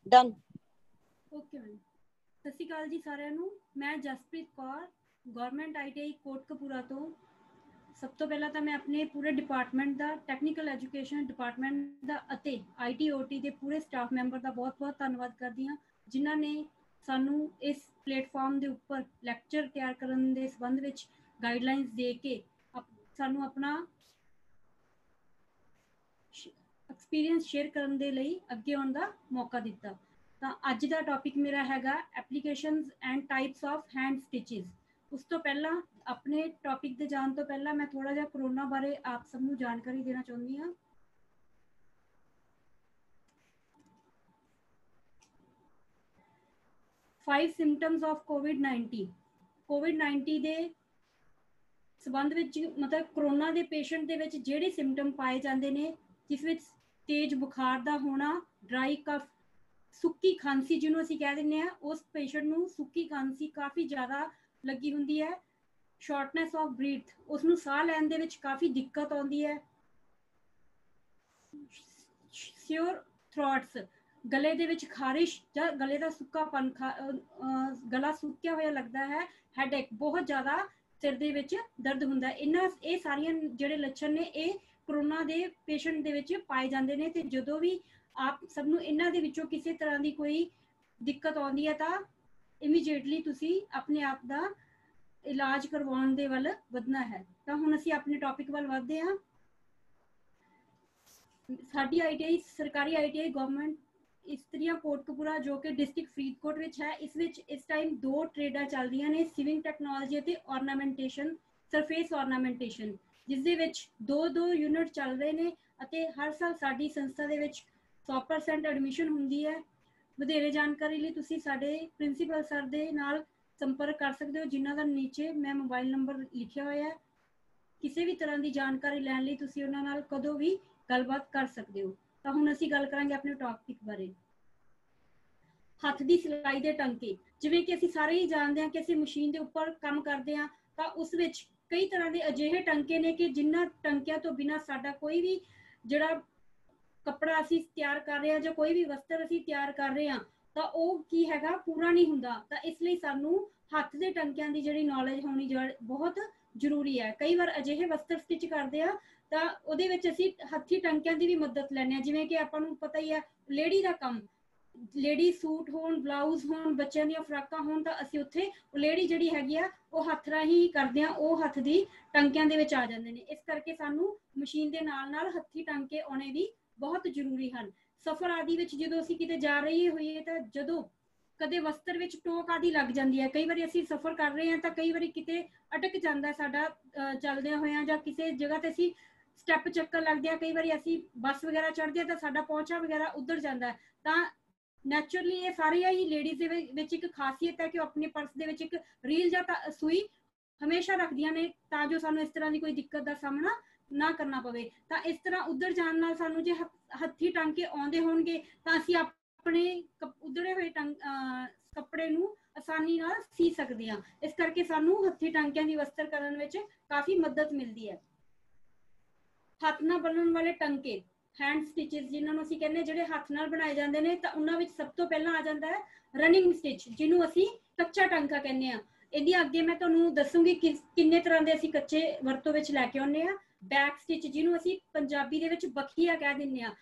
Done. Okay ma'am, ਸਤਿ ਸ਼੍ਰੀ ਅਕਾਲ ਜੀ ਸਾਰਿਆਂ ਨੂੰ। ਮੈਂ ਜਸਪ੍ਰੀਤ ਕੌਰ, ਗਵਰਨਮੈਂਟ ITI ਕੋਟਕਪੂਰਾ ਤੋਂ। ਸਭ ਤੋਂ ਪਹਿਲਾਂ ਤਾਂ ਮੈਂ ਆਪਣੇ ਪੂਰੇ ਡਿਪਾਰਟਮੈਂਟ ਦਾ, ਟੈਕਨੀਕਲ ਐਜੂਕੇਸ਼ਨ ਡਿਪਾਰਟਮੈਂਟ ਦਾ ਅਤੇ IT OT ਦੇ ਪੂਰੇ ਸਟਾਫ ਮੈਂਬਰ ਦਾ ਬਹੁਤ-ਬਹੁਤ ਧੰਨਵਾਦ ਕਰਦੀ ਹਾਂ, ਜਿਨ੍ਹਾਂ ਨੇ ਸਾਨੂੰ ਇਸ ਪਲੇਟਫਾਰਮ ਦੇ ਉੱਪਰ ਲੈਕਚਰ ਤਿਆਰ ਕਰਨ ਦੇ ਸੰਬੰਧ ਵਿੱਚ ਗਾਈਡਲਾਈਨਸ ਦੇ ਕੇ ਸਾਨੂੰ ਆਪਣਾ ਐਕਸਪੀਰੀਅੰਸ ਸ਼ੇਅਰ ਕਰਨ ਦੇ ਲਈ ਅੱਗੇ ਆਉਣ ਦਾ ਮੌਕਾ ਦਿੱਤਾ। ਤਾਂ ਅੱਜ ਦਾ ਟੌਪਿਕ ਮੇਰਾ ਹੈਗਾ applications and types of hand stitches. ਉਸ ਤੋਂ ਪਹਿਲਾਂ ਆਪਣੇ ਟੌਪਿਕ ਤੇ ਜਾਣ ਤੋਂ ਪਹਿਲਾਂ ਮੈਂ ਥੋੜਾ ਜਿਹਾ ਕਰੋਨਾ ਬਾਰੇ ਆਪ ਸਭ ਨੂੰ ਜਾਣਕਾਰੀ ਦੇਣਾ ਚਾਹੁੰਦੀ ਹਾਂ। Five symptoms of COVID-19 COVID-19 ਦੇ ਸੰਬੰਧ ਵਿੱਚ ਮਤਲਬ ਕਰੋਨਾ ਦੇ ਪੇਸ਼ੈਂਟ ਦੇ ਵਿੱਚ ਜਿਹੜੇ ਸਿੰਪਟਮ ਪਾਏ ਜਾਂਦੇ ਨੇ, ਜਿਸ ਵਿੱਚ ਤੇਜ਼ ਬੁਖਾਰ ਦਾ ਹੋਣਾ, ਡਰਾਈ ਕਫ, ਸੁੱਕੀ ਖਾਂਸੀ ਜਿਹਨੂੰ ਅਸੀਂ ਕਹਿ ਦਿੰਦੇ ਹਾਂ, ਉਸ ਪੇਸ਼ੈਂਟ ਨੂੰ ਸੁੱਕੀ ਖਾਂਸੀ ਕਾਫੀ ਜ਼ਿਆਦਾ ਲੱਗੀ ਹੁੰਦੀ ਹੈ। ਸ਼ਾਰਟਨੈਸ ਆਫ ਬ੍ਰੀਥ, ਉਸ ਨੂੰ ਸਾਹ ਲੈਣ ਦੇ ਵਿੱਚ ਕਾਫੀ ਦਿੱਕਤ ਆਉਂਦੀ ਹੈ। ਸਿਓਰ ਥ੍ਰੋਟਸ, ਗਲੇ ਦੇ ਵਿੱਚ ਖਾਰਿਸ਼ ਜਾਂ ਗਲੇ ਦਾ ਸੁੱਕਾਪਨ, ਗਲਾ ਸੁੱਕਿਆ ਹੋਇਆ ਲੱਗਦਾ ਹੈ। ਹੈਡੇਕ, ਬਹੁਤ ਜ਼ਿਆਦਾ ਸਿਰ ਦੇ ਵਿੱਚ ਦਰਦ ਹੁੰਦਾ। ਇਹ ਸਾਰੀਆਂ ਜਿਹੜੇ ਲੱਛਣ ਨੇ ਇਹ ਕਰੋਨਾ ਦੇ ਪੇਸ਼ੈਂਟ ਦੇ ਵਿੱਚ ਪਾਏ ਜਾਂਦੇ ਨੇ। ਤੇ ਜਦੋਂ ਵੀ ਆਪ ਸਭ ਨੂੰ ਇਹਨਾਂ ਦੇ ਵਿੱਚੋਂ ਕਿਸੇ ਤਰ੍ਹਾਂ ਦੀ ਕੋਈ ਦਿੱਕਤ ਆਉਂਦੀ ਹੈ ਤਾਂ ਇਮੀਡੀਏਟਲੀ ਤੁਸੀਂ ਆਪਣੇ ਆਪ ਦਾ ਇਲਾਜ ਕਰਵਾਉਣ ਦੇ ਵੱਲ ਵਧਣਾ ਹੈ। ਤਾਂ ਹੁਣ ਅਸੀਂ ਆਪਣੇ ਟੌਪਿਕ ਵੱਲ ਵਧਦੇ ਹਾਂ। ਸਾਡੀ ITI ਸਰਕਾਰੀ ITI ਗਵਰਨਮੈਂਟ ਇਸਤਰੀਆਂ ਕੋਟਕਪੂਰਾ ਜੋ ਕਿ ਡਿਸਟ੍ਰਿਕਟ ਫਰੀਦਕੋਟ ਵਿੱਚ ਹੈ। ਇਸ ਵਿੱਚ ਇਸ ਟਾਈਮ 2 ਟ੍ਰੇਡਾਂ ਚੱਲਦੀਆਂ ਨੇ, ਸਿਵਿੰਗ ਟੈਕਨੋਲੋਜੀ ਅਤੇ ਆਰਨਾਮੈਂਟੇਸ਼ਨ, ਸਰਫੇਸ ਆਰਨਾਮੈਂਟੇਸ਼ਨ, ਜਿਸ ਦੇ ਵਿੱਚ 2-2 ਯੂਨਿਟ ਚੱਲ ਰਹੇ ਨੇ ਅਤੇ ਹਰ ਸਾਲ ਸਾਡੀ ਸੰਸਥਾ ਦੇ ਵਿੱਚ 100% ਐਡਮਿਸ਼ਨ ਹੁੰਦੀ ਹੈ। ਵਧੇਰੇ ਜਾਣਕਾਰੀ ਲਈ ਤੁਸੀਂ ਸਾਡੇ ਪ੍ਰਿੰਸੀਪਲ ਸਰ ਦੇ ਨਾਲ ਸੰਪਰਕ ਕਰ ਸਕਦੇ ਹੋ, ਜਿਨ੍ਹਾਂ ਦਾ ਨੀਚੇ ਮੈਂ ਮੋਬਾਈਲ ਨੰਬਰ ਲਿਖਿਆ ਹੋਇਆ ਹੈ। ਕਿਸੇ ਵੀ ਤਰ੍ਹਾਂ ਦੀ ਜਾਣਕਾਰੀ ਲੈਣ ਲਈ ਤੁਸੀਂ ਉਹਨਾਂ ਨਾਲ ਕਦੋਂ ਵੀ ਗੱਲਬਾਤ ਕਰ ਸਕਦੇ ਹੋ। ਤਾਂ ਹੁਣ ਅਸੀਂ ਗੱਲ ਕਰਾਂਗੇ ਆਪਣੇ ਟੌਪਿਕ ਬਾਰੇ। ਹੱਥ ਦੀ ਸਿਲਾਈ ਦੇ ਟਾਂਕੇ, ਜਿਵੇਂ ਕਿ ਅਸੀਂ ਸਾਰੇ ਹੀ ਜਾਣਦੇ ਹਾਂ ਕਿ ਅਸੀਂ ਮਸ਼ੀਨ ਦੇ ਉੱਪਰ ਕੰਮ ਕਰਦੇ ਹਾਂ, ਤਾਂ ਉਸ ਵਿੱਚ ਕਈ ਤਰ੍ਹਾਂ ਦੇ ਅਜਿਹੇ ਟਾਂਕੇ ਨੇ ਕਿ ਜਿਨ੍ਹਾਂ ਟਾਂਕਿਆਂ ਤੋਂ ਬਿਨਾਂ ਸਾਡਾ ਕੋਈ ਵੀ ਜਿਹੜਾ ਕੱਪੜਾ ਅਸੀਂ ਤਿਆਰ ਕਰ ਰਹੇ ਹਾਂ ਜਾਂ ਕੋਈ ਵੀ ਵਸਤਰ ਅਸੀਂ ਤਿਆਰ ਕਰ ਰਹੇ ਹਾਂ ਤਾਂ ਉਹ ਕੀ ਹੈਗਾ, ਪੂਰਾ ਨਹੀਂ ਹੁੰਦਾ। ਤਾਂ ਇਸ ਲਈ ਸਾਨੂੰ ਹੱਥ ਦੇ ਟਾਂਕਿਆਂ ਦੀ ਜਿਹੜੀ ਨੌਲੇਜ ਹੋਣੀ ਬਹੁਤ ਜ਼ਰੂਰੀ ਹੈ। ਕਈ ਵਾਰ ਅਜਿਹੇ ਵਸਤਰ ਸਟਿਚ ਕਰਦੇ ਆ ਤਾਂ ਉਹਦੇ ਵਿੱਚ ਅਸੀਂ ਹੱਥੀ ਟਾਂਕਿਆਂ ਦੀ ਵੀ ਮਦਦ ਲੈਂਦੇ ਹਾਂ। ਜਿਵੇਂ ਕਿ ਆਪਾਂ ਨੂੰ ਪਤਾ ਹੀ ਹੈ, ਲੇਡੀ ਦਾ ਕੰਮ, ਲੇਡੀ ਸੂਟ ਹੋਣ, ਬਲਾਊਜ਼ ਹੋਣ, ਬੱਚਿਆਂ ਦੀਆਂ ਫਰਾਕਾਂ ਹੋਣ, ਤਾਂ ਅਸੀਂ ਉੱਥੇ ਲੇਡੀ ਜਿਹੜੀ ਹੈਗੀ ਆ ਉਹ ਹੱਥ ਰਾਹੀਂ ਹੀ ਕਰਦੇ ਹਾਂ, ਉਹ ਹੱਥ ਦੀ ਟਾਂਕਿਆਂ ਦੇ ਵਿੱਚ ਆ ਜਾਂਦੇ ਨੇ। ਇਸ ਕਰਕੇ ਸਾਨੂੰ ਮਸ਼ੀਨ ਦੇ ਨਾਲ ਨਾਲ ਹੱਥੀ ਟਾਂਕੇ ਆਉਣੇ ਵੀ ਬਹੁਤ ਜ਼ਰੂਰੀ ਹਨ। ਸਫ਼ਰ ਆਦਿ ਵਿੱਚ ਜਦੋਂ ਅਸੀਂ ਕਿਤੇ ਜਾ ਰਹੇ ਹੋਈਏ ਤਾਂ ਜਦੋਂ ਕਦੇ ਵਸਤਰ ਵਿੱਚ ਟੋਕ ਆਦਿ ਲੱਗ ਜਾਂਦੀ ਹੈ, ਕਈ ਵਾਰੀ ਅਸੀਂ ਸਫ਼ਰ ਕਰ ਰਹੇ ਹਾਂ ਤਾਂ ਕਈ ਵਾਰੀ ਕਿਤੇ ਅਟਕ ਜਾਂਦਾ ਸਾਡਾ ਚੱਲਦਿਆਂ ਹੋਇਆਂ, ਜਾਂ ਕਿਸੇ ਜਗ੍ਹਾ ਤੇ ਅਸੀਂ ਸਟੈਪ ਚੱਕਰ ਲੱਗਦੇ ਆ, ਕਈ ਵਾਰੀ ਅਸੀਂ ਬੱਸ ਵਗੈਰਾ ਚੜ੍ਹਦੇ ਆ ਤਾਂ ਸਾਡਾ ਪਹੁੰਚਾ ਵਗੈਰਾ ਉੱਧਰ ਜਾਂਦਾ। ਤਾਂ ਨੈਚੁਰਲੀ ਇਹ ਸਾਰੀਆਂ ਹੀ ਲੇਡੀਜ਼ ਦੇ ਵਿੱਚ ਇੱਕ ਖਾਸੀਅਤ ਹੈ ਕਿ ਉਹ ਆਪਣੇ ਪਰਸ ਦੇ ਵਿੱਚ ਇੱਕ ਰੀਲ ਜਾਂ ਸੂਈ ਹਮੇਸ਼ਾ ਰੱਖਦੀਆਂ ਨੇ, ਤਾਂ ਜੋ ਸਾਨੂੰ ਇਸ ਤਰ੍ਹਾਂ ਦੀ ਕੋਈ ਦਿੱਕਤ ਦਾ ਸਾਹਮਣਾ ਨਾ ਕਰਨਾ ਪਵੇ। ਤਾਂ ਇਸ ਤਰ੍ਹਾਂ ਉੱਧਰ ਜਾਣ ਨਾਲ ਸਾਨੂੰ ਜੇ ਹੱਥੀ ਟਾਂਕੇ ਆਉਂਦੇ ਹੋਣਗੇ ਤਾਂ ਅਸੀਂ ਆਪਣੇ ਉਧੜੇ ਹੋਏ ਕੱਪੜੇ ਨੂੰ ਆਸਾਨੀ ਨਾਲ ਸੀ ਸਕਦੇ ਹਾਂ। ਇਸ ਕਰਕੇ ਸਾਨੂੰ ਹੱਥੀ ਟਾਂਕਿਆਂ ਦੀ ਵਸਤਰ ਕਰਨ ਵਿੱਚ ਕਾਫੀ ਮਦਦ ਮਿਲਦੀ ਹੈ। ਹੱਥ ਨਾਲ ਬਣਨ ਵਾਲੇ ਟਾਂਕੇ, ਹੈਂਡ ਸਟਿਚਸ ਜਿਨ੍ਹਾਂ ਨੂੰ ਅਸੀਂ ਕਹਿੰਦੇ, ਜਿਹੜੇ ਹੱਥ ਨਾਲ ਬਣਾਏ ਜਾਂਦੇ ਨੇ, ਤਾਂ ਉਹਨਾਂ ਵਿੱਚ ਸਭ ਤੋਂ ਪਹਿਲਾਂ ਆ ਜਾਂਦਾ ਹੈ ਰਨਿੰਗ ਸਟਿਚ, ਜਿਹਨੂੰ ਅਸੀਂ ਕੱਚਾ ਟਾਂਕਾ ਕਹਿੰਦੇ ਹਾਂ। ਇਹਦੀ ਅੱਗੇ ਮੈਂ ਤੁਹਾਨੂੰ ਦੱਸੂਗੀ ਕਿ ਕਿੰਨੇ ਤਰ੍ਹਾਂ ਦੇ ਅਸੀਂ ਕੱਚੇ ਵਰਤੋਂ ਵਿੱਚ ਲੈ ਕੇ ਆਉਂਦੇ ਹਾਂ। ਬੈਕ ਸਟਿਚ, ਜਿਹਨੂੰ ਅਸੀਂ ਪੰਜਾਬੀ ਦੇ ਵਿੱਚ ਬਖੀਆ ਕਹਿ ਦਿੰਦੇ ਹਾਂ।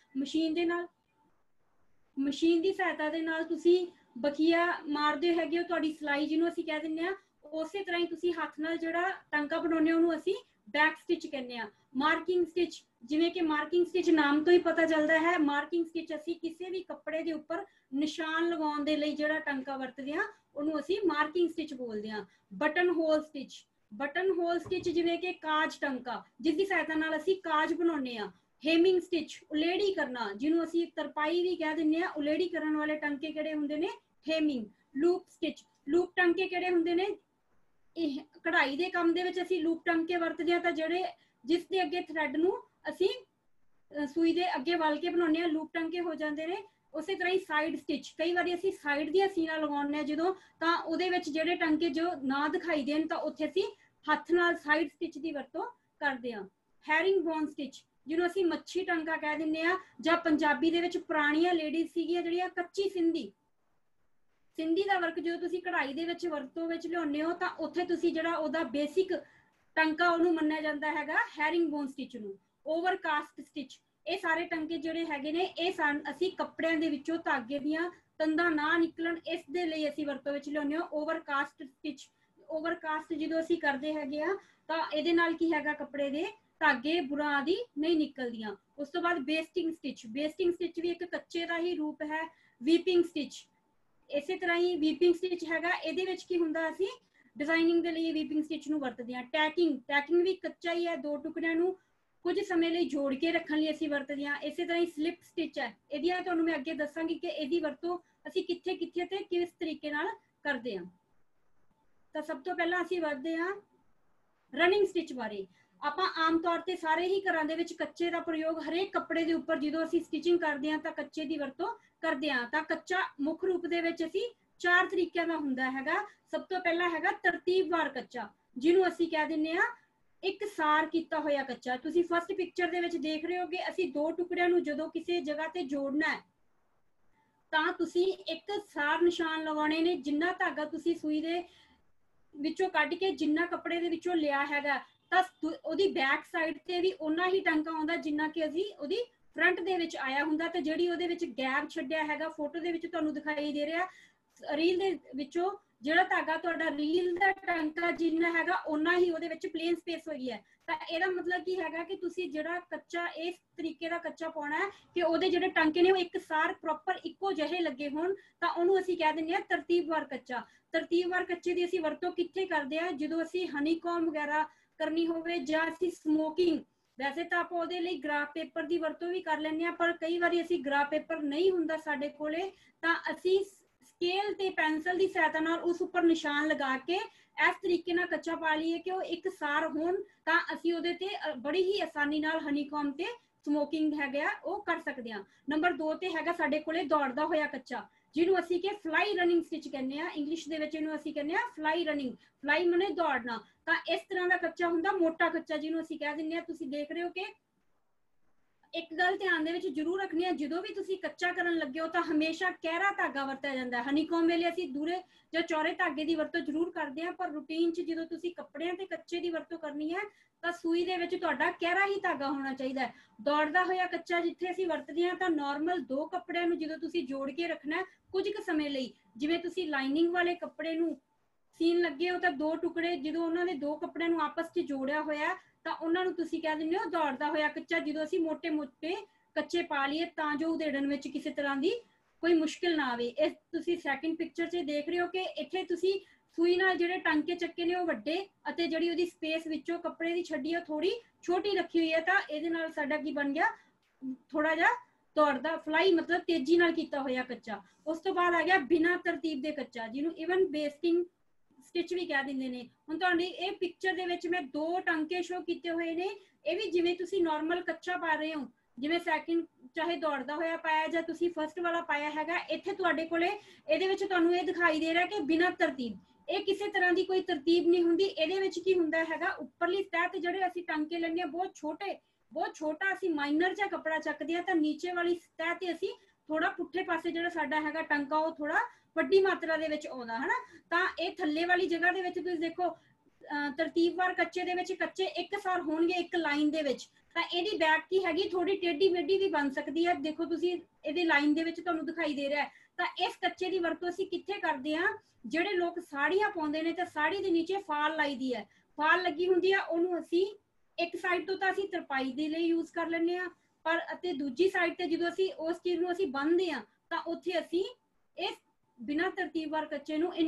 ਮਸ਼ੀਨ ਦੀ ਸਹਾਇਤਾ ਦੇ ਨਾਲ ਤੁਸੀਂ ਬਖੀਆ ਮਾਰਦੇ ਹੈਗੇ ਹੋ, ਤੁਹਾਡੀ ਸਿਲਾਈ ਜਿਹਨੂੰ ਅਸੀਂ ਕਹਿ ਦਿੰਦੇ ਹਾਂ। ਉਸੇ ਤਰ੍ਹਾਂ ਹੀ ਤੁਸੀਂ ਹੱਥ ਨਾਲ ਜਿਹੜਾ ਟਾਂਕਾ ਬਣਾਉਂਦੇ ਹੋ ਉਹਨੂੰ ਅਸੀਂ ਬੈਕ ਸਟਿਚ ਕਹਿੰਦੇ ਹਾਂ। ਮਾਰਕਿੰਗ ਸਟਿਚ, ਜਿਵੇਂ ਕਿ ਮਾਰਕਿੰਗ ਸਟਿਚ ਨਾਮ ਤੋਂ ਹੀ ਪਤਾ ਚੱਲਦਾ ਹੈ, ਮਾਰਕਿੰਗ ਸਟਿਚ ਅਸੀਂ ਕਿਸੇ ਵੀ ਕੱਪੜੇ ਦੇ ਉੱਪਰ ਨਿਸ਼ਾਨ ਲਗਾਉਣ ਦੇ ਲਈ ਜਿਹੜਾ ਟਾਂਕਾ ਵਰਤਦੇ ਹਾਂ ਉਹਨੂੰ ਅਸੀਂ ਮਾਰਕਿੰਗ ਸਟਿਚ ਬੋਲਦੇ ਹਾਂ। Button hole stitch, button hole stitch ਜਿਵੇਂ ਕਿ ਕਾਜ ਟਾਂਕਾ, ਜਿਸ ਦੀ ਸਹਾਇਤਾ ਨਾਲ ਅਸੀਂ ਕਾਜ ਬਣਾਉਂਦੇ ਹਾਂ। ਹੇਮਿੰਗ ਸਟਿਚ, ਉਲੇੜੀ ਕਰਨਾ, ਜਿਹਨੂੰ ਅਸੀਂ ਤਰਪਾਈ ਵੀ ਕਹਿ ਦਿੰਦੇ ਹਾਂ। ਉਲੇੜੀ ਕਰਨ ਵਾਲੇ ਟਾਂਕੇ ਕਿਹੜੇ ਹੁੰਦੇ ਨੇ? ਹੇਮਿੰਗ। ਲੂਪ ਸਟਿਚ, ਲੂਪ ਟਾਂਕੇ ਕਿਹੜੇ ਹੁੰਦੇ ਨੇ? ਇਹ ਕਢਾਈ ਦੇ ਕੰਮ ਦੇ ਵਿੱਚ ਅਸੀਂ ਲੂਪ ਟਾਂਕੇ ਵਰਤਦੇ ਹਾਂ, ਤਾਂ ਜਿਹੜੇ ਜਿਸ ਦੇ ਅੱਗੇ ਥ੍ਰੈਡ ਨੂੰ ਅਸੀਂ ਸੂਈ ਦੇ ਅੱਗੇ ਵਲ ਕੇ ਬਣਾਉਂਦੇ ਹਾਂ, ਲੂਪ ਟਾਂਕੇ ਹੋ ਜਾਂਦੇ ਨੇ। ਉਸੇ ਤਰ੍ਹਾਂ ਹੀ ਸਾਈਡ ਸਟਿਚ, ਕਈ ਵਾਰੀ ਅਸੀਂ ਸਾਈਡ ਦੀਆਂ ਸੀਨਾ ਲਗਾਉਂਦੇ ਹਾਂ ਜਦੋਂ, ਤਾਂ ਉਹਦੇ ਵਿੱਚ ਜਿਹੜੇ ਟਾਂਕੇ ਜੋ ਨਾ ਦਿਖਾਈ ਦੇਣ ਤਾਂ ਉੱਥੇ ਅਸੀਂ ਹੱਥ ਨਾਲ ਸਾਈਡ ਸਟਿਚ ਦੀ ਵਰਤੋਂ ਕਰਦੇ ਹਾਂ। ਹੈਰਿੰਗ ਬੋਨ ਸਟਿਚ, ਜਿਹਨੂੰ ਅਸੀਂ ਮੱਛੀ ਟਾਂਕਾ ਕਹਿ ਦਿੰਦੇ ਆ, ਜਾਂ ਪੰਜਾਬੀ ਦੇ ਵਿੱਚ ਪੁਰਾਣੀਆਂ ਲੇਡੀਜ਼ ਸੀਗੀਆਂ ਜਿਹੜੀਆਂ ਕੱਚੀ ਸਿੰਧੀ ਦਾ ਵਰਕ ਜਦੋਂ ਤੁਸੀਂ ਕਢਾਈ ਦੇ ਵਿੱਚ ਵਰਤੋਂ ਵਿੱਚ ਲਿਆਉਂਦੇ ਹੋ ਤਾਂ ਉੱਥੇ ਤੁਸੀਂ ਜਿਹੜਾ ਉਹਦਾ ਬੇਸਿਕ ਟਾਂਕਾ ਉਹਨੂੰ ਮੰਨਿਆ ਜਾਂਦਾ ਹੈਗਾ ਹੈਰਿੰਗ ਬੋਨ ਸਟਿਚ ਨੂੰ, ਓਵਰਕਾਸਟ ਸਟਿਚ। ਇਹ ਸਾਰੇ ਟਾਂਕੇ ਜਿਹੜੇ ਹੈਗੇ ਨੇ ਇਹ ਅਸੀਂ ਕੱਪੜਿਆਂ ਦੇ ਵਿੱਚੋਂ ਧਾਗੇ ਦੀਆਂ ਤੰਦਾਂ ਨਾ ਨਿਕਲਣ ਇਸ ਦੇ ਲਈ ਅਸੀਂ ਵਰਤੋਂ ਵਿੱਚ ਲਿਆਉਂਦੇ ਹਾਂ ਓਵਰਕਾਸਟ ਸਟਿਚ। ਓਵਰਕਾਸਟ ਜਦੋਂ ਅਸੀਂ ਕਰਦੇ ਹੈਗੇ ਆ ਤਾਂ ਇਹਦੇ ਨਾਲ ਕੀ ਹੈਗਾ, ਕੱਪੜੇ ਦੇ ਧਾਗੇ ਬੁਰਾ ਆਦਿ ਨਹੀਂ ਨਿਕਲਦੀਆਂ। ਉਸ ਤੋਂ ਬਾਅਦ ਬੇਸਟਿੰਗ ਸਟਿਚ ਵੀ ਇੱਕ ਕੱਚੇ ਦਾ ਹੀ ਰੂਪ ਹੈ। ਵੀਪਿੰਗ ਸਟਿਚ ਇਸੇ ਤਰ੍ਹਾਂ ਹੀ ਵੀਪਿੰਗ ਸਟਿਚ ਹੈਗਾ, ਇਹਦੇ ਵਿੱਚ ਕੀ ਹੁੰਦਾ, ਅਸੀਂ ਡਿਜ਼ਾਈਨਿੰਗ ਦੇ ਲਈ ਵੀਪਿੰਗ ਸਟਿਚ ਨੂੰ ਵਰਤਦੇ ਹਾਂ। ਟੈਕਿੰਗ ਵੀ ਕੱਚਾ ਹੀ ਹੈ, ਦੋ ਟੁਕੜਿਆਂ ਨੂੰ ਕੁਝ ਸਮੇਂ ਲਈ ਜੋੜ ਕੇ ਰੱਖਣ ਲਈ ਅਸੀਂ ਵਰਤਦੇ ਹਾਂ। ਇਸੇ ਤਰ੍ਹਾਂ ਹੀ ਸਲਿਪ ਸਟਿਚ ਹੈ, ਇਹਦੀਆਂ ਤੁਹਾਨੂੰ ਮੈਂ ਅੱਗੇ ਦੱਸਾਂਗੀ ਕਿ ਇਹਦੀ ਵਰਤੋਂ ਅਸੀਂ ਕਿੱਥੇ ਕਿੱਥੇ ਤੇ ਕਿਸ ਤਰੀਕੇ ਨਾਲ ਕਰਦੇ ਹਾਂ। ਤਾਂ ਸਭ ਤੋਂ ਪਹਿਲਾਂ ਅਸੀਂ ਵਰਤਦੇ ਹਾਂ ਰਨਿੰਗ ਸਟਿਚ ਬਾਰੇ। ਆਪਾਂ ਆਮ ਤੌਰ ਤੇ ਸਾਰੇ ਹੀ ਘਰਾਂ ਦੇ ਵਿੱਚ ਕੱਚੇ ਦਾ ਪ੍ਰਯੋਗ ਹਰੇਕ ਕੱਪੜੇ ਦੇ ਉੱਪਰ ਜਦੋਂ ਅਸੀਂ ਸਟਿਚਿੰਗ ਕਰਦੇ ਹਾਂ ਤਾਂ ਕੱਚੇ ਦੀ ਵਰਤੋਂ ਕਰਦੇ ਹਾਂ। ਤਾਂ ਕੱਚਾ ਮੁੱਖ ਰੂਪ ਦੇ ਵਿੱਚ ਅਸੀਂ 4 ਤਰੀਕਿਆਂ ਦਾ ਹੁੰਦਾ ਹੈਗਾ। ਸਭ ਤੋਂ ਪਹਿਲਾਂ ਹੈਗਾ ਤਰਤੀਬਵਾਰ ਕੱਚਾ, ਜਿਹਨੂੰ ਅਸੀਂ ਕਹਿ ਦਿੰਦੇ ਹਾਂ ਇੱਕ ਸਾਰ ਕੀਤਾ ਹੋਇਆ ਕੱਚਾ। ਤੁਸੀਂ ਫਸਟ ਪਿਕਚਰ ਦੇ ਵਿੱਚ ਦੇਖ ਰਹੇ ਹੋ ਕਿ ਅਸੀਂ ਦੋ ਟੁਕੜਿਆਂ ਨੂੰ ਜਦੋਂ ਕਿਸੇ ਜਗ੍ਹਾ ਤੇ ਜੋੜਨਾ ਹੈ ਤਾਂ ਤੁਸੀਂ ਇੱਕ ਸਾਰ ਨਿਸ਼ਾਨ ਲਗਾਉਣੇ ਨੇ। ਜਿੰਨਾ ਧਾਗਾ ਤੁਸੀਂ ਸੂਈ ਦੇ ਵਿੱਚੋਂ ਕੱਢ ਕੇ ਜਿੰਨਾ ਕੱਪੜੇ ਦੇ ਵਿੱਚੋਂ ਲਿਆ ਹੈਗਾ ਤਾਂ ਉਹਦੀ ਬੈਕ ਸਾਈਡ ਤੇ ਵੀ ਓਨਾ ਹੀ ਟਾਂਕਾ ਆਉਂਦਾ ਜਿੰਨਾ ਕਿ ਅਸੀਂ ਉਹਦੀ ਫਰੰਟ ਦੇ ਵਿੱਚ ਆਇਆ ਹੁੰਦਾ। ਤੇ ਜਿਹੜੀ ਉਹਦੇ ਵਿੱਚ ਗੈਪ ਛੱਡਿਆ ਹੈਗਾ, ਫੋਟੋ ਦੇ ਵਿੱਚ ਤੁਹਾਨੂੰ ਦਿਖਾਈ ਦੇ ਰਿਹਾ, ਰੀਲ ਦੇ ਵਿੱਚੋਂ ਜਿਹੜਾ ਧਾਗਾ ਤੁਹਾਡਾ ਰੀਲ ਦਾ ਟਾਂਕਾ ਜਿੰਨਾ ਹੈਗਾ ਓਨਾ ਹੀ ਉਹਦੇ ਵਿੱਚ ਪਲੇਨ ਸਪੇਸ ਹੋਈ ਹੈ। ਤਾਂ ਇਹਦਾ ਮਤਲਬ ਕੀ ਹੈਗਾ ਕਿ ਤੁਸੀਂ ਜਿਹੜਾ ਕੱਚਾ ਇਸ ਤਰੀਕੇ ਦਾ ਕੱਚਾ ਪਾਉਣਾ ਹੈ ਕਿ ਉਹਦੇ ਜਿਹੜੇ ਟਾਂਕੇ ਨੇ ਉਹ ਇੱਕ ਸਾਰ ਪ੍ਰੋਪਰ ਇੱਕੋ ਜਿਹੇ ਲੱਗੇ ਹੋਣ, ਤਾਂ ਉਹਨੂੰ ਅਸੀਂ ਕਹਿ ਦਿੰਦੇ ਹਾਂ ਤਰਤੀਬਵਾਰ ਕੱਚਾ। ਤਰਤੀਬਵਾਰ ਕੱਚੇ ਦੀ ਅਸੀਂ ਵਰਤੋਂ ਕਿੱਥੇ ਕਰਦੇ ਹਾਂ, ਜਦੋਂ ਅਸੀਂ ਹਨੀਕੌਮ ਵਗੈਰਾ ਕਰਨੀ ਹੋਵੇ ਜਾਂ ਅਸੀਂ ਸਮੋਕਿੰਗ। ਵੈਸੇ ਤਾਂ ਆਪਾਂ ਉਹਦੇ ਲਈ ਗ੍ਰਾਫ ਪੇਪਰ ਦੀ ਵਰਤੋਂ ਵੀ ਕਰ ਲੈਂਦੇ ਹਾਂ, ਪਰ ਕਈ ਵਾਰੀ ਅਸੀਂ ਗ੍ਰਾਫ ਪੇਪਰ ਨਹੀਂ ਹੁੰਦਾ ਸਾਡੇ ਕੋਲੇ ਤਾਂ ਅਸੀਂ ਸਕੇਲ ਤੇ ਪੈਨਸਲ ਦੀ ਸਹਾਇਤਾ ਨਾਲ ਉਸ ਉੱਪਰ ਨਿਸ਼ਾਨ ਲਗਾ ਕੇ ਇਸ ਤਰੀਕੇ ਨਾਲ ਕੱਚਾ ਪਾ ਲਈਏ ਕਿ ਉਹ ਇੱਕ ਸਾਰ ਹੋਣ, ਤਾਂ ਅਸੀਂ ਉਹਦੇ ਤੇ ਬੜੀ ਹੀ ਆਸਾਨੀ ਨਾਲ ਹਨੀਕੌਮ ਤੇ ਸਮੋਕਿੰਗ ਹੈਗਾ ਉਹ ਕਰ ਸਕਦੇ ਹਾਂ। ਨੰਬਰ 2 ਤੇ ਹੈਗਾ ਸਾਡੇ ਕੋਲੇ ਦੌੜਦਾ ਹੋਇਆ ਕੱਚਾ, ਜਿਹਨੂੰ ਅਸੀਂ ਕਿ ਫਲਾਈ ਰਨਿੰਗ ਸਟਿਚ ਕਹਿੰਦੇ ਆ। ਇੰਗਲਿਸ਼ ਦੇ ਵਿੱਚ ਇਹਨੂੰ ਅਸੀਂ ਕਹਿੰਦੇ ਆ ਫਲਾਈ ਰਨਿੰਗ। ਫਲਾਈ ਮਨੇ ਦੌੜਨਾ। ਤਾਂ ਇਸ ਤਰ੍ਹਾਂ ਦਾ ਕੱਚਾ ਹੁੰਦਾ ਮੋਟਾ ਕੱਚਾ, ਜਿਹਨੂੰ ਅਸੀਂ ਕਹਿ ਦਿੰਦੇ ਆ। ਤੁਸੀਂ ਦੇਖ ਰਹੇ ਹੋ ਕਿ ਇੱਕ ਗੱਲ ਧਿਆਨ ਦੇ ਵਿੱਚ ਜ਼ਰੂਰ ਰੱਖਣੀ ਹੈ, ਜਦੋਂ ਵੀ ਤੁਸੀਂ ਕੱਚਾ ਕਰਨ ਲੱਗੇ ਹੋ ਤਾਂ ਹਮੇਸ਼ਾ ਗਹਿਰਾ ਧਾਗਾ ਵਰਤਿਆ ਜਾਂਦਾ ਹੈ। ਹਨੀਕੌਮ ਵੇਲੇ ਅਸੀਂ ਦੂਰੇ ਜਾਂ ਚੌੜੇ ਧਾਗੇ ਦੀ ਵਰਤੋਂ ਜ਼ਰੂਰ ਕਰਦੇ ਹਾਂ, ਪਰ ਰੂਟੀਨ 'ਚ ਜਦੋਂ ਤੁਸੀਂ ਕੱਪੜਿਆਂ ਤੇ ਕੱਚੇ ਦੀ ਵਰਤੋਂ ਕਰਨੀ ਹੈ ਤਾਂ ਸੂਈ ਦੇ ਵਿੱਚ ਤੁਹਾਡਾ ਗਹਿਰਾ ਹੀ ਧਾਗਾ ਹੋਣਾ ਚਾਹੀਦਾ ਹੈ। ਦੌੜਦਾ ਹੋਇਆ ਕੱਚਾ ਜਿੱਥੇ ਅਸੀਂ ਵਰਤਦੇ ਹਾਂ ਤਾਂ ਨਾਰਮਲ ਦੋ ਕੱਪੜਿਆਂ ਨੂੰ ਜਦੋਂ ਤੁਸੀਂ ਜੋੜ ਕੇ ਰੱਖਣਾ ਕੁਝ ਕੁ ਸਮੇਂ ਲਈ, ਜਿਵੇਂ ਤੁਸੀਂ ਲਾਈਨਿੰਗ ਵਾਲੇ ਕੱਪੜੇ ਨੂੰ ਸੀਨ ਲੱਗੇ ਹੋ ਤਾਂ ਦੋ ਟੁਕੜੇ ਜਦੋਂ ਉਹਨਾਂ ਦੇ ਦੋ ਕੱਪੜਿਆਂ ਨੂੰ ਆਪਸ 'ਚ ਜੋੜਿਆ ਹੋਇਆ ਤਾਂ ਉਹਨਾਂ ਨੂੰ ਤੁਸੀਂ ਕਹਿ ਦਿੰਦੇ ਹੋ ਦੌੜਦਾ ਹੋਇਆ ਕੱਚਾ। ਜਦੋਂ ਅਸੀਂ ਮੋਟੇ-ਮੋਟੇ ਕੱਚੇ ਪਾ ਲਈਏ ਤਾਂ ਜੋ ਉਧੇੜਨ ਵਿੱਚ ਕਿਸੇ ਤਰ੍ਹਾਂ ਦੀ ਕੋਈ ਮੁਸ਼ਕਿਲ ਨਾ ਆਵੇ। ਇਹ ਤੁਸੀਂ ਸੈਕਿੰਡ ਪਿਕਚਰ 'ਚ ਦੇਖ ਰਹੇ ਹੋ ਕਿ ਇੱਥੇ ਤੁਸੀਂ ਸੂਈ ਨਾਲ ਜਿਹੜੇ ਟਾਂਕੇ ਚੱਕੇ ਨੇ ਉਹ ਵੱਡੇ ਅਤੇ ਜਿਹੜੀ ਉਹਦੀ ਸਪੇਸ ਵਿੱਚੋਂ ਕੱਪੜੇ ਦੀ ਛੱਡੀ ਹੈ ਥੋੜੀ ਛੋਟੀ ਰੱਖੀ ਹੋਈ ਹੈ। ਤਾਂ ਇਹਦੇ ਨਾਲ ਸਾਡਾ ਕੀ ਬਣ ਗਿਆ, ਥੋੜਾ ਜਿਹਾ ਦੌੜਦਾ ਫਲਾਈ ਮਤਲਬ ਤੇਜ਼ੀ ਨਾਲ ਕੀਤਾ ਹੋਇਆ ਕੱਚਾ। ਉਸ ਤੋਂ ਬਾਅਦ ਆ ਗਿਆ ਬਿਨਾਂ ਤਰਤੀਬ ਦੇ ਕੱਚਾ, ਜਿਹਨੂੰ ਇਵਨ ਬੇਸਟਿੰਗ ਸਟਿਚ ਵੀ ਕਹਿ ਦਿੰਦੇ ਨੇ। ਹੁਣ ਤੁਹਾਡੀ ਇਹ ਪਿਕਚਰ ਦੇ ਵਿੱਚ ਮੈਂ ਦੋ ਟਾਂਕੇ ਸ਼ੋ ਕੀਤੇ ਹੋਏ ਨੇ, ਇਹ ਵੀ ਜਿਵੇਂ ਤੁਸੀਂ ਨਾਰਮਲ ਕੱਚਾ ਪਾ ਰਹੇ ਹੋ, ਜਿਵੇਂ ਸੈਕਿੰਡ ਚਾਹੇ ਦੌੜਦਾ ਹੋਇਆ ਪਾਇਆ ਜਾਂ ਤੁਸੀਂ ਫਸਟ ਵਾਲਾ ਪਾਇਆ ਹੈਗਾ, ਇੱਥੇ ਤੁਹਾਡੇ ਕੋਲੇ ਇਹਦੇ ਵਿੱਚ ਤੁਹਾਨੂੰ ਇਹ ਦਿਖਾਈ ਦੇ ਰਿਹਾ ਕਿ ਬਿਨਾਂ ਤਰਤੀਬ। ਇਹ ਕਿਸੇ ਤਰ੍ਹਾਂ ਦੀ ਕੋਈ ਤਰਤੀਬ ਨਹੀਂ ਹੁੰਦੀ। ਇਹਦੇ ਵਿੱਚ ਕੀ ਹੁੰਦਾ ਹੈਗਾ, ਉੱਪਰਲੀ ਸਤਹ ਤੇ ਜਿਹੜੇ ਅਸੀਂ ਟਾਂਕੇ ਲੈਂਦੇ ਹਾਂ ਬਹੁਤ ਛੋਟਾ ਅਸੀਂ ਮਾਈਨਰ ਜਿਹਾ ਕੱਪੜਾ ਚੱਕਦੇ ਹਾਂ, ਤਾਂ ਨੀਚੇ ਵਾਲੀ ਸਤਹ ਤੇ ਅਸੀਂ ਥੋੜਾ ਪੁੱਠੇ ਪਾਸੇ ਜਿਹੜਾ ਸਾਡਾ ਹੈਗਾ ਟਾਂਕਾ ਉਹ ਥੋੜਾ ਵੱਡੀ ਮਾਤਰਾ ਦੇ ਵਿੱਚ ਆਉਂਦਾ ਹੈ ਨਾ। ਤਾਂ ਇਹ ਥੱਲੇ ਵਾਲੀ ਜਗ੍ਹਾ ਦੇ ਵਿੱਚ ਤੁਸੀਂ ਦੇਖੋ ਤਰਤੀਬਵਾਰ ਕੱਚੇ ਦੇ ਵਿੱਚ ਕੱਚੇ ਇੱਕ ਸਾਰ ਹੋਣਗੇ ਇੱਕ ਲਾਈਨ ਦੇ ਵਿੱਚ, ਤਾਂ ਇਹਦੀ ਬੈਕ ਕੀ ਹੈਗੀ ਥੋੜੀ ਟੇਢੀ ਮੇਢੀ ਵੀ ਬਣ ਸਕਦੀ ਹੈ। ਦੇਖੋ ਤੁਸੀਂ ਇਹਦੀ ਲਾਈਨ ਦੇ ਵਿੱਚ ਤੁਹਾਨੂੰ ਦਿਖਾਈ ਦੇ ਰਿਹਾ ਹੈ। ਤਾਂ ਇਸ ਕੱਚੇ ਦੀ ਵਰਤੋਂ ਅਸੀਂ ਕਿੱਥੇ ਕਰਦੇ ਹਾਂ, ਜਿਹੜੇ ਲੋਕ ਸਾੜੀਆਂ ਪਾਉਂਦੇ ਨੇ ਤਾਂ ਸਾੜੀ ਦੇ ਨੀਚੇ ਫਾਲ ਲਾਈ ਦੀ ਹੈ, ਫਾਲ ਲੱਗੀ ਹੁੰਦੀ ਆ, ਉਹਨੂੰ ਅਸੀਂ ਇੱਕ ਸਾਈਡ ਤੋਂ ਤਾਂ ਅਸੀਂ ਤਰਪਾਈ ਦੇ ਲਈ ਯੂਜ਼ ਕਰ ਲੈਂਦੇ ਹਾਂ, ਪਰ ਅਤੇ ਦੂਜੀ ਸਾਈਡ ਤੇ ਜਦੋਂ ਅਸੀਂ ਉਸ ਚੀਜ਼ ਨੂੰ ਅਸੀਂ ਬੰਨ੍ਹਦੇ ਹਾਂ ਤਾਂ ਉੱਥੇ ਅਸੀਂ ਇਸ ਬਿਨਾਂ ਤਰਤੀਬਵਾਰ ਕੱਚੇ ਨੂੰ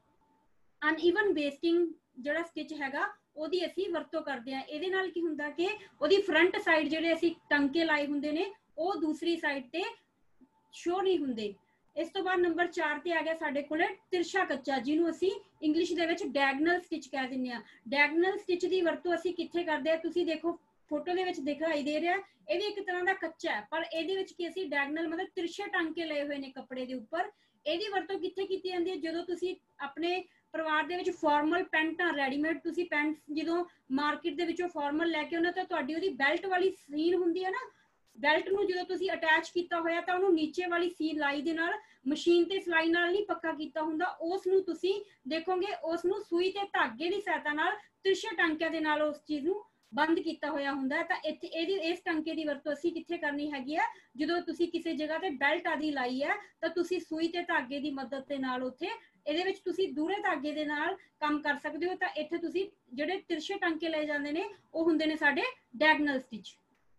ਅਨਈਵਨ ਬੇਸਟਿੰਗ ਜਿਹੜਾ ਸਟਿਚ ਹੈਗਾ ਉਹਦੀ ਅਸੀਂ ਵਰਤੋਂ ਕਰਦੇ ਹਾਂ। ਇਹਦੇ ਨਾਲ ਕੀ ਹੁੰਦਾ ਕਿ ਉਹਦੀ ਫਰੰਟ ਸਾਈਡ ਜਿਹੜੇ ਅਸੀਂ ਟਾਂਕੇ ਲਾਏ ਹੁੰਦੇ ਨੇ ਉਹ ਦੂਸਰੀ ਸਾਈਡ ਤੇ ਸ਼ੋ ਨਹੀਂ ਹੁੰਦੇ। ਇਸ ਤੋਂ ਬਾਅਦ ਨੰਬਰ 4 ਤੇ ਆ ਗਿਆ ਸਾਡੇ ਕੋਲੇ ਤਿਰਛਾ ਕੱਚਾ, ਜਿਹਨੂੰ ਅਸੀਂ ਇੰਗਲਿਸ਼ ਦੇ ਵਿੱਚ ਡਾਇਗਨਲ ਸਟਿਚ ਕਹਿ ਦਿੰਦੇ ਹਾਂ। ਡਾਇਗਨਲ ਸਟਿਚ ਦੀ ਵਰਤੋਂ ਅਸੀਂ ਕਿੱਥੇ ਕਰਦੇ ਹਾਂ, ਤੁਸੀਂ ਦੇਖੋ ਫੋਟੋ ਦੇ ਵਿੱਚ ਦਿਖਾਈ ਦੇ ਰਿਹਾ, ਇਹ ਵੀ ਇੱਕ ਤਰ੍ਹਾਂ ਦਾ ਕੱਚਾ ਹੈ, ਪਰ ਇਹਦੇ ਵਿੱਚ ਕੀ ਅਸੀਂ ਡਾਇਗਨਲ ਮਤਲਬ ਤਿਰਛੇ ਟਾਂਕੇ ਲਏ ਹੋਏ ਨੇ ਕੱਪੜੇ ਦੇ ਉੱਪਰ। ਇਹਦੀ ਵਰਤੋਂ ਕਿੱਥੇ ਕੀਤੀ ਜਾਂਦੀ ਹੈ, ਜਦੋਂ ਤੁਸੀਂ ਆਪਣੇ ਪਰਿਵਾਰ ਦੇ ਵਿੱਚ ਫਾਰਮਲ ਪੈਂਟਾਂ ਰੈਡੀਮੇਡ ਤੁਸੀਂ ਪੈਂਟ ਜਦੋਂ ਮਾਰਕੀਟ ਦੇ ਵਿੱਚੋਂ ਫਾਰਮਲ ਲੈ ਕੇ ਆਉਂਦੇ ਤਾਂ ਤੁਹਾਡੀ ਉਹਦੀ ਬੈਲਟ ਵਾਲੀ ਸੀਨ ਹੁੰਦੀ ਹੈ ਨਾ, ਬੈਲਟ ਨੂੰ ਜਦੋਂ ਤੁਸੀਂ ਅਟੈਚ ਕੀਤਾ ਹੋਇਆ ਤਾਂ ਉਹਨੂੰ ਨੀਚੇ ਵਾਲੀ ਸਿਲਾਈ ਦੇ ਨਾਲ ਮਸ਼ੀਨ ਤੇ ਸਿਲਾਈ ਨਾਲ ਨਹੀਂ ਪੱਕਾ ਕੀਤਾ ਹੁੰਦਾ, ਉਸ ਨੂੰ ਤੁਸੀਂ ਦੇਖੋਗੇ ਉਸ ਨੂੰ ਸੂਈ ਤੇ ਧਾਗੇ ਦੀ ਸਹਾਇਤਾ ਨਾਲ ਤਿਰਛੇ ਟਾਂਕਿਆਂ ਦੇ ਨਾਲ ਉਸ ਚੀਜ਼ ਨੂੰ ਬੰਦ ਕੀਤਾ ਹੋਇਆ ਹੁੰਦਾ ਹੈ। ਤਾਂ ਇੱਥੇ ਇਹਦੀ ਇਸ ਟਾਂਕੇ ਦੀ ਵਰਤੋਂ ਅਸੀਂ ਕਿੱਥੇ ਕਰਨੀ ਹੈਗੀ ਹੈ, ਜਦੋਂ ਤੁਸੀਂ ਕਿਸੇ ਜਗ੍ਹਾ ਤੇ ਬੈਲਟ ਆਦਿ ਲਾਈ ਹੈ ਤਾਂ ਤੁਸੀਂ ਸੂਈ ਤੇ ਧਾਗੇ ਦੀ ਮਦਦ ਦੇ ਨਾਲ ਉੱਥੇ ਇਹਦੇ ਵਿੱਚ ਤੁਸੀਂ ਦੂਰੇ ਧਾਗੇ ਦੇ ਨਾਲ ਕੰਮ ਕਰ ਸਕਦੇ ਹੋ। ਤਾਂ ਇੱਥੇ ਤੁਸੀਂ ਜਿਹੜੇ ਤਿਰਛੇ ਟਾਂਕੇ ਲਏ ਜਾਂਦੇ ਨੇ ਉਹ ਹੁੰਦੇ ਨੇ ਸਾਡੇ ਡਾਇਗਨਲ ਸਟਿਚ।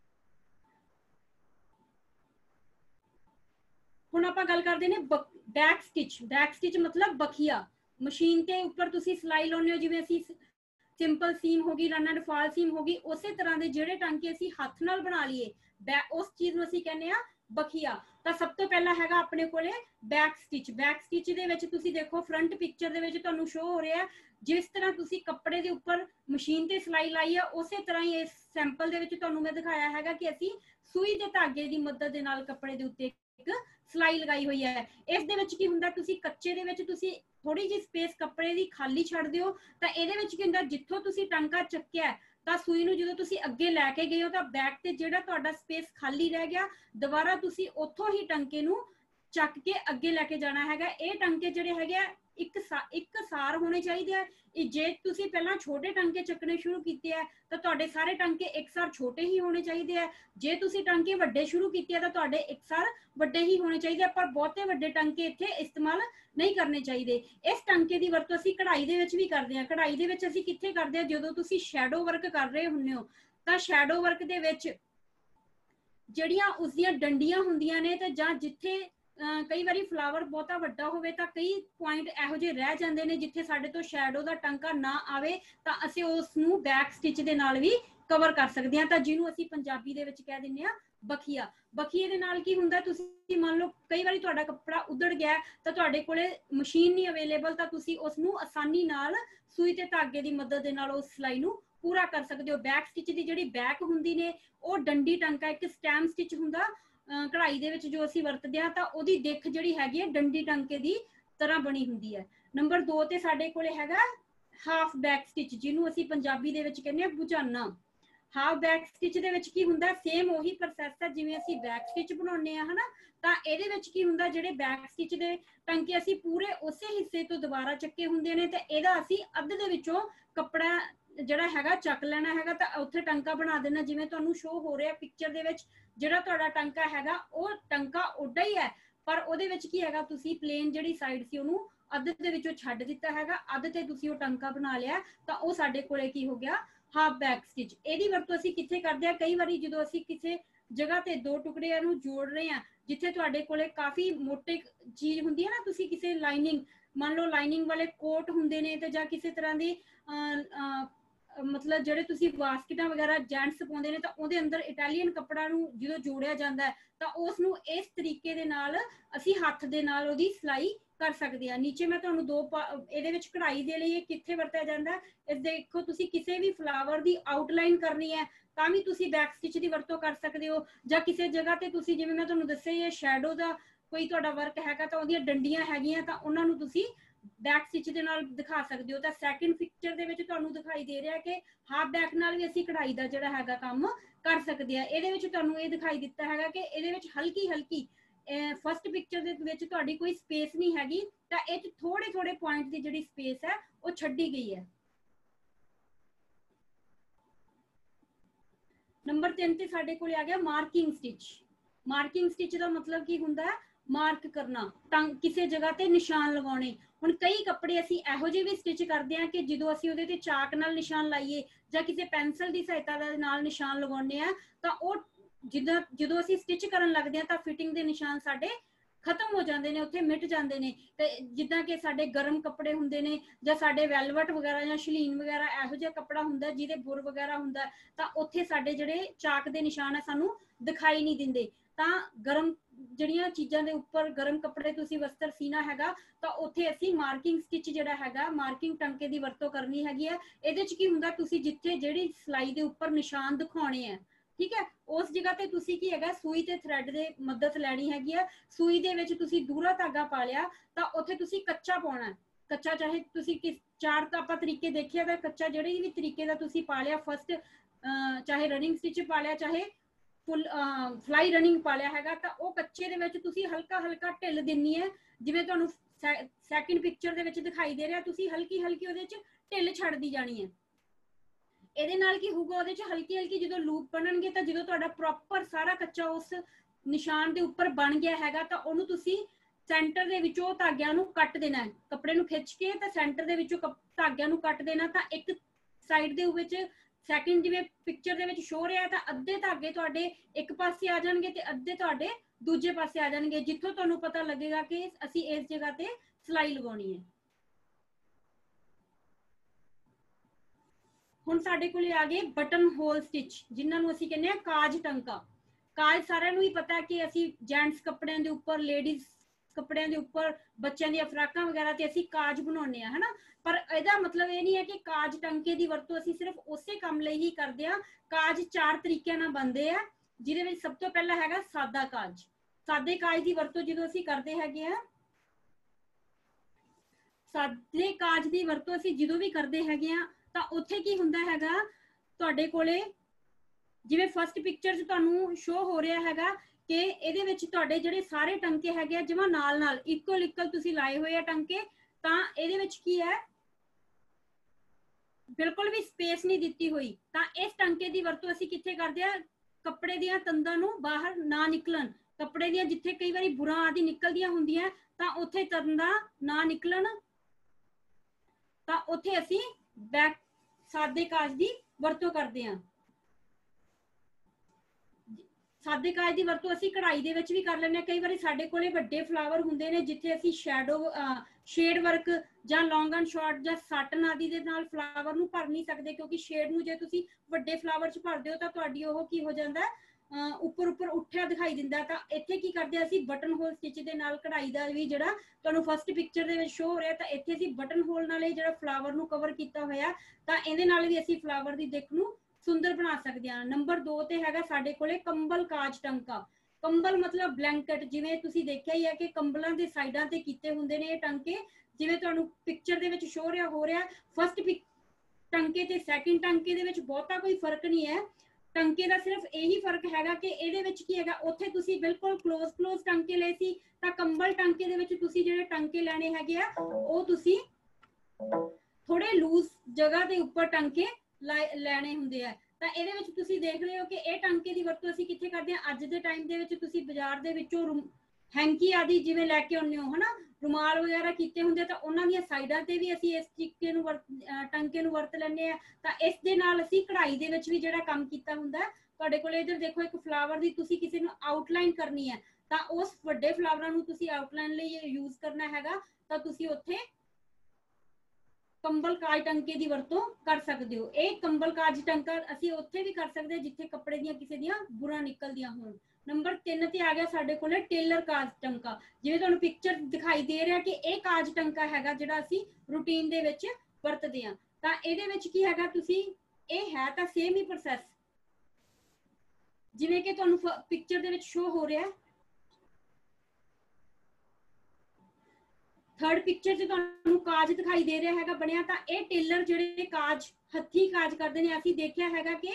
ਹੁਣ ਆਪਾਂ ਗੱਲ ਕਰਦੇ ਨੇ ਬੈਕ ਸਟਿਚ। ਬੈਕ ਸਟਿਚ ਮਤਲਬ ਬਖੀਆ, ਮਸ਼ੀਨ ਤੇ ਉੱਪਰ ਤੁਸੀਂ ਸਿਲਾਈ ਲਾਉਂਦੇ ਹੋ, ਜਿਵੇਂ ਅਸੀਂ ਸਿੰਪਲ ਸੀਮ ਹੋ ਗਈ, ਰਨ ਐਂਡ ਫਾਲ ਸੀਮ ਹੋ ਗਈ, ਉਸੇ ਤਰ੍ਹਾਂ ਦੇ ਜਿਹੜੇ ਟਾਂਕੇ ਅਸੀਂ ਹੱਥ ਨਾਲ ਬਣਾ ਲਈਏ ਉਸ ਚੀਜ਼ ਨੂੰ ਅਸੀਂ ਕਹਿੰਦੇ ਆ ਬਖੀਆ। ਤਾਂ ਸਭ ਤੋਂ ਪਹਿਲਾਂ ਹੈਗਾ ਆਪਣੇ ਕੋਲੇ ਬੈਕ ਸਟਿਚ। ਬੈਕ ਸਟਿਚ ਦੇ ਵਿੱਚ ਤੁਸੀਂ ਦੇਖੋ ਫਰੰਟ ਪਿਕਚਰ ਦੇ ਵਿੱਚ ਤੁਹਾਨੂੰ ਸ਼ੋ ਹੋ ਰਿਹਾ ਜਿਸ ਤਰ੍ਹਾਂ ਤੁਸੀਂ ਕੱਪੜੇ ਦੇ ਉੱਪਰ ਮਸ਼ੀਨ ਤੇ ਸਿਲਾਈ ਲਾਈ ਆ ਉਸੇ ਤਰ੍ਹਾਂ ਹੀ ਇਸ ਸੈਂਪਲ ਦੇ ਵਿੱਚ ਤੁਹਾਨੂੰ ਮੈਂ ਦਿਖਾਇਆ ਹੈਗਾ ਕਿ ਅਸੀਂ ਸੂਈ ਦੇ ਧਾਗੇ ਦੀ ਮਦਦ ਦੇ ਨਾਲ ਕੱਪੜੇ ਦੇ ਉੱਤੇ ਇੱਕ ਸਿਲਾਈ ਲਗਾਈ ਹੋਈ ਹੈ। ਇਸ ਦੇ ਵਿੱਚ ਕੀ ਹੁੰਦਾ, ਤੁਸੀਂ ਕੱਚੇ ਦੇ ਵਿੱਚ ਤੁਸੀਂ ਥੋੜੀ ਜਿਹੀ ਸਪੇਸ ਕੱਪੜੇ ਦੀ ਖਾਲੀ ਛੱਡ ਦਿਓ ਤਾਂ ਇਹਦੇ ਵਿੱਚ ਕੀ ਹੁੰਦਾ, ਜਿੱਥੋਂ ਤੁਸੀਂ ਟਾਂਕਾ ਚੱਕਿਆ ਤਾਂ ਸੂਈ ਨੂੰ ਜਦੋਂ ਤੁਸੀਂ ਅੱਗੇ ਲੈ ਕੇ ਗਏ ਹੋ ਤਾਂ ਬੈਕ ਤੇ ਜਿਹੜਾ ਤੁਹਾਡਾ ਸਪੇਸ ਖਾਲੀ ਰਹਿ ਗਿਆ ਦੁਬਾਰਾ ਤੁਸੀਂ ਉੱਥੋਂ ਹੀ ਟਾਂਕੇ ਨੂੰ ਚੱਕ ਕੇ ਅੱਗੇ ਲੈ ਕੇ ਜਾਣਾ ਹੈਗਾ। ਇਹ ਟਾਂਕੇ ਜਿਹੜੇ ਹੈਗੇ ਆ ਇੱਕ ਸਾਰ ਹੋਣੇ ਚਾਹੀਦੇ ਆ। ਜੇ ਤੁਸੀਂ ਪਹਿਲਾਂ ਛੋਟੇ ਟਾਂਕੇ ਚੱਕਣੇ ਸ਼ੁਰੂ ਕੀਤੇ ਆ ਤਾਂ ਤੁਹਾਡੇ ਸਾਰੇ ਟਾਂਕੇ ਇੱਕਸਾਰ ਛੋਟੇ ਹੀ ਹੋਣੇ ਚਾਹੀਦੇ ਆ। ਜੇ ਤੁਸੀਂ ਟਾਂਕੇ ਵੱਡੇ ਸ਼ੁਰੂ ਕੀਤੇ ਆ ਤਾਂ ਤੁਹਾਡੇ ਇੱਕਸਾਰ ਵੱਡੇ ਹੀ ਹੋਣੇ ਚਾਹੀਦੇ ਆ, ਪਰ ਬਹੁਤੇ ਵੱਡੇ ਟਾਂਕੇ ਇੱਥੇ ਇਸਤੇਮਾਲ ਨਹੀਂ ਕਰਨੇ ਚਾਹੀਦੇ। ਇਸ ਟਾਂਕੇ ਦੀ ਵਰਤੋਂ ਅਸੀਂ ਕਢਾਈ ਦੇ ਵਿੱਚ ਵੀ ਕਰਦੇ ਹਾਂ। ਕਢਾਈ ਦੇ ਵਿੱਚ ਅਸੀਂ ਕਿੱਥੇ ਕਰਦੇ ਹਾਂ, ਜਦੋਂ ਤੁਸੀਂ ਸ਼ੈਡੋ ਵਰਕ ਕਰ ਰਹੇ ਹੁੰਦੇ ਹੋ ਤਾਂ ਸ਼ੈਡੋ ਵਰਕ ਦੇ ਵਿੱਚ ਜਿਹੜੀਆਂ ਉਸਦੀਆਂ ਡੰਡੀਆਂ ਹੁੰਦੀਆਂ ਨੇ ਤੇ ਜਾਂ ਜਿੱਥੇ ਕਈ ਵਾਰੀ ਫਲਾਵਰ ਬਹੁਤਾ ਵੱਡਾ ਹੋਵੇ ਤਾਂ ਕਈ ਪੁਆਇੰਟ ਇਹੋ ਜਿਹੇ ਰਹਿ ਜਾਂਦੇ ਨੇ ਜਿੱਥੇ ਸਾਡੇ ਤੋਂ ਸ਼ੈਡੋ ਦਾ ਟਾਂਕਾ ਨਾ ਆਵੇ ਤਾਂ ਅਸੀਂ ਉਸ ਨੂੰ ਬੈਕ ਸਟਿਚ ਦੇ ਨਾਲ ਵੀ ਕਵਰ ਕਰ ਸਕਦੇ ਹਾਂ। ਤਾਂ ਜਿਹਨੂੰ ਅਸੀਂ ਪੰਜਾਬੀ ਦੇ ਵਿੱਚ ਕਹਿ ਦਿੰਦੇ ਆ ਬਖੀਆ। ਬਖੀਏ ਦੇ ਨਾਲ ਕੀ ਹੁੰਦਾ, ਤੁਸੀਂ ਮੰਨ ਲਓ ਕਈ ਵਾਰੀ ਤੁਹਾਡਾ ਕੱਪੜਾ ਉਧੜ ਗਿਆ ਤਾਂ ਤੁਹਾਡੇ ਕੋਲੇ ਮਸ਼ੀਨ ਨਹੀਂ ਅਵੇਲੇਬਲ ਤਾਂ ਤੁਸੀਂ ਉਸ ਨੂੰ ਆਸਾਨੀ ਨਾਲ ਸੂਈ ਤੇ ਧਾਗੇ ਦੀ ਮਦਦ ਦੇ ਨਾਲ ਉਸ ਸਿਲਾਈ ਨੂੰ ਪੂਰਾ ਕਰ ਸਕਦੇ ਹੋ। ਬੈਕ ਸਟਿਚ ਦੀ ਜਿਹੜੀ ਬੈਕ ਹੁੰਦੀ ਨੇ ਉਹ ਡੰਡੀ ਟਾਂਕਾ ਇੱਕ ਸਟੈਮ ਸਟਿਚ ਹੁੰਦਾ ਕਢਾਈ ਦੇ ਵਿੱਚ ਜੋ ਅਸੀਂ ਵਰਤਦੇ ਆ ਤਾਂ ਉਹਦੀ ਦਿੱਖ ਜਿਹੜੀ ਹੈਗੀ ਹੈ ਡੰਡੀ ਟਾਂਕੇ ਦੀ ਤਰ੍ਹਾਂ ਬਣੀ ਹੁੰਦੀ ਹੈ। ਨੰਬਰ 2 ਤੇ ਸਾਡੇ ਕੋਲੇ ਹੈਗਾ ਹਾਫ ਬੈਕ ਸਟਿਚ, ਜਿਹਨੂੰ ਅਸੀਂ ਪੰਜਾਬੀ ਦੇ ਵਿੱਚ ਕਹਿੰਦੇ ਆ ਬੁਝਾਨਾ। ਹਾਫ ਬੈਕ ਸਟਿਚ ਦੇ ਵਿੱਚ ਕੀ ਹੁੰਦਾ, ਸੇਮ ਉਹੀ ਪ੍ਰੋਸੈਸ ਹੈ ਜਿਵੇਂ ਅਸੀਂ ਬੈਕ ਸਟਿਚ ਬਣਾਉਂਦੇ ਆ ਹਨਾ। ਤਾਂ ਇਹਦੇ ਵਿੱਚ ਕੀ ਹੁੰਦਾ, ਜਿਹੜੇ ਬੈਕ ਸਟਿਚ ਦੇ ਟਾਂਕੇ ਅਸੀਂ ਪੂਰੇ ਉਸੇ ਹਿੱਸੇ ਤੋਂ ਦੁਬਾਰਾ ਚੱਕੇ ਹੁੰਦੇ ਨੇ ਤੇ ਇਹਦਾ ਅਸੀਂ ਅੱਧ ਦੇ ਵਿੱਚੋਂ ਕੱਪੜਾ ਜਿਹੜਾ ਹੈਗਾ ਚੱਕ ਲੈਣਾ ਹੈਗਾ ਤਾਂ ਉੱਥੇ ਟਾਂਕਾ ਬਣਾ ਦੇਣਾ। ਜਿਵੇਂ ਤੁਹਾਨੂੰ ਸ਼ੋ ਹੋ ਰਿਹਾ ਪਿਕਚਰ ਦੇ ਵਿੱਚ ਜਿਹੜਾ ਤੁਹਾਡਾ ਟਾਂਕਾ ਹੈਗਾ ਉਹ ਟਾਂਕਾ ਉੱਡਾ ਹੀ ਹੈ, ਪਰ ਉਹਦੇ ਵਿੱਚ ਕੀ ਹੈਗਾ ਤੁਸੀਂ ਪਲੇਨ ਜਿਹੜੀ ਸਾਈਡ ਸੀ ਉਹਨੂੰ ਅੱਧ ਦੇ ਵਿੱਚੋਂ ਛੱਡ ਦਿੱਤਾ ਹੈਗਾ, ਅੱਧ ਤੇ ਤੁਸੀਂ ਉਹ ਟਾਂਕਾ ਬਣਾ ਲਿਆ ਤਾਂ ਉਹ ਸਾਡੇ ਕੋਲੇ ਕੀ ਹੋ ਗਿਆ ਹਾਫ ਬੈਕ ਸਟਿਚ। ਇਹਦੀ ਵਰਤੋਂ ਅਸੀਂ ਕਿੱਥੇ ਕਰਦੇ ਆ, ਕਈ ਵਾਰੀ ਜਦੋਂ ਅਸੀਂ ਕਿਸੇ ਜਗ੍ਹਾ ਤੇ ਦੋ ਟੁਕੜਿਆਂ ਨੂੰ ਜੋੜ ਰਹੇ ਆ ਜਿੱਥੇ ਤੁਹਾਡੇ ਕੋਲੇ ਕਾਫੀ ਮੋਟੇ ਚੀਜ਼ ਹੁੰਦੀ ਹੈ ਨਾ, ਤੁਸੀਂ ਕਿਸੇ ਲਾਈਨਿੰਗ ਮੰਨ ਲਓ ਲਾਈਨਿੰਗ ਵਾਲੇ ਕੋਟ ਹੁੰਦੇ ਨੇ ਤੇ ਜਾਂ ਕਿਸੇ ਤਰ੍ਹਾਂ ਦੀ ਮਤਲਬ ਜਿਹੜੇ ਤੁਸੀਂ ਬਾਸਕਟਾਂ ਵਗੈਰਾ ਜੈਂਟਸ ਪਾਉਂਦੇ ਨੇ ਤਾਂ ਉਹਦੇ ਅੰਦਰ ਇਟਾਲੀਅਨ ਕੱਪੜਾ ਨੂੰ ਜਦੋਂ ਜੋੜਿਆ ਜਾਂਦਾ ਤਾਂ ਉਸ ਨੂੰ ਇਸ ਤਰੀਕੇ ਦੇ ਨਾਲ ਅਸੀਂ ਹੱਥ ਦੇ ਨਾਲ ਉਹਦੀ ਸਿਲਾਈ ਕਰ ਸਕਦੇ ਆ। ਨੀਚੇ ਮੈਂ ਤੁਹਾਨੂੰ ਦੋ ਇਹਦੇ ਵਿੱਚ ਕਢਾਈ ਦੇ ਲਈ ਇਹ ਕਿੱਥੇ ਵਰਤਿਆ ਜਾਂਦਾ, ਇਸ ਦੇਖੋ ਤੁਸੀਂ ਕਿਸੇ ਵੀ ਫਲਾਵਰ ਦੀ ਆਊਟਲਾਈਨ ਕਰਨੀ ਹੈ ਤਾਂ ਵੀ ਤੁਸੀਂ ਬੈਕ ਸਟਿਚ ਦੀ ਵਰਤੋਂ ਕਰ ਸਕਦੇ ਹੋ, ਜਾਂ ਕਿਸੇ ਜਗ੍ਹਾ ਤੇ ਤੁਸੀਂ ਜਿਵੇਂ ਮੈਂ ਤੁਹਾਨੂੰ ਦੱਸਿਆ ਇਹ ਸ਼ੈਡੋ ਦਾ ਕੋਈ ਤੁਹਾਡਾ ਵਰਕ ਹੈਗਾ ਤਾਂ ਉਹਦੀਆਂ ਡੰਡੀਆਂ ਹੈਗੀਆਂ ਤਾਂ ਉਹਨਾਂ ਨੂੰ ਤੁਸੀਂ ਬੈਕ ਸਟਿਚ ਦੇ ਨਾਲ ਦਿਖਾ ਸਕਦੇ ਹੋ। ਤਾਂ ਸੈਕਿੰਡ ਪਿਕਚਰ ਦੇ ਵਿੱਚ ਤੁਹਾਨੂੰ ਦਿਖਾਈ ਦੇ ਰਿਹਾ ਕਿ ਹਾਫ ਬੈਕ ਨਾਲ ਵੀ ਅਸੀਂ ਕਢਾਈ ਦਾ ਜਿਹੜਾ ਹੈਗਾ ਕੰਮ ਕਰ ਸਕਦੇ ਆ। ਇਹਦੇ ਵਿੱਚ ਤੁਹਾਨੂੰ ਇਹ ਦਿਖਾਈ ਦਿੱਤਾ ਹੈਗਾ ਕਿ ਇਹਦੇ ਵਿੱਚ ਹਲਕੀ ਹਲਕੀ ਫਸਟ ਪਿਕਚਰ ਦੇ ਵਿੱਚ ਤੁਹਾਡੀ ਕੋਈ ਸਪੇਸ ਨਹੀਂ ਹੈਗੀ ਤਾਂ ਇਹ ਚ ਥੋੜੇ ਥੋੜੇ ਪੁਆਇੰਟ ਦੀ ਜਿਹੜੀ ਸਪੇਸ ਹੈ ਉਹ ਛੱਡੀ ਗਈ ਹੈ। ਨੰਬਰ 3 ਤੇ ਸਾਡੇ ਕੋਲੇ ਆ ਗਿਆ ਮਾਰਕਿੰਗ ਸਟਿਚ। ਮਾਰਕਿੰਗ ਸਟਿਚ ਦਾ ਮਤਲਬ ਕੀ ਹੁੰਦਾ ਹੈ, ਮਾਰਕ ਕਰਨਾ, ਕਿਸੇ ਜਗ੍ਹਾ ਤੇ ਨਿਸ਼ਾਨ ਲਗਾਉਣੇ। ਹੁਣ ਕਈ ਕੱਪੜੇ ਅਸੀਂ ਇਹੋ ਜਿਹੇ ਵੀ ਸਟਿਚ ਕਰਦੇ ਆ ਕਿ ਜਦੋਂ ਅਸੀਂ ਉਹਦੇ ਤੇ ਚਾਕ ਨਾਲ ਨਿਸ਼ਾਨ ਲਾਈਏ ਜਾਂ ਕਿਸੇ ਪੈਨਸਲ ਦੀ ਸਹਾਇਤਾ ਦੇ ਨਾਲ ਨਿਸ਼ਾਨ ਲਗਾਉਂਦੇ ਆ ਤਾਂ ਉਹ ਜਦੋਂ ਅਸੀਂ ਸਟਿਚ ਕਰਨ ਲੱਗਦੇ ਆ ਤਾਂ ਫਿਟਿੰਗ ਦੇ ਨਿਸ਼ਾਨ ਸਾਡੇ ਖਤਮ ਹੋ ਜਾਂਦੇ ਨੇ, ਉੱਥੇ ਮਿਟ ਜਾਂਦੇ ਨੇ। ਤੇ ਜਿੱਦਾਂ ਕਿ ਸਾਡੇ ਗਰਮ ਕੱਪੜੇ ਹੁੰਦੇ ਨੇ ਜਾਂ ਸਾਡੇ ਵੈਲਵਟ ਵਗੈਰਾ ਜਾਂ ਸ਼ਲੀਨ ਵਗੈਰਾ ਇਹੋ ਜਿਹਾ ਕੱਪੜਾ ਹੁੰਦਾ ਜਿਹਦੇ ਬੁਰ ਵਗੈਰਾ ਹੁੰਦਾ ਤਾਂ ਉੱਥੇ ਸਾਡੇ ਜਿਹੜੇ ਚਾਕ ਦੇ ਨਿਸ਼ਾਨ ਆ ਸਾਨੂੰ ਦਿਖਾਈ ਨਹੀਂ ਦਿੰਦੇ। ਤਾਂ ਗਰਮ ਜਿਹੜੀਆਂ ਚੀਜ਼ਾਂ ਦੇ ਉੱਪਰ ਗਰਮ ਕੱਪੜੇ ਤੁਸੀਂ ਵਸਤਰ ਸੀਨਾ ਹੈਗਾ ਤਾਂ ਉੱਥੇ ਅਸੀਂ ਮਾਰਕਿੰਗ ਸਟਿਚ ਜਿਹੜਾ ਹੈਗਾ ਮਾਰਕਿੰਗ ਟਾਂਕੇ ਦੀ ਵਰਤੋਂ ਕਰਨੀ ਹੈਗੀ ਹੈ। ਇਹਦੇ ਚ ਕੀ ਹੁੰਦਾ, ਤੁਸੀਂ ਜਿੱਥੇ ਜਿਹੜੀ ਸਿਲਾਈ ਦੇ ਉੱਪਰ ਨਿਸ਼ਾਨ ਦਿਖਾਉਣੇ ਆ ਠੀਕ ਹੈ ਉਸ ਜਗ੍ਹਾ ਤੇ ਤੁਸੀਂ ਕੀ ਹੈਗਾ ਸੂਈ ਤੇ ਥ੍ਰੈਡ ਦੇ ਮਦਦ ਲੈਣੀ ਹੈਗੀ ਆ। ਸੂਈ ਦੇ ਵਿੱਚ ਤੁਸੀਂ ਦੂਰਾ ਧਾਗਾ ਪਾ ਲਿਆ ਤਾਂ ਉੱਥੇ ਤੁਸੀਂ ਕੱਚਾ ਪਾਉਣਾ, ਕੱਚਾ ਚਾਹੇ ਤੁਸੀਂ ਕਿਸ ਚਾਰ ਤਾਂ ਆਪਾਂ ਤਰੀਕੇ ਦੇਖਿਆ ਤਾਂ ਕੱਚਾ ਜਿਹੜੇ ਵੀ ਤਰੀਕੇ ਦਾ ਤੁਸੀਂ ਪਾ ਲਿਆ ਫਸਟ ਚਾਹੇ ਰਨਿੰਗ ਸਟਿਚ ਪਾ ਲਿਆ ਚਾਹੇ ਫੁੱਲ ਫਲਾਈ ਰਨਿੰਗ ਪਾ ਲਿਆ ਹੈਗਾ ਤਾਂ ਉਹ ਕੱਚੇ ਦੇ ਵਿੱਚ ਤੁਸੀਂ ਹਲਕਾ ਹਲਕਾ ਢਿੱਲ ਦਿੰਨੀ ਹੈ ਜਿਵੇਂ ਤੁਹਾਨੂੰ ਸੈਕਿੰਡ ਪਿਕਚਰ ਦੇ ਵਿੱਚ ਦਿਖਾਈ ਦੇ ਰਿਹਾ ਤੁਸੀਂ ਹਲਕੀ ਹਲਕੀ ਉਹਦੇ ਚ ਢਿੱਲ ਛੱਡਦੀ ਜਾਣੀ ਹੈ। ਇਹਦੇ ਨਾਲ ਕੀ ਹੋਊਗਾ ਉਹਦੇ ਚ ਹਲਕੀ ਹਲਕੀ ਜਦੋਂ ਲੂਪ ਬਣਨਗੇ ਤਾਂ ਜਦੋਂ ਤੁਹਾਡਾ ਪ੍ਰੋਪਰ ਸਾਰਾ ਕੱਚਾ ਉਸ ਨਿਸ਼ਾਨ ਦੇ ਉੱਪਰ ਬਣ ਗਿਆ ਹੈਗਾ ਤਾਂ ਉਹਨੂੰ ਤੁਸੀਂ ਸੈਂਟਰ ਦੇ ਵਿੱਚੋਂ ਧਾਗਿਆਂ ਨੂੰ ਕੱਟ ਦੇਣਾ ਹੈ ਕੱਪੜੇ ਨੂੰ ਖਿੱਚ ਕੇ ਤਾਂ ਸੈਂਟਰ ਦੇ ਵਿੱਚੋਂ ਧਾਗਿਆਂ ਨੂੰ ਕੱਟ ਦੇਣਾ ਤਾਂ ਇੱਕ ਸਾਈਡ ਦੇ ਵਿੱਚ ਸੈਕਿੰਡ ਜਿਵੇਂ ਪਿਕਚਰ ਦੇ ਵਿੱਚ ਸ਼ੋ ਰਿਹਾ ਤਾਂ ਅੱਧੇ ਧਾਗੇ ਤੁਹਾਡੇ ਇੱਕ ਪਾਸੇ ਆ ਜਾਣਗੇ ਤੇ ਅੱਧੇ ਤੁਹਾਡੇ ਦੂਜੇ ਪਾਸੇ ਆ ਜਾਣਗੇ ਜਿੱਥੋਂ ਤੁਹਾਨੂੰ ਪਤਾ ਲੱਗੇਗਾ ਕਿ ਅਸੀਂ ਇਸ ਜਗ੍ਹਾ ਤੇ ਸਿਲਾਈ ਲਗਾਉਣੀ ਹੈ। ਹੁਣ ਸਾਡੇ ਕੋਲੇ ਆ ਗਏ ਬਟਨ ਹੋਲ ਸਟਿਚ ਜਿਨ੍ਹਾਂ ਨੂੰ ਅਸੀਂ ਕਹਿੰਦੇ ਆ ਕਾਜ ਟੰਕਾ। ਕਾਜ ਸਾਰਿਆਂ ਨੂੰ ਹੀ ਪਤਾ ਕਿ ਅਸੀਂ ਜੈਂਟਸ ਕੱਪੜਿਆਂ ਦੇ ਉੱਪਰ ਲੇਡੀਜ਼ ਕੱਪੜਿਆਂ ਦੇ ਉੱਪਰ ਬੱਚਿਆਂ ਦੀਆਂ ਫਰਾਕਾਂ ਵਗੈਰਾ ਤੇ ਅਸੀਂ ਕਾਜ ਬਣਾਉਂਦੇ ਆ ਹਨਾ ਪਰ ਇਹਦਾ ਮਤਲਬ ਇਹ ਨਹੀਂ ਹੈ ਕਿ ਕਾਜ ਟੰਕੇ ਦੀ ਵਰਤੋਂ ਅਸੀਂ ਸਿਰਫ ਉਸੇ ਕੰਮ ਲਈ ਹੀ ਕਰਦੇ ਆ। ਕਾਜ ਚਾਰ ਤਰੀਕਿਆਂ ਨਾਲ ਬਣਦੇ ਆ ਜਿਹਦੇ ਵਿੱਚ ਸਭ ਤੋਂ ਪਹਿਲਾਂ ਹੈਗਾ ਸਾਦਾ ਕਾਜ। ਸਾਦੇ ਕਾਜ ਦੀ ਵਰਤੋਂ ਜਦੋਂ ਅਸੀਂ ਕਰਦੇ ਹੈਗੇ ਆ ਸਾਦੇ ਕਾਜ ਦੀ ਵਰਤੋਂ ਅਸੀਂ ਜਦੋਂ ਵੀ ਕਰਦੇ ਹੈਗੇ ਆ ਤਾਂ ਉੱਥੇ ਕੀ ਹੁੰਦਾ ਹੈਗਾ ਤੁਹਾਡੇ ਕੋਲੇ ਜਿਵੇਂ ਫਸਟ ਪਿਕਚਰ 'ਚ ਤੁਹਾਨੂੰ ਸ਼ੋ ਹੋ ਰਿਹਾ ਹੈਗਾ ਕਿ ਇਹਦੇ ਵਿੱਚ ਤੁਹਾਡੇ ਜਿਹੜੇ ਸਾਰੇ ਟੰਕੇ ਹੈਗੇ ਆ ਜਿਵੇਂ ਨਾਲ ਨਾਲ ਇਕੁਅਲ ਤੁਸੀਂ ਲਾਏ ਹੋਏ ਆ ਟੰਕੇ ਤਾਂ ਇਹਦੇ ਵਿੱਚ ਕੀ ਹੈ ਬਿਲਕੁਲ ਵੀ ਸਪੇਸ ਨਹੀਂ ਦਿੱਤੀ ਹੋਈ ਤਾਂ ਇਸ ਟੰਕੇ ਦੀ ਵਰਤੋਂ ਅਸੀਂ ਕਿੱਥੇ ਕਰਦੇ ਆ ਕੱਪੜੇ ਦੀਆਂ ਤੰਦਾਂ ਨੂੰ ਬਾਹਰ ਨਾ ਨਿਕਲਣ ਕੱਪੜੇ ਦੀਆਂ ਜਿੱਥੇ ਕਈ ਵਾਰੀ ਬੁਰਾਂ ਆਦਿ ਨਿਕਲਦੀਆਂ ਹੁੰਦੀਆਂ ਤਾਂ ਉੱਥੇ ਤੰਦਾਂ ਨਾ ਨਿਕਲਣ ਤਾਂ ਉੱਥੇ ਅਸੀਂ ਬੈਕ ਸਾਦੇ ਕਾਜ ਦੀ ਵਰਤੋਂ ਕਰਦੇ ਹਾਂ। ਸਾਦੇ ਕਾਜ ਦੀ ਵਰਤੋਂ ਅਸੀਂ ਕਢਾਈ ਦੇ ਵਿੱਚ ਵੀ ਕਰ ਲੈਂਦੇ ਹਾਂ ਕਈ ਵਾਰੀ ਸਾਡੇ ਕੋਲੇ ਵੱਡੇ ਫਲਾਵਰ ਹੁੰਦੇ ਨੇ ਜਿੱਥੇ ਅਸੀਂ ਸ਼ੇਡ ਵਰਕ ਜਾਂ ਲੌਂਗ ਐਂਡ ਸ਼ਾਰਟ ਜਾਂ ਸਾਟਨ ਆਦਿ ਦੇ ਨਾਲ ਫਲਾਵਰ ਨੂੰ ਭਰ ਨਹੀਂ ਸਕਦੇ ਕਿਉਂਕਿ ਸ਼ੇਡ ਨੂੰ ਜੇ ਤੁਸੀਂ ਵੱਡੇ ਫਲਾਵਰ 'ਚ ਭਰਦੇ ਹੋ ਤਾਂ ਤੁਹਾਡੀ ਉਹ ਕੀ ਹੋ ਜਾਂਦਾ ਉੱਪਰ ਉੱਪਰ ਉੱਠਿਆ ਦਿਖਾਈ ਦਿੰਦਾ ਤਾਂ ਇੱਥੇ ਕੀ ਕਰਦੇ ਅਸੀਂ ਬਟਨ ਹੋਲ ਸਟਿਚ ਦੇ ਨਾਲ ਕਢਾਈ ਦਾ ਵੀ ਜਿਹੜਾ ਤੁਹਾਨੂੰ ਫਸਟ ਪਿਕਚਰ ਦੇ ਵਿੱਚ ਸ਼ੋ ਹੋ ਰਿਹਾ ਤਾਂ ਇੱਥੇ ਅਸੀਂ ਬਟਨ ਹੋਲ ਨਾਲ ਇਹ ਜਿਹੜਾ ਫਲਾਵਰ ਨੂੰ ਕਵਰ ਕੀਤਾ ਹੋਇਆ ਤਾਂ ਇਹਦੇ ਨਾਲ ਵੀ ਅਸੀਂ ਫਲਾਵਰ ਦੀ ਦਿੱਖ ਨੂੰ ਸੁੰਦਰ ਬਣਾ ਸਕਦੇ ਹਾਂ। ਨੰਬਰ 2 ਤੇ ਹੈਗਾ ਸਾਡੇ ਕੋਲੇ ਕੰਬਲ ਕਾਜ ਟੰਕਾ। ਕੰਬਲ ਮਤਲਬ ਬਲੈਂਕਟ ਜਿਵੇਂ ਤੁਸੀਂ ਦੇਖਿਆ ਹੀ ਹੈ ਕਿ ਕੰਬਲਾਂ ਦੇ ਸਾਈਡਾਂ ਤੇ ਕੀਤੇ ਹੁੰਦੇ ਨੇ ਇਹ ਟੰਕੇ ਜਿਵੇਂ ਤੁਹਾਨੂੰ ਪਿਕਚਰ ਦੇ ਵਿੱਚ ਸ਼ੋ ਹੋ ਰਿਹਾ ਫਸਟ ਟੰਕੇ ਤੇ ਸੈਕਿੰਡ ਟੰਕੇ ਦੇ ਵਿੱਚ ਬਹੁਤਾ ਕੋਈ ਫਰਕ ਨਹੀਂ ਹੈ ਟੰਕੇ ਦਾ ਸਿਰਫ ਇਹੀ ਫਰਕ ਹੈਗਾ ਕਿ ਇਹਦੇ ਵਿੱਚ ਕੀ ਹੈਗਾ ਉੱਥੇ ਤੁਸੀਂ ਬਿਲਕੁਲ ਕਲੋਜ਼ ਟੰਕੇ ਲਏ ਸੀ ਤਾਂ ਕੰਬਲ ਟੰਕੇ ਦੇ ਵਿੱਚ ਤੁਸੀਂ ਜਿਹੜੇ ਟੰਕੇ ਲੈਣੇ ਹੈਗੇ ਆ ਉਹ ਤੁਸੀਂ ਥੋੜੇ ਲੂਜ਼ ਜਗ੍ਹਾ ਦੇ ਉੱਪਰ ਟੰਕੇ ਲੈਣੇ ਹੁੰਦੇ ਆ ਤਾਂ ਇਹਦੇ ਵਿੱਚ ਤੁਸੀਂ ਦੇਖ ਰਹੇ ਹੋ ਕਿ ਇਹ ਟੰਕੇ ਦੀ ਵਰਤੋਂ ਅਸੀਂ ਕਿੱਥੇ ਕਰਦੇ ਆ ਅੱਜ ਦੇ ਟਾਈਮ ਦੇ ਵਿੱਚ ਤੁਸੀਂ ਬਾਜ਼ਾਰ ਦੇ ਵਿੱਚੋਂ ਹੈਂਕੀ ਆਦਿ ਜਿਵੇਂ ਲੈ ਕੇ ਆਉਂਦੇ ਹੋ ਹਨਾ ਰੁਮਾਲ ਵਗੈਰਾ ਕੀਤੇ ਹੁੰਦੇ ਤਾਂ ਉਹਨਾਂ ਦੀਆਂ ਸਾਈਡਾਂ ਤੇ ਵੀ ਅਸੀਂ ਇਸ ਟਿੱਕੇ ਨੂੰ ਟੰਕੇ ਨੂੰ ਵਰਤ ਲੈਂਦੇ ਆ ਤਾਂ ਇਸ ਦੇ ਨਾਲ ਅਸੀਂ ਕਢਾਈ ਦੇ ਵਿੱਚ ਵੀ ਜਿਹੜਾ ਕੰਮ ਕੀਤਾ ਹੁੰਦਾ ਤੁਹਾਡੇ ਕੋਲ ਇਧਰ ਦੇਖੋ ਇੱਕ ਫਲਾਵਰ ਦੀ ਤੁਸੀਂ ਕਿਸੇ ਨੂੰ ਆਊਟਲਾਈਨ ਕਰਨੀ ਹੈ ਤਾਂ ਉਸ ਵੱਡੇ ਫਲਾਵਰਾਂ ਨੂੰ ਤੁਸੀਂ ਆਊਟਲਾਈਨ ਲਈ ਯੂਜ਼ ਕਰਨਾ ਹੈਗਾ ਤਾਂ ਤੁਸੀਂ ਉੱਥੇ ਕੰਬਲ ਕਾਜ ਟੰਕੇ ਦੀ ਵਰਤੋਂ ਕਰ ਸਕਦੇ ਹੋ। ਇਹ ਕੰਬਲ ਕਾਜ ਟੰਕਾ ਅਸੀਂ ਉੱਥੇ ਵੀ ਕਰ ਸਕਦੇ ਜਿੱਥੇ ਕੱਪੜੇ ਦੀਆਂ ਕਿਸੇ ਦੀਆਂ ਬੁਰਾ ਨਿਕਲਦੀਆਂ ਹੋਣ। ਨੰਬਰ 3 ਤੇ ਆ ਗਿਆ ਸਾਡੇ ਕੋਲੇ ਟੇਲਰ ਕਾਜ ਟੰਕਾ। ਜਿਵੇਂ ਤੁਹਾਨੂੰ ਪਿਕਚਰ ਦਿਖਾਈ ਦੇ ਰਿਹਾ ਕਿ ਇਹ ਕਾਜ ਟੰਕਾ ਹੈਗਾ ਜਿਹੜਾ ਅਸੀਂ ਰੂਟੀਨ ਦੇ ਵਿੱਚ ਵਰਤਦੇ ਹਾਂ ਤਾਂ ਇਹਦੇ ਵਿੱਚ ਕੀ ਹੈਗਾ ਤੁਸੀਂ ਇਹ ਹੈ ਤਾਂ ਸੇਮ ਹੀ ਪ੍ਰੋਸੈਸ ਜਿਵੇਂ ਕਿ ਤੁਹਾਨੂੰ ਪਿਕਚਰ ਦੇ ਵਿੱਚ ਸ਼ੋ ਹੋ ਰਿਹਾ ਥਰਡ ਪਿਕਚਰ 'ਚ ਤੁਹਾਨੂੰ ਕਾਜ ਦਿਖਾਈ ਦੇ ਰਿਹਾ ਹੈਗਾ ਬਣਿਆ ਤਾਂ ਇਹ ਟੇਲਰ ਜਿਹੜੇ ਕਾਜ ਹੱਥੀ ਕਾਜ ਕਰਦੇ ਨੇ ਅਸੀਂ ਦੇਖਿਆ ਹੈਗਾ ਕਿ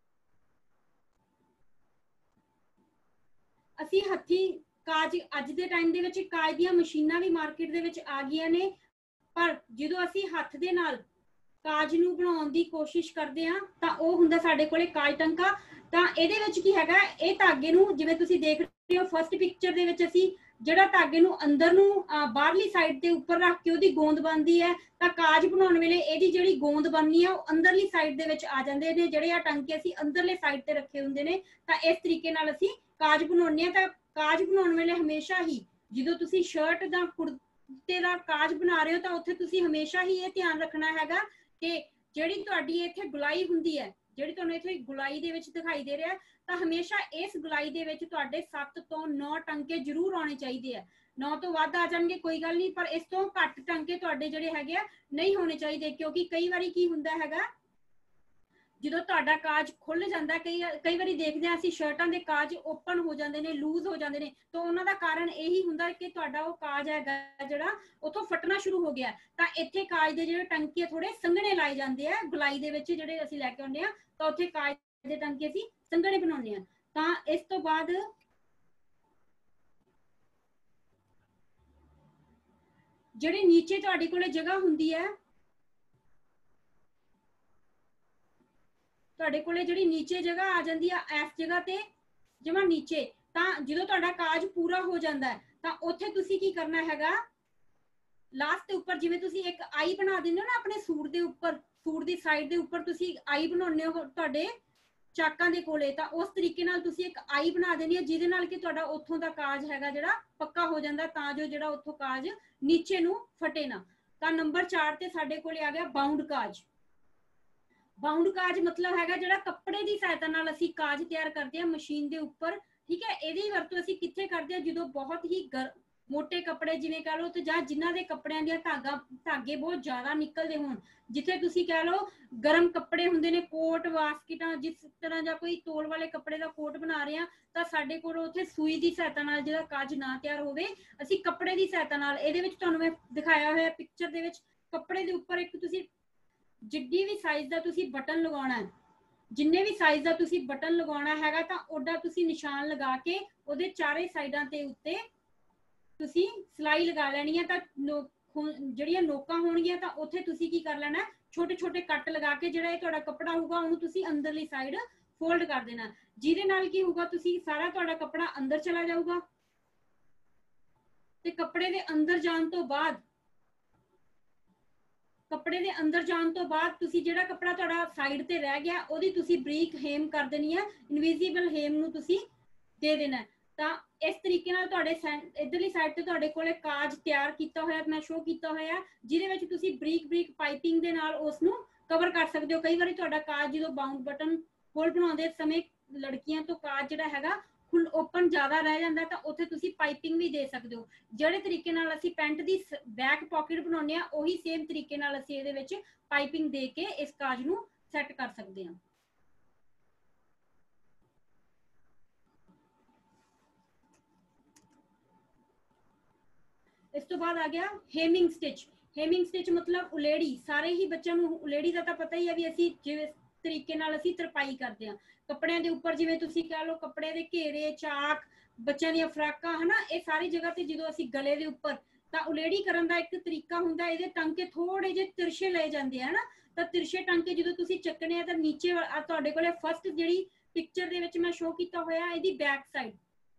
ਅਸੀਂ ਹੱਥੀ ਕਾਜ ਅੱਜ ਦੇ ਟਾਈਮ ਦੇ ਵਿੱਚ ਕਾਜ ਦੀਆਂ ਮਸ਼ੀਨਾਂ ਵੀ ਮਾਰਕੀਟ ਦੇ ਵਿੱਚ ਆ ਗਈਆਂ ਨੇ ਪਰ ਜਦੋਂ ਅਸੀਂ ਹੱਥ ਦੇ ਨਾਲ ਕਾਜ ਨੂੰ ਬਣਾਉਣ ਦੀ ਕੋਸ਼ਿਸ਼ ਕਰਦੇ ਹਾਂ ਤਾਂ ਉਹ ਹੁੰਦਾ ਸਾਡੇ ਕੋਲੇ ਕਾਜ ਟੰਕਾ ਤਾਂ ਇਹਦੇ ਵਿੱਚ ਕੀ ਹੈਗਾ ਇਹ ਧਾਗੇ ਨੂੰ ਜਿਵੇਂ ਤੁਸੀਂ ਦੇਖ ਰਹੇ ਹੋ ਫਸਟ ਪਿਕਚਰ ਦੇ ਵਿੱਚ ਅਸੀਂ ਜਿਹੜਾ ਧਾਗੇ ਨੂੰ ਅੰਦਰ ਨੂੰ ਬਾਹਰਲੀ ਸਾਈਡ ਤੇ ਉੱਪਰ ਰੱਖ ਕੇ ਉਹਦੀ ਗੋਂਦ ਬਣਦੀ ਹੈ ਤਾਂ ਕਾਜ ਬਣਾਉਣ ਵੇਲੇ ਇਹਦੀ ਜਿਹੜੀ ਗੋਂਦ ਬਣਨੀ ਆ ਉਹ ਅੰਦਰਲੀ ਸਾਈਡ ਦੇ ਵਿੱਚ ਆ ਜਾਂਦੇ ਨੇ ਜਿਹੜੇ ਆ ਟੰਕੇ ਅਸੀਂ ਅੰਦਰਲੇ ਸਾਈਡ ਤੇ ਰੱਖੇ ਹੁੰਦੇ ਨੇ ਤਾਂ ਇਸ ਤਰੀਕੇ ਨਾਲ ਅਸੀਂ ਕਾਜ ਬਣਾਉਂਦੇ ਆ ਤਾਂ ਕਾਜ ਬਣਾਉਣ ਵੇਲੇ ਹਮੇਸ਼ਾ ਹੀ ਜਦੋਂ ਤੁਸੀਂ ਸ਼ਰਟ ਜਾਂ ਕੁੜਤੇ ਦਾ ਕਾਜ ਬਣਾ ਰਹੇ ਹੋ ਤਾਂ ਉੱਥੇ ਤੁਸੀਂ ਹਮੇਸ਼ਾ ਹੀ ਇਹ ਧਿਆਨ ਰੱਖਣਾ ਹੈਗਾ ਕਿ ਜਿਹੜੀ ਤੁਹਾਡੀ ਇੱਥੇ ਗੁਲਾਈ ਹੁੰਦੀ ਹੈ ਜਿਹੜੀ ਤੁਹਾਨੂੰ ਇੱਥੇ ਗੁਲਾਈ ਦੇ ਵਿੱਚ ਦਿਖਾਈ ਦੇ ਰਿਹਾ ਤਾਂ ਹਮੇਸ਼ਾ ਇਸ ਗੁਲਾਈ ਦੇ ਵਿੱਚ ਤੁਹਾਡੇ 7 ਤੋਂ 9 ਟੰਕੇ ਜ਼ਰੂਰ ਆਉਣੇ ਚਾਹੀਦੇ ਆ 9 ਤੋਂ ਵੱਧ ਆ ਜਾਣਗੇ ਕੋਈ ਗੱਲ ਨਹੀਂ ਪਰ ਇਸ ਤੋਂ ਘੱਟ ਟੰਕੇ ਤੁਹਾਡੇ ਜਿਹੜੇ ਹੈਗੇ ਆ ਨਹੀਂ ਹੋਣੇ ਚਾਹੀਦੇ ਕਿਉਂਕਿ ਕਈ ਵਾਰੀ ਕੀ ਹੁੰਦਾ ਹੈਗਾ ਜਦੋਂ ਤੁਹਾਡਾ ਕਾਜ ਖੁੱਲ ਜਾਂਦਾ, ਕਈ ਵਾਰੀ ਦੇਖਦੇ ਆ ਅਸੀਂ ਸ਼ਰਟਾਂ ਦੇ ਕਾਜ ਓਪਨ ਹੋ ਜਾਂਦੇ ਨੇ, ਲੂਜ਼ ਹੋ ਜਾਂਦੇ ਨੇ, ਤਾਂ ਉਹਨਾਂ ਦਾ ਕਾਰਨ ਇਹੀ ਹੁੰਦਾ ਕਿ ਤੁਹਾਡਾ ਉਹ ਕਾਜ ਹੈਗਾ ਜਿਹੜਾ ਉਥੋਂ ਫਟਣਾ ਸ਼ੁਰੂ ਹੋ ਗਿਆ। ਤਾਂ ਇੱਥੇ ਕਾਜ ਦੇ ਜਿਹੜੇ ਟੰਕੇ ਥੋੜੇ ਸੰਘਣੇ ਲਾਏ ਜਾਂਦੇ ਆ, ਗੁਲਾਈ ਦੇ ਵਿੱਚ ਜਿਹੜੇ ਅਸੀਂ ਲੈ ਕੇ ਆਉਂਦੇ ਆ, ਤਾਂ ਉੱਥੇ ਕਾਜ ਦੇ ਟੰਕੇ ਅਸੀਂ ਸੰਘਣੇ ਬਣਾਉਂਦੇ ਆ। ਤਾਂ ਇਸ ਤੋਂ ਬਾਅਦ ਜਿਹੜੇ ਨੀਚੇ ਤੁਹਾਡੇ ਕੋਲੇ ਜਗ੍ਹਾ ਹੁੰਦੀ ਹੈ, ਤੁਹਾਡੇ ਕੋਲੇ ਜਿਹੜੀ ਨੀਚੇ ਜਗ੍ਹਾ ਆ ਜਾਂਦੀ ਆ, ਇਸ ਜਗ੍ਹਾ ਤੇ ਜਮਾ ਨੀਚੇ, ਤਾਂ ਜਦੋਂ ਤੁਹਾਡਾ ਕਾਜ ਪੂਰਾ ਹੋ ਜਾਂਦਾ ਤਾਂ ਉੱਥੇ ਤੁਸੀਂ ਕੀ ਕਰਨਾ ਹੈਗਾ, ਲਾਸਟ ਦੇ ਉੱਪਰ ਜਿਵੇਂ ਤੁਸੀਂ ਇੱਕ ਆਈ ਬਣਾ ਦਿੰਦੇ ਹੋ ਨਾ ਆਪਣੇ ਸੂਟ ਦੇ ਉੱਪਰ, ਸੂਟ ਦੀ ਸਾਈਡ ਦੇ ਉੱਪਰ ਤੁਸੀਂ ਆਈ ਬਣਾਉਂਦੇ ਹੋ ਤੁਹਾਡੇ ਚਾਕਾਂ ਦੇ ਕੋਲੇ, ਤਾਂ ਉਸ ਤਰੀਕੇ ਨਾਲ ਤੁਸੀਂ ਇੱਕ ਆਈ ਬਣਾ ਦੇਣੀ ਹੈ, ਜਿਹਦੇ ਨਾਲ ਕਿ ਤੁਹਾਡਾ ਉੱਥੋਂ ਦਾ ਕਾਜ ਹੈਗਾ ਜਿਹੜਾ ਪੱਕਾ ਹੋ ਜਾਂਦਾ, ਤਾਂ ਜੋ ਜਿਹੜਾ ਉੱਥੋਂ ਕਾਜ ਨੀਚੇ ਨੂੰ ਫਟੇ ਨਾ। ਤਾਂ ਨੰਬਰ 4 ਤੇ ਸਾਡੇ ਕੋਲੇ ਆ ਗਿਆ ਬਾਉਂਡ ਕਾਜ। ਬਾਉਂਡ ਕਾਜ मतलब हैगा ਜਿਹੜਾ ਕੱਪੜੇ ਦੀ ਸਹਾਇਤਾ ਨਾਲ ਅਸੀਂ ਕਾਜ ਤਿਆਰ ਕਰਦੇ ਹਾਂ ਮਸ਼ੀਨ ਦੇ ਉੱਪਰ, ਠੀਕ ਹੈ। ਇਹਦੀ ਵਰਤੋਂ ਅਸੀਂ ਕਿੱਥੇ ਕਰਦੇ ਹਾਂ, ਜਦੋਂ ਬਹੁਤ ਹੀ ਮੋਟੇ ਕੱਪੜੇ ਜਿਵੇਂ ਕਹ ਲਓ, ਤੇ ਜਾਂ ਜਿਨ੍ਹਾਂ ਦੇ ਕੱਪੜਿਆਂ ਦੀਆਂ ਧਾਗੇ ਬਹੁਤ ਜ਼ਿਆਦਾ ਨਿਕਲਦੇ ਹੋਣ, ਜਿੱਥੇ ਤੁਸੀਂ ਕਹ ਲਓ ਗਰਮ ਕੱਪੜੇ ਹੁੰਦੇ ਨੇ, ਕੋਟ ਵਾਸਕਿਟਾਂ, ਜਿਸ ਤਰ੍ਹਾਂ ਜਾਂ ਕੋਈ ਤੋਲ ਵਾਲੇ ਕੱਪੜੇ ਦਾ ਕੋਟ ਬਣਾ ਰਹੇ ਆ, ਤਾਂ ਸਾਡੇ ਕੋਲ ਉੱਥੇ ਸੂਈ ਦੀ ਸਹਾਇਤਾ ਨਾਲ ਜਿਹੜਾ ਕਾਜ ਨਾ ਤਿਆਰ ਹੋਵੇ, ਅਸੀਂ ਕੱਪੜੇ ਦੀ ਸਹਾਇਤਾ ਨਾਲ, ਇਹਦੇ ਵਿੱਚ ਤੁਹਾਨੂੰ ਮੈਂ ਦਿਖਾਇਆ ਹੋਇਆ ਪਿਕਚਰ ਦੇ ਵਿੱਚ, ਕੱਪੜੇ ਦੇ ਉੱਪਰ ਇੱਕ ਤੁਸੀਂ ਜਿੱਡੀ ਵੀ ਸਾਈਜ਼ ਦਾ ਤੁਸੀਂ ਬਟਨ ਲਗਾਉਣਾ ਹੈ, ਜਿੰਨੇ ਵੀ ਸਾਈਜ਼ ਦਾ ਤੁਸੀਂ ਬਟਨ ਲਗਾਉਣਾ ਹੈਗਾ, ਤਾਂ ਉਹਦਾ ਤੁਸੀਂ ਨਿਸ਼ਾਨ ਲਗਾ ਕੇ ਉਹਦੇ ਚਾਰੇ ਸਾਈਡਾਂ ਤੇ ਉੱਤੇ ਤੁਸੀਂ ਸਲਾਈ ਲਗਾ ਲੈਣੀ ਹੈ। ਤਾਂ ਜਿਹੜੀਆਂ ਨੋਕਾਂ ਹੋਣਗੀਆਂ ਤਾਂ ਉੱਥੇ ਤੁਸੀਂ ਕੀ ਕਰ ਲੈਣਾ, ਛੋਟੇ ਛੋਟੇ ਕੱਟ ਲਗਾ ਕੇ ਜਿਹੜਾ ਇਹ ਤੁਹਾਡਾ ਕੱਪੜਾ ਹੋਊਗਾ ਉਹਨੂੰ ਤੁਸੀਂ ਅੰਦਰਲੀ ਸਾਈਡ ਫੋਲਡ ਕਰ ਦੇਣਾ, ਜਿਹਦੇ ਨਾਲ ਕੀ ਹੋਊਗਾ, ਤੁਸੀਂ ਸਾਰਾ ਤੁਹਾਡਾ ਕੱਪੜਾ ਅੰਦਰ ਚਲਾ ਜਾਊਗਾ। ਤੇ ਕੱਪੜੇ ਦੇ ਅੰਦਰ ਜਾਣ ਤੋਂ ਬਾਅਦ ਤੁਸੀਂ ਜਿਹੜਾ ਕੱਪੜਾ ਤੁਹਾਡਾ ਸਾਈਡ ਤੇ ਰਹਿ ਗਿਆ, ਉਹਦੀ ਤੁਸੀਂ ਬਰੀਕ ਹੇਮ ਕਰ ਦੇਣੀ ਹੈ, ਇਨਵਿਜ਼ੀਬਲ ਹੇਮ ਨੂੰ ਤੁਸੀਂ ਦੇ ਦੇਣਾ। ਤਾਂ ਇਸ ਤਰੀਕੇ ਨਾਲ ਤੁਹਾਡੇ ਇਧਰਲੀ ਸਾਈਡ ਤੇ ਤੁਹਾਡੇ ਕੋਲੇ ਕਾਜ ਤਿਆਰ ਕੀਤਾ ਹੋਇਆ ਮੈਂ ਸ਼ੋ ਕੀਤਾ ਹੋਇਆ, ਜਿਹਦੇ ਵਿੱਚ ਤੁਸੀਂ ਬਰੀਕ ਬਰੀਕ ਪਾਈਪਿੰਗ ਦੇ ਨਾਲ ਉਸ ਨੂੰ ਕਵਰ ਕਰ ਸਕਦੇ ਹੋ। ਕਈ ਵਾਰੀ ਤੁਹਾਡਾ ਕਾਜ ਜਦੋਂ ਬਾਉਂਡ ਬਟਨ ਹੋਲ ਬਣਾਉਂਦੇ ਸਮੇਂ ਲੜਕੀਆਂ ਤੋਂ ਕਾਜ ਜਿਹੜਾ ਹੈਗਾ ਫੁੱਲ ਓਪਨ ਜ਼ਿਆਦਾ ਰਹਿ ਜਾਂਦਾ, ਤਾਂ ਉੱਥੇ ਤੁਸੀਂ ਪਾਈਪਿੰਗ ਵੀ ਦੇ ਸਕਦੇ ਹੋ। ਜਿਹੜੇ ਤਰੀਕੇ ਨਾਲ ਅਸੀਂ ਪੈਂਟ ਦੀ ਬੈਕ ਪਾਕਟ ਬਣਾਉਂਦੇ ਆ, ਉਹੀ ਸੇਮ ਤਰੀਕੇ ਨਾਲ ਅਸੀਂ ਇਹਦੇ ਵਿੱਚ ਪਾਈਪਿੰਗ ਦੇ ਕੇ ਇਸ ਕਾਜ ਨੂੰ ਸੈੱਟ ਕਰ ਸਕਦੇ ਹਾਂ। ਇਸ ਤੋਂ ਬਾਅਦ ਆ ਗਿਆ ਹੇਮਿੰਗ ਸਟਿਚ। ਹੇਮਿੰਗ ਸਟਿਚ ਮਤਲਬ ਉਲੇੜੀ। ਸਾਰੇ ਹੀ ਬੱਚਿਆਂ ਨੂੰ ਉਲੇੜੀ ਦਾ ਤਾਂ ਪਤਾ ਹੀ ਹੈ ਵੀ ਅਸੀਂ ਜਿਵੇਂ ਤਰੀਕੇ ਨਾਲ ਅਸੀਂ ਤਰਪਾਈ ਕਰਦੇ ਹਾਂ ਕੱਪੜਿਆਂ ਦੇ ਉੱਪਰ, ਜਿਵੇਂ ਤੁਸੀਂ ਕਹ ਲਓ ਕੱਪੜੇ ਦੇ ਘੇਰੇ, ਚਾਕ, ਬੱਚਿਆਂ ਦੀਆਂ ਫਰਾਕਾਂ, ਹਨਾ, ਇਹ ਸਾਰੀ ਜਗ੍ਹਾ ਤੇ ਜਦੋਂ ਅਸੀਂ ਗਲੇ ਦੇ ਉੱਪਰ, ਤਾਂ ਉਲੇੜੀ ਕਰਨ ਦਾ ਇੱਕ ਤਰੀਕਾ ਹੁੰਦਾ, ਇਹਦੇ ਟਾਂਕੇ ਥੋੜੇ ਜਿਹੇ ਤਿਰਛੇ ਲਏ ਜਾਂਦੇ ਆ ਨਾ, ਤਾਂ ਤਿਰਛੇ ਟਾਂਕੇ ਜਦੋਂ ਤੁਸੀਂ ਚੱਕਣੇ ਆ ਤਾਂ ਨੀਚੇ ਤੁਹਾਡੇ ਕੋਲੇ ਫਸਟ ਜਿਹੜੀ ਪਿਕਚਰ ਦੇ ਵਿੱਚ ਮੈਂ ਸ਼ੋ ਕੀਤਾ ਹੋਇਆ, ਇਹਦੀ ਬੈਕ ਸਾਈਡ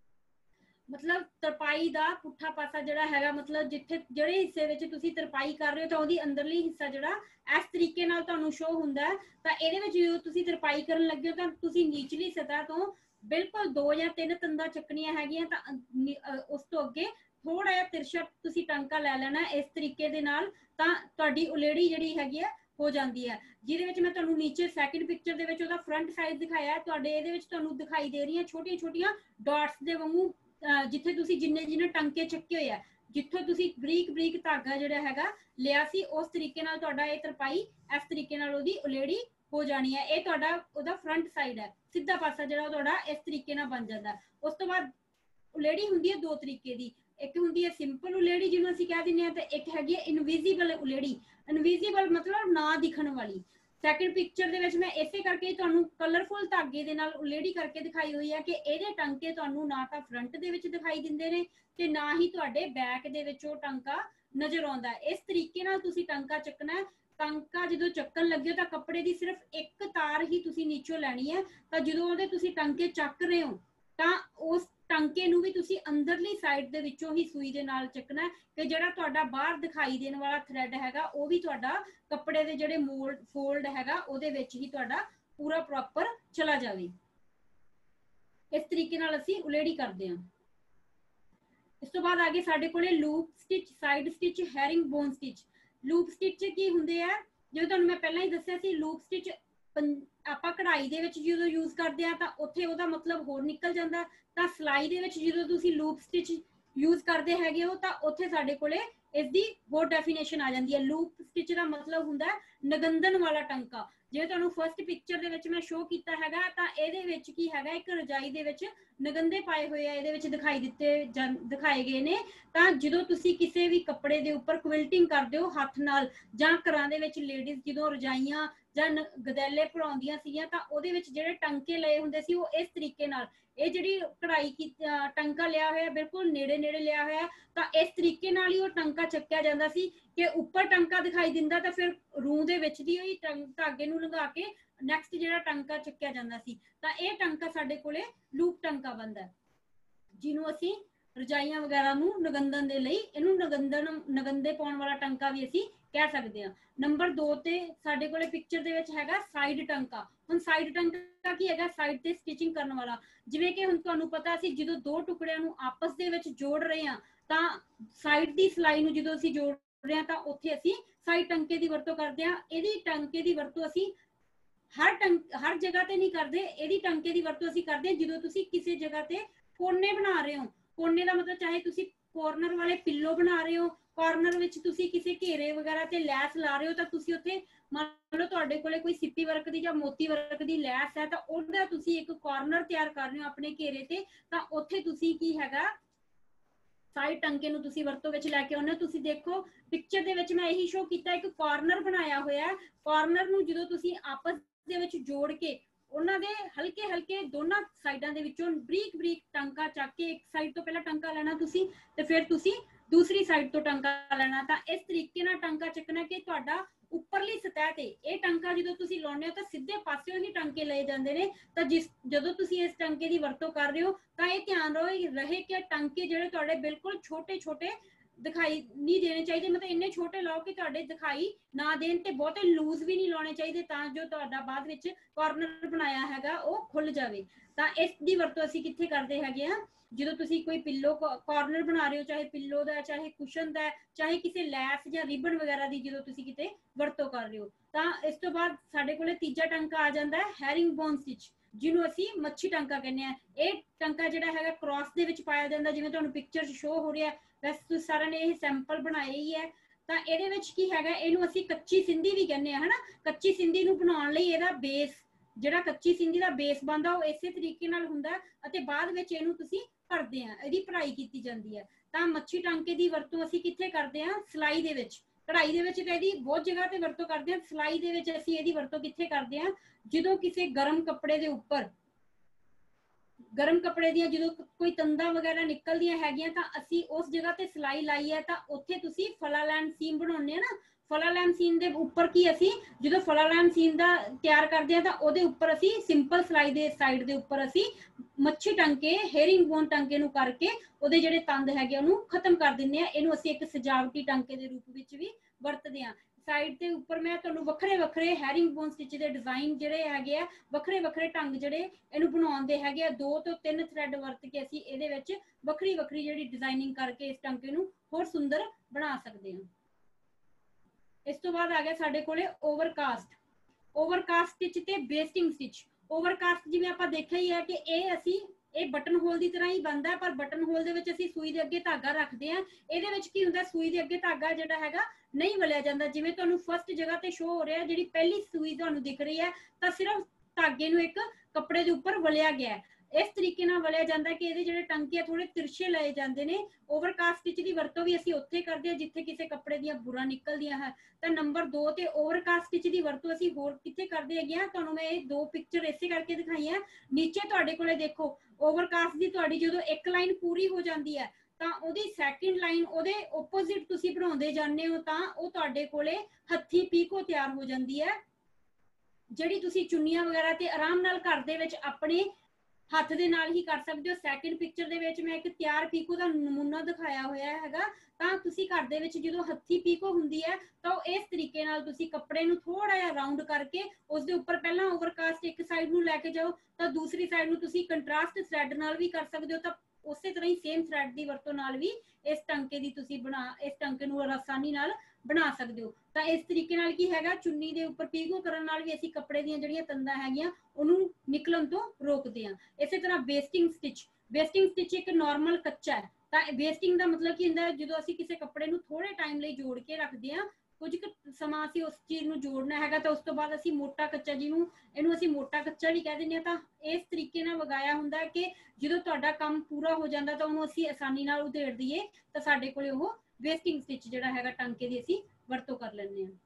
मतलब तरपाई ਦਾ ਪੁੱਠਾ ਪਾਸਾ ਜਿਹੜਾ ਹੈਗਾ, मतलब ਜਿੱਥੇ ਜਿਹੜੇ ਹਿੱਸੇ ਵਿੱਚ ਤੁਸੀਂ ਤਰਪਾਈ ਕਰ ਰਹੇ ਹੋ ਤਾਂ ਉਹਦੀ ਅੰਦਰਲੀ ਹਿੱਸਾ ਜਿਹੜਾ ਇਸ ਤਰੀਕੇ ਨਾਲ ਤੁਹਾਨੂੰ ਸ਼ੋ ਹੁੰਦਾ ਹੈ। ਤਾਂ ਇਹਦੇ ਵਿੱਚ ਜਦੋਂ ਤੁਸੀਂ ਤਰਪਾਈ ਕਰਨ ਲੱਗੇ ਹੋ ਤਾਂ ਤੁਸੀਂ ਨੀਚਲੀ ਸਤਹ ਤੋਂ ਬਿਲਕੁਲ 2 ਜਾਂ 3 ਤੰਦਾਂ ਚੱਕਣੀਆਂ ਹੈਗੀਆਂ, ਤਾਂ ਉਸ ਤੋਂ ਅੱਗੇ ਥੋੜਾ ਜਿਹਾ ਤਿਰਛਾ ਤੁਸੀਂ ਟਾਂਕਾ ਲੈ ਲੈਣਾ ਇਸ ਤਰੀਕੇ ਦੇ ਨਾਲ, ਤਾਂ ਤੁਹਾਡੀ ਉਲੇੜੀ ਜਿਹੜੀ ਹੈਗੀ ਹੈ ਹੋ ਜਾਂਦੀ ਹੈ। ਜਿਹਦੇ ਵਿੱਚ ਮੈਂ ਤੁਹਾਨੂੰ ਨੀਚੇ ਸੈਕਿੰਡ ਪਿਕਚਰ ਦੇ ਵਿੱਚ ਉਹਦਾ ਫਰੰਟ ਸਾਈਡ ਦਿਖਾਇਆ, ਤੁਹਾਡੇ ਇਹਦੇ ਵਿੱਚ ਤੁਹਾਨੂੰ ਦਿਖਾਈ ਦੇ ਰਹੀਆਂ ਛੋਟੀਆਂ ਛੋਟੀਆਂ ਡਾਟਸ ਦੇ ਵਾਂਗੂ, ਜਿੱਥੇ ਤੁਸੀਂ ਜਿੰਨੇ ਟਾਂਕੇ ਚੱਕੇ ਹੋਏ ਆ, ਜਿੱਥੋਂ ਤੁਸੀਂ ਬਰੀਕ ਬਰੀਕ ਧਾਗਾ ਜਿਹੜਾ ਹੈਗਾ ਲਿਆ ਸੀ, ਉਸ ਤਰੀਕੇ ਨਾਲ ਤੁਹਾਡਾ ਇਹ ਤਰਪਾਈ ਇਸ ਤਰੀਕੇ ਨਾਲ ਉਹਦੀ ਉਲੇੜੀ ਹੋ ਜਾਣੀ ਹੈ। ਇਹ ਤੁਹਾਡਾ ਉਹਦਾ ਫਰੰਟ ਸਾਈਡ ਹੈ, ਸਿੱਧਾ ਪਾਸਾ ਜਿਹੜਾ ਤੁਹਾਡਾ ਇਸ ਤਰੀਕੇ ਨਾਲ ਬਣ ਜਾਂਦਾ। ਉਸ ਤੋਂ ਬਾਅਦ ਉਲੇੜੀ ਹੁੰਦੀ ਹੈ 2 ਤਰੀਕੇ ਦੀ, ਇੱਕ ਹੁੰਦੀ ਹੈ ਸਿੰਪਲ ਉਲੇੜੀ ਜਿਹਨੂੰ ਅਸੀਂ ਕਹਿ ਦਿੰਦੇ ਹਾਂ, ਤੇ ਇੱਕ ਹੈਗੀ ਹੈ ਇਨਵਿਜ਼ੀਬਲ ਉਲੇੜੀ। ਇਨਵਿਜ਼ੀਬਲ ਮਤਲਬ ਨਾ ਦਿਖਣ ਵਾਲੀ। ਸੈਕਿੰਡ ਪਿਕਚਰ ਦੇ ਵਿੱਚ ਮੈਂ ਇਸੇ ਕਰਕੇ ਤੁਹਾਨੂੰ ਕਲਰਫੁਲ ਧਾਗੇ ਦੇ ਨਾਲ ਉਲੇੜੀ ਕਰਕੇ ਦਿਖਾਈ ਹੋਈ ਹੈ ਕਿ ਇਹਦੇ ਟਾਂਕੇ ਤੁਹਾਨੂੰ ਨਾ ਤਾਂ ਫਰੰਟ ਦੇ ਵਿੱਚ ਦਿਖਾਈ ਦਿੰਦੇ ਨੇ ਤੇ ਨਾ ਹੀ ਤੁਹਾਡੇ ਬੈਕ ਦੇ ਵਿੱਚ ਉਹ ਟਾਂਕਾ ਨਜ਼ਰ ਆਉਂਦਾ। ਇਸ ਤਰੀਕੇ ਨਾਲ ਤੁਸੀਂ ਟਾਂਕਾ ਚੱਕਣਾ ਹੈ। ਟਾਂਕਾ ਜਦੋਂ ਚੱਕਣ ਲੱਗੇ ਤਾਂ ਕੱਪੜੇ ਦੀ ਸਿਰਫ ਇੱਕ ਤਾਰ ਹੀ ਤੁਸੀਂ ਨੀਚੋਂ ਲੈਣੀ ਹੈ, ਤਾਂ ਜਦੋਂ ਉਹਦੇ ਤੁਸੀਂ ਟਾਂਕੇ ਚੱਕ ਰਹੇ ਹੋ ਤਾਂ ਉਸ ਟਾਂਕੇ ਨੂੰ ਵੀ ਤੁਸੀਂ ਅੰਦਰਲੀ ਸਾਈਡ ਦੇ ਵਿੱਚੋਂ ਹੀ ਸੂਈ ਦੇ ਨਾਲ ਚੱਕਣਾ, ਕਿ ਜਿਹੜਾ ਤੁਹਾਡਾ ਬਾਹਰ ਦਿਖਾਈ ਦੇਣ ਵਾਲਾ ਥ੍ਰੈਡ ਹੈਗਾ ਉਹ ਵੀ ਤੁਹਾਡਾ ਕੱਪੜੇ ਦੇ ਜਿਹੜੇ ਫੋਲਡ ਹੈਗਾ ਉਹਦੇ ਵਿੱਚ ਹੀ ਤੁਹਾਡਾ ਪੂਰਾ ਪ੍ਰੋਪਰ ਚਲਾ ਜਾਵੇ। ਇਸ ਤਰੀਕੇ ਨਾਲ ਅਸੀਂ ਉਲੇੜੀ ਕਰਦੇ ਹਾਂ। ਇਸ ਤੋਂ ਬਾਅਦ ਆਗੇ ਸਾਡੇ ਕੋਲੇ loop stitch, side stitch, herringbone stitch. Loop stitch ਕੀ ਹੁੰਦੇ ਆ, ਜਿਵੇਂ ਤੁਹਾਨੂੰ ਮੈਂ ਪਹਿਲਾਂ ਹੀ ਦੱਸਿਆ ਸੀ, ਲੂਪ ਸਟਿਚ ਆਪਾਂ ਕਢਾਈ ਦੇ ਵਿੱਚ ਜਦੋਂ ਯੂਜ਼ ਕਰਦੇ ਆ ਤਾਂ ਉੱਥੇ ਉਹਦਾ ਮਤਲਬ ਹੋਰ ਨਿਕਲ ਜਾਂਦਾ, ਤਾਂ ਸਿਲਾਈ ਦੇ ਵਿੱਚ ਜਦੋਂ ਤੁਸੀਂ ਲੂਪ ਸਟਿਚ ਯੂਜ਼ ਕਰਦੇ ਹੈਗੇ ਹੋ ਤਾਂ ਉੱਥੇ ਸਾਡੇ ਕੋਲੇ ਇਸ ਦੀ ਹੋਰ ਡੈਫੀਨੇਸ਼ਨ ਆ ਜਾਂਦੀ ਹੈ। ਲੂਪ ਸਟਿਚ ਦਾ ਮਤਲਬ ਹੁੰਦਾ ਨਗੰਦਨ ਵਾਲਾ ਟਾਂਕਾ। ਜਿਵੇਂ ਤੁਹਾਨੂੰ ਫਸਟ ਪਿਕਚਰ ਦੇ ਵਿੱਚ ਮੈਂ ਸ਼ੋ ਕੀਤਾ ਹੈਗਾ, ਤਾਂ ਇਹਦੇ ਵਿੱਚ ਕੀ ਹੈਗਾ, ਇੱਕ ਰਜਾਈ ਦੇ ਵਿੱਚ ਨਗੰਦੇ ਪਾਏ ਹੋਏ ਆ, ਇਹਦੇ ਵਿੱਚ ਦਿਖਾਏ ਗਏ ਨੇ। ਤਾਂ ਜਦੋਂ ਤੁਸੀਂ ਕਿਸੇ ਵੀ ਕੱਪੜੇ ਦੇ ਉੱਪਰ ਕੁਇਲਟਿੰਗ ਕਰਦੇ ਹੋ ਹੱਥ ਨਾਲ, ਜਾਂ ਘਰਾਂ ਦੇ ਵਿੱਚ ਲੇਡੀਜ਼ ਜਦੋਂ ਰਜਾਈਆਂ ਜਾਂ ਗਦੈਲੇ ਪੜਾਉਂਦੀਆਂ ਸੀਗੀਆਂ, ਤਾਂ ਉਹਦੇ ਵਿੱਚ ਜਿਹੜੇ ਟੰਕੇ ਲਏ ਹੁੰਦੇ ਸੀ ਉਹ ਇਸ ਤਰੀਕੇ ਨਾਲ, ਇਹ ਜਿਹੜੀ ਕਢਾਈ ਕੀ ਟੰਕਾ ਲਿਆ ਹੋਇਆ ਬਿਲਕੁਲ ਨੇੜੇ ਨੇੜੇ ਲਿਆ ਹੋਇਆ, ਤਾਂ ਇਸ ਤਰੀਕੇ ਨਾਲ ਹੀ ਉਹ ਟੰਕਾ ਚੱਕਿਆ ਜਾਂਦਾ ਸੀ ਕਿ ਉੱਪਰ ਟੰਕਾ ਦਿਖਾਈ ਦਿੰਦਾ ਤਾਂ ਫਿਰ ਰੂੰ ਦੇ ਵਿੱਚ ਦੀ ਹੀ ਧਾਗੇ ਨੂੰ ਲੰਘਾ ਕੇ ਨੈਕਸਟ ਜਿਹੜਾ ਟੰਕਾ ਚੱਕਿਆ ਜਾਂਦਾ ਸੀ। ਤਾਂ ਇਹ ਟੰਕਾ ਸਾਡੇ ਕੋਲੇ ਲੂਪ ਟੰਕਾ ਬਣਦਾ, ਜਿਹਨੂੰ ਅਸੀਂ ਰਜਾਈਆਂ ਵਗੈਰਾ ਨੂੰ ਨਗੰਦਨ ਦੇ ਲਈ, ਇਹਨੂੰ ਨਗੰਦੇ ਪਾਉਣ ਵਾਲਾ ਟੰਕਾ ਵੀ ਅਸੀਂ ਕਹਿ ਸਕਦੇ ਹਾਂ। ਨੰਬਰ 2 ਤੇ ਸਾਡੇ ਕੋਲੇ ਪਿਕਚਰ ਦੇ ਵਿੱਚ ਹੈਗਾ ਸਾਈਡ ਟੰਕਾ। ਹੁਣ ਸਾਈਡ ਟੰਕਾ ਕੀ ਹੈਗਾ, ਸਾਈਡ ਤੇ ਸਟਿਚਿੰਗ ਕਰਨ ਵਾਲਾ। ਜਿਵੇਂ ਕਿ ਹੁਣ ਤੁਹਾਨੂੰ ਪਤਾ ਸੀ ਜਦੋਂ ਦੋ ਟੁਕੜਿਆਂ ਨੂੰ ਆਪਸ ਦੇ ਵਿੱਚ ਜੋੜ ਰਹੇ ਹਾਂ, ਤਾਂ ਸਾਈਡ ਦੀ ਸਲਾਈ ਨੂੰ ਜਦੋਂ ਅਸੀਂ ਜੋੜ ਰਹੇ ਹਾਂ ਤਾਂ ਉੱਥੇ ਅਸੀਂ ਸਾਈਡ ਟੰਕੇ ਦੀ ਵਰਤੋਂ ਕਰਦੇ ਹਾਂ। ਇਹਦੀ ਟੰਕੇ ਦੀ ਵਰਤੋਂ ਅਸੀਂ ਹਰ ਜਗ੍ਹਾ ਤੇ ਨਹੀਂ ਕਰਦੇ, ਇਹਦੀ ਟੰਕੇ ਦੀ ਵਰਤੋਂ ਅਸੀਂ ਕਰਦੇ ਹਾਂ ਜਦੋਂ ਤੁਸੀਂ ਕਿਸੇ ਜਗ੍ਹਾ ਤੇ ਕੋਨੇ ਬਣਾ ਰਹੇ ਹੋ। ਕੋਨੇ ਦਾ ਮਤਲਬ ਚਾਹੇ ਤੁਸੀਂ ਕੋਰਨਰ ਵਾਲੇ ਪਿੱਲੋ ਬਣਾ ਰਹੇ ਹੋ, ਕਾਰਨਰ ਵਿੱਚ ਤੁਸੀਂ ਕਿਸੇ ਘੇਰੇ ਵਗੈਰਾ ਤੇ ਲੈਸ ਲਾ ਰਹੇ ਹੋ, ਤਾਂ ਤੁਸੀਂ ਉੱਥੇ ਮੰਨ ਲਓ ਤੁਹਾਡੇ ਕੋਲੇ ਕੋਈ ਸਿੱਪੀ ਵਰਕ ਦੀ ਜਾਂ ਮੋਤੀ ਵਰਕ ਦੀ ਲੈਸ ਹੈ, ਤਾਂ ਉਹਦਾ ਤੁਸੀਂ ਇੱਕ ਕਾਰਨਰ ਤਿਆਰ ਕਰ ਰਹੇ ਹੋ ਆਪਣੇ ਘੇਰੇ ਤੇ, ਤਾਂ ਉੱਥੇ ਤੁਸੀਂ ਕੀ ਹੈਗਾ, ਸਾਈਡ ਟੰਕੇ ਨੂੰ ਤੁਸੀਂ ਵਰਤੋਂ ਵਿੱਚ ਲੈ ਕੇ ਆਉਂਦੇ ਹੋ। ਤੁਸੀਂ ਦੇਖੋ ਪਿਕਚਰ ਦੇ ਵਿੱਚ ਮੈਂ ਇਹੀ ਸ਼ੋ ਕੀਤਾ, ਇੱਕ ਕਾਰਨਰ ਬਣਾਇਆ ਹੋਇਆ। ਕਾਰਨਰ ਨੂੰ ਜਦੋਂ ਤੁਸੀਂ ਆਪਸ ਦੇ ਵਿੱਚ ਜੋੜ ਕੇ ਉਹਨਾਂ ਦੇ ਹਲਕੇ ਹਲਕੇ ਦੋਨਾਂ ਸਾਈਡਾਂ ਦੇ ਵਿੱਚੋਂ ਬਰੀਕ ਬਰੀਕ ਟੰਕਾ ਚੱਕ ਕੇ, ਇੱਕ ਸਾਈਡ ਤੋਂ ਪਹਿਲਾਂ ਟੰਕਾ ਲੈਣਾ ਤੁਸੀਂ, ਤੇ ਫਿਰ ਤੁਸੀਂ ਦੂਸਰੀ ਸਾਈਡ ਤੋਂ ਟੰਕਾ ਲੈਣਾ। ਤਾਂ ਇਸ ਤਰੀਕੇ ਨਾਲ ਟੰਕਾ ਚੱਕਣਾ ਕਿ ਤੁਹਾਡਾ ਉੱਪਰਲੀ ਸਤਹ ਤੇ ਇਹ ਟੰਕਾ ਜਦੋਂ ਤੁਸੀਂ ਲਾਉਂਦੇ ਹੋ ਤਾਂ ਸਿੱਧੇ ਪਾਸਿਓਂ ਹੀ ਟੰਕੇ ਲਏ ਜਾਂਦੇ ਨੇ। ਤਾਂ ਜਦੋਂ ਤੁਸੀਂ ਇਸ ਟੰਕੇ ਦੀ ਵਰਤੋਂ ਕਰ ਰਹੇ ਹੋ ਤਾਂ ਇਹ ਧਿਆਨ ਰਹੇ ਕਿ ਟੰਕੇ ਜਿਹੜੇ ਤੁਹਾਡੇ ਬਿਲਕੁਲ ਛੋਟੇ ਛੋਟੇ ਦਿਖਾਈ ਨਹੀਂ ਦੇਣੇ ਚਾਹੀਦੇ, ਮਤਲਬ ਇੰਨੇ ਛੋਟੇ ਲਾਓ ਕਿ ਤੁਹਾਡੇ ਦਿਖਾਈ ਨਾ ਦੇਣ, ਤੇ ਬਹੁਤੇ ਲੂਜ਼ ਵੀ ਨਹੀਂ ਲਾਉਣੇ ਚਾਹੀਦੇ ਤਾਂ ਜੋ ਤੁਹਾਡਾ ਬਾਅਦ ਵਿੱਚ ਕਾਰਨਰ ਬਣਾਇਆ ਹੈਗਾ ਉਹ ਖੁੱਲ ਜਾਵੇ। ਤਾਂ ਇਸ ਦੀ ਵਰਤੋਂ ਅਸੀਂ ਕਿੱਥੇ ਕਰਦੇ ਹੈਗੇ ਆ, ਜਦੋਂ ਤੁਸੀਂ ਕੋਈ ਪਿੱਲੋ ਕਾਰਨਰ ਬਣਾ ਰਹੇ ਹੋ, ਚਾਹੇ ਪਿੱਲੋ ਦਾ, ਚਾਹੇ ਕੁਸ਼ਨ ਦਾ, ਚਾਹੇ ਕਿਸੇ ਲੈਸ ਜਾਂ ਰਿਬਨ ਵਗੈਰਾ ਦੀ ਜਦੋਂ ਤੁਸੀਂ ਕਿਤੇ ਵਰਤੋਂ ਕਰ ਰਹੇ ਹੋ। ਤਾਂ ਇਸ ਤੋਂ ਬਾਅਦ ਸਾਡੇ ਕੋਲੇ ਤੀਜਾ ਟੰਕਾ ਆ ਜਾਂਦਾ ਹੈ ਹੈਰਿੰਗ ਬੋਨ ਸਟਿਚ, ਜਿਹਨੂੰ ਅਸੀਂ ਮੱਛੀ ਟੰਕਾ ਕਹਿੰਦੇ ਆ। ਇਹ ਟੰਕਾ ਜਿਹੜਾ ਹੈਗਾ ਕ੍ਰਾਸ ਦੇ ਵਿੱਚ ਪਾਇਆ ਜਾਂਦਾ, ਜਿਵੇਂ ਤੁਹਾਨੂੰ ਪਿਕਚਰ 'ਚ ਸ਼ੋ ਹੋ ਰਿਹਾ। ਵੈਸੇ ਤੁਸੀਂ ਸਾਰਿਆਂ ਨੇ ਇਹ ਸੈਂਪਲ ਬਣਾਏ ਹੀ ਹੈ। ਤਾਂ ਇਹਦੇ ਵਿੱਚ ਕੀ ਹੈਗਾ, ਇਹਨੂੰ ਅਸੀਂ ਕੱਚੀ ਸਿੰਧੀ ਵੀ ਕਹਿੰਦੇ ਆ, ਹਨਾ। ਕੱਚੀ ਸਿੰਧੀ ਨੂੰ ਬਣਾਉਣ ਲਈ ਇਹਦਾ ਬੇਸ, ਜਿਹੜਾ ਕੱਚੀ ਸਿੰਧੀ ਦਾ ਬੇਸ ਬਣਦਾ ਉਹ ਇਸੇ ਤਰੀਕੇ ਨਾਲ ਹੁੰਦਾ, ਅਤੇ ਬਾਅਦ ਵਿੱਚ ਇਹਨੂੰ ਤੁਸੀਂ ਭਰਦੇ ਆ, ਇਹਦੀ ਭਰਾਈ ਕੀਤੀ ਜਾਂਦੀ ਹੈ। ਤਾਂ ਮੱਛੀ ਟਾਂਕੇ ਦੀ ਵਰਤੋਂ ਅਸੀਂ ਕਿੱਥੇ ਕਰਦੇ ਆ, ਸਿਲਾਈ ਦੇ ਵਿੱਚ। ਕਢਾਈ ਦੇ ਵਿੱਚ ਤਾਂ ਇਹਦੀ ਬਹੁਤ ਜਗ੍ਹਾ ਤੇ ਵਰਤੋਂ ਕਰਦੇ ਆ, ਸਿਲਾਈ ਦੇ ਵਿੱਚ ਅਸੀਂ ਇਹਦੀ ਵਰਤੋਂ ਕਿੱਥੇ ਕਰਦੇ ਆ, ਜਦੋਂ ਕਿਸੇ ਗਰਮ ਕੱਪੜੇ ਦੇ ਉੱਪਰ, ਗਰਮ ਕੱਪੜੇ ਦੀਆਂ ਜਦੋਂ ਕੋਈ ਤੰਦਾਂ ਵਗੈਰਾ ਨਿਕਲਦੀਆਂ ਹੈਗੀਆਂ ਤਾਂ ਅਸੀਂ ਉਸ ਜਗ੍ਹਾ ਤੇ ਸਿਲਾਈ ਲਾਈ ਹੈ, ਤਾਂ ਉੱਥੇ ਤੁਸੀਂ ਫਲਾਲੈਂਡ ਸੀਮ ਬਣਾਉਂਦੇ ਆ ਨਾ। ਫਲਾਲੈਂਡ ਸੀਮ ਦੇ ਉੱਪਰ ਕੀ ਅਸੀਂ ਜਦੋਂ ਫਲਾਲੈਂਡ ਸੀਮ ਦਾ ਤਿਆਰ ਕਰਦੇ ਆ ਤਾਂ ਉਹਦੇ ਉੱਪਰ ਅਸੀਂ ਸਿੰਪਲ ਸਿਲਾਈ ਦੇ ਸਾਈਡ ਦੇ ਉੱਪਰ ਅਸੀਂ ਮੱਛੀ ਟੰਕੇ, ਹੈਰਿੰਗ ਬੋਨ ਟੰਕੇ ਨੂੰ ਕਰਕੇ ਉਹਦੇ ਜਿਹੜੇ ਤੰਦ ਹੈਗੇ ਉਹਨੂੰ ਖਤਮ ਕਰ ਦਿੰਦੇ ਆ। ਇਹਨੂੰ ਅਸੀਂ ਇੱਕ ਸਜਾਵਟੀ ਟੰਕੇ ਦੇ ਰੂਪ ਵਿੱਚ ਵੀ ਵਰਤਦੇ ਆ। ਸਾਈਡ ਦੇ ਉੱਪਰ ਮੈਂ ਤੁਹਾਨੂੰ ਵੱਖਰੇ ਵੱਖਰੇ ਹੈਰਿੰਗ ਬੋਨ ਸਟਿਚ ਦੇ ਡਿਜ਼ਾਈਨ ਜਿਹੜੇ ਹੈਗੇ ਆ, ਵੱਖਰੇ ਵੱਖਰੇ ਢੰਗ ਜਿਹੜੇ ਇਹਨੂੰ ਬਣਾਉਣ ਦੇ ਹੈਗੇ ਆ। 2 ਤੋਂ 3 ਥ੍ਰੈਡ ਵਰਤ ਕੇ ਅਸੀਂ ਇਹਦੇ ਵਿੱਚ ਵੱਖਰੀ ਵੱਖਰੀ ਜਿਹੜੀ ਡਿਜ਼ਾਈਨਿੰਗ ਕਰਕੇ ਇਸ ਟੰਕੇ ਨੂੰ ਹੋਰ ਸੁੰਦਰ ਬਣਾ ਸਕਦੇ ਹਾਂ। ਇਸ ਤੋਂ ਬਾਅਦ ਆ ਗਿਆ ਸਾਡੇ ਕੋਲੇ ਓਵਰਕਾਸਟ। ਓਵਰਕਾਸਟ ਸਟਿਚ ਤੇ ਬੇਸਟਿੰਗ ਸਟਿਚ। ਓਵਰਕਾਸਟ ਜਿਵੇਂ ਆਪਾਂ ਦੇਖਿਆ ਹੀ ਹੈ ਕਿ ਇਹ ਬਟਨ ਹੋਲ ਦੀ ਤਰ੍ਹਾਂ ਹੀ ਬਣਦਾ, ਪਰ ਬਟਨ ਹੋਲ ਦੇ ਵਿੱਚ ਅਸੀਂ ਸੂਈ ਦੇ ਅੱਗੇ ਧਾਗਾ ਰੱਖਦੇ ਆ। ਇਹਦੇ ਵਿੱਚ ਕੀ ਹੁੰਦਾ, ਸੂਈ ਦੇ ਅੱਗੇ ਧਾਗਾ ਜਿਹੜਾ ਹੈਗਾ ਨਹੀਂ ਵਲਿਆ ਜਾਂਦਾ। ਜਿਵੇਂ ਤੁਹਾਨੂੰ ਫਸਟ ਜਗ੍ਹਾ ਤੇ ਸ਼ੋ ਹੋ ਰਿਹਾ, ਜਿਹੜੀ ਪਹਿਲੀ ਸੂਈ ਤੁਹਾਨੂੰ ਦਿਖ ਰਹੀ ਹੈ ਤਾਂ ਸਿਰਫ ਧਾਗੇ ਨੂੰ ਇੱਕ ਕੱਪੜੇ ਦੇ ਉੱਪਰ ਵਲਿਆ ਗਿਆ। ਇਸ ਤਰੀਕੇ ਨਾਲ ਵਲਿਆ ਜਾਂਦਾ ਕਿ ਇਹਦੇ ਜਿਹੜੇ ਟੰਕੇ ਆ ਥੋੜੇ ਤਿਰਛੇ ਲਏ ਜਾਂਦੇ ਨੇ। ਓਵਰਕਾਸਟ ਸਟਿਚ ਦੀ ਵਰਤੋਂ ਵੀ ਅਸੀਂ ਉੱਥੇ ਕਰਦੇ ਆ ਜਿੱਥੇ ਕਿਸੇ ਕੱਪੜੇ ਦੀਆਂ ਬੁਰਾਂ ਨਿਕਲਦੀਆਂ ਹੈ। ਤਾਂ ਨੰਬਰ 2 ਤੇ ਓਵਰਕਾਸਟ ਸਟਿਚ ਦੀ ਵਰਤੋਂ ਅਸੀਂ ਹੋਰ ਕਿੱਥੇ ਕਰਦੇ ਹੈਗੇ ਆ, ਤੁਹਾਨੂੰ ਮੈਂ ਇਹ 2 ਪਿਕਚਰ ਇਸੇ ਕਰਕੇ ਦਿਖਾਈਆਂ। ਨੀਚੇ ਤੁਹਾਡੇ ਕੋਲੇ ਦੇਖੋ, ਓਵਰਕਾਸਟ ਦੀ ਤੁਹਾਡੀ ਜਦੋਂ ਇੱਕ ਲਾਈਨ ਪੂਰੀ ਹੋ ਜਾਂਦੀ ਹੈ ਤਾਂ ਉਹਦੀ ਸੈਕਿੰਡ ਲਾਈਨ ਉਹਦੇ ਓਪੋਜ਼ਿਟ ਤੁਸੀਂ ਬਣਾਉਂਦੇ ਜਾਂਦੇ ਹੋ, ਤਾਂ ਉਹ ਤੁਹਾਡੇ ਕੋਲੇ ਹੱਥੀ ਪੀਕੋ ਤਿਆਰ ਹੋ ਜਾਂਦੀ ਹੈ, ਜਿਹੜੀ ਤੁਸੀਂ ਚੁੰਨੀਆਂ ਵਗੈਰਾ ਤੇ ਆਰਾਮ ਨਾਲ ਘਰ ਦੇ ਵਿੱਚ ਆਪਣੇ ਹੱਥ ਦੇ ਨਾਲ ਹੀ ਕਰ ਸਕਦੇ ਹੋ। ਸੈਕਿੰਡ ਪਿਕਚਰ ਦੇ ਵਿੱਚ ਮੈਂ ਇੱਕ ਤਿਆਰ ਪੀਕੋ ਦਾ ਨਮੂਨਾ ਦਿਖਾਇਆ ਹੋਇਆ ਹੈਗਾ। ਤਾਂ ਤੁਸੀਂ ਘਰ ਦੇ ਵਿੱਚ ਜਦੋਂ ਹੱਥੀ ਪੀਕੋ ਹੁੰਦੀ ਹੈ ਤਾਂ ਉਹ ਇਸ ਤਰੀਕੇ ਨਾਲ ਤੁਸੀਂ ਕੱਪੜੇ ਨੂੰ ਥੋੜਾ ਜਿਹਾ ਰਾਉਂਡ ਕਰਕੇ ਉਸ ਦੇ ਉੱਪਰ ਪਹਿਲਾਂ ਓਵਰਕਾਸਟ ਇੱਕ ਸਾਈਡ ਨੂੰ ਲੈ ਕੇ ਜਾਓ, ਤਾਂ ਦੂਸਰੀ ਸਾਈਡ ਨੂੰ ਤੁਸੀਂ ਕੰਟਰਾਸਟ ਥ੍ਰੈਡ ਨਾਲ ਵੀ ਕਰ ਸਕਦੇ ਹੋ। ਤਾਂ ਉਸੇ ਤਰ੍ਹਾਂ ਹੀ ਸੇਮ ਥ੍ਰੈਡ ਦੀ ਵਰਤੋਂ ਨਾਲ ਵੀ ਇਸ ਟੰਕੇ ਦੀ ਤੁਸੀਂ ਇਸ ਟੰਕੇ ਨੂੰ ਆਸਾਨੀ ਨਾਲ ਬਣਾ ਸਕਦੇ ਹੋ। ਤਾਂ ਇਸ ਤਰੀਕੇ ਨਾਲ ਕੀ ਹੈਗਾ, ਚੁੰਨੀ ਦੇ ਉੱਪਰ ਪੀਕੋ ਕਰਨ ਨਾਲ ਵੀ ਅਸੀਂ ਕੱਪੜੇ ਦੀਆਂ ਜਿਹੜੀਆਂ ਤੰਦਾਂ ਹੈਗੀਆਂ ਉਹਨੂੰ ਨਿਕਲਣ ਤੋਂ ਰੋਕਦੇ ਹਾਂ। ਇਸੇ ਤਰ੍ਹਾਂ ਵੇਸਟਿੰਗ ਸਟਿਚ। ਵੇਸਟਿੰਗ ਸਟਿਚ ਇੱਕ ਨਾਰਮਲ ਕੱਚਾ ਹੈ। ਤਾਂ ਵੇਸਟਿੰਗ ਦਾ ਮਤਲਬ ਕੀ ਹੁੰਦਾ ਹੈ, ਜਦੋਂ ਅਸੀਂ ਕਿਸੇ ਕੱਪੜੇ ਨੂੰ ਥੋੜੇ ਟਾਈਮ ਲਈ ਜੋੜ ਕੇ ਰੱਖਦੇ ਹਾਂ ਕੁਝ ਸਮਾਂ ਅਸੀਂ ਉਸ ਚੀਜ਼ ਨੂੰ ਜੋੜਨਾ ਹੈਗਾ ਤਾਂ ਉਸ ਤੋਂ ਬਾਅਦ ਅਸੀਂ ਮੋਟਾ ਕੱਚਾ, ਜਿਹਨੂੰ ਇਹਨੂੰ ਅਸੀਂ ਮੋਟਾ ਕੱਚਾ ਵੀ ਕਹਿ ਦਿੰਦੇ ਹਾਂ, ਤਾਂ ਇਸ ਤਰੀਕੇ ਨਾਲ ਵਗਾਇਆ ਹੁੰਦਾ ਕਿ ਜਦੋਂ ਤੁਹਾਡਾ ਕੰਮ ਪੂਰਾ ਹੋ ਜਾਂਦਾ ਤਾਂ ਉਹਨੂੰ ਅਸੀਂ ਆਸਾਨੀ ਨਾਲ ਉਧੇੜ ਦਈਏ ਤਾਂ ਸਾਡੇ ਕੋਲੇ ਉਹ ਵੇਸਟਿੰਗ ਸਟਿਚ ਜਿਹੜਾ ਹੈਗਾ ਟਾਂਕੇ ਦੀ ਅਸੀਂ ਵਰਤੋਂ ਕਰ ਲੈਂਦੇ ਹਾਂ।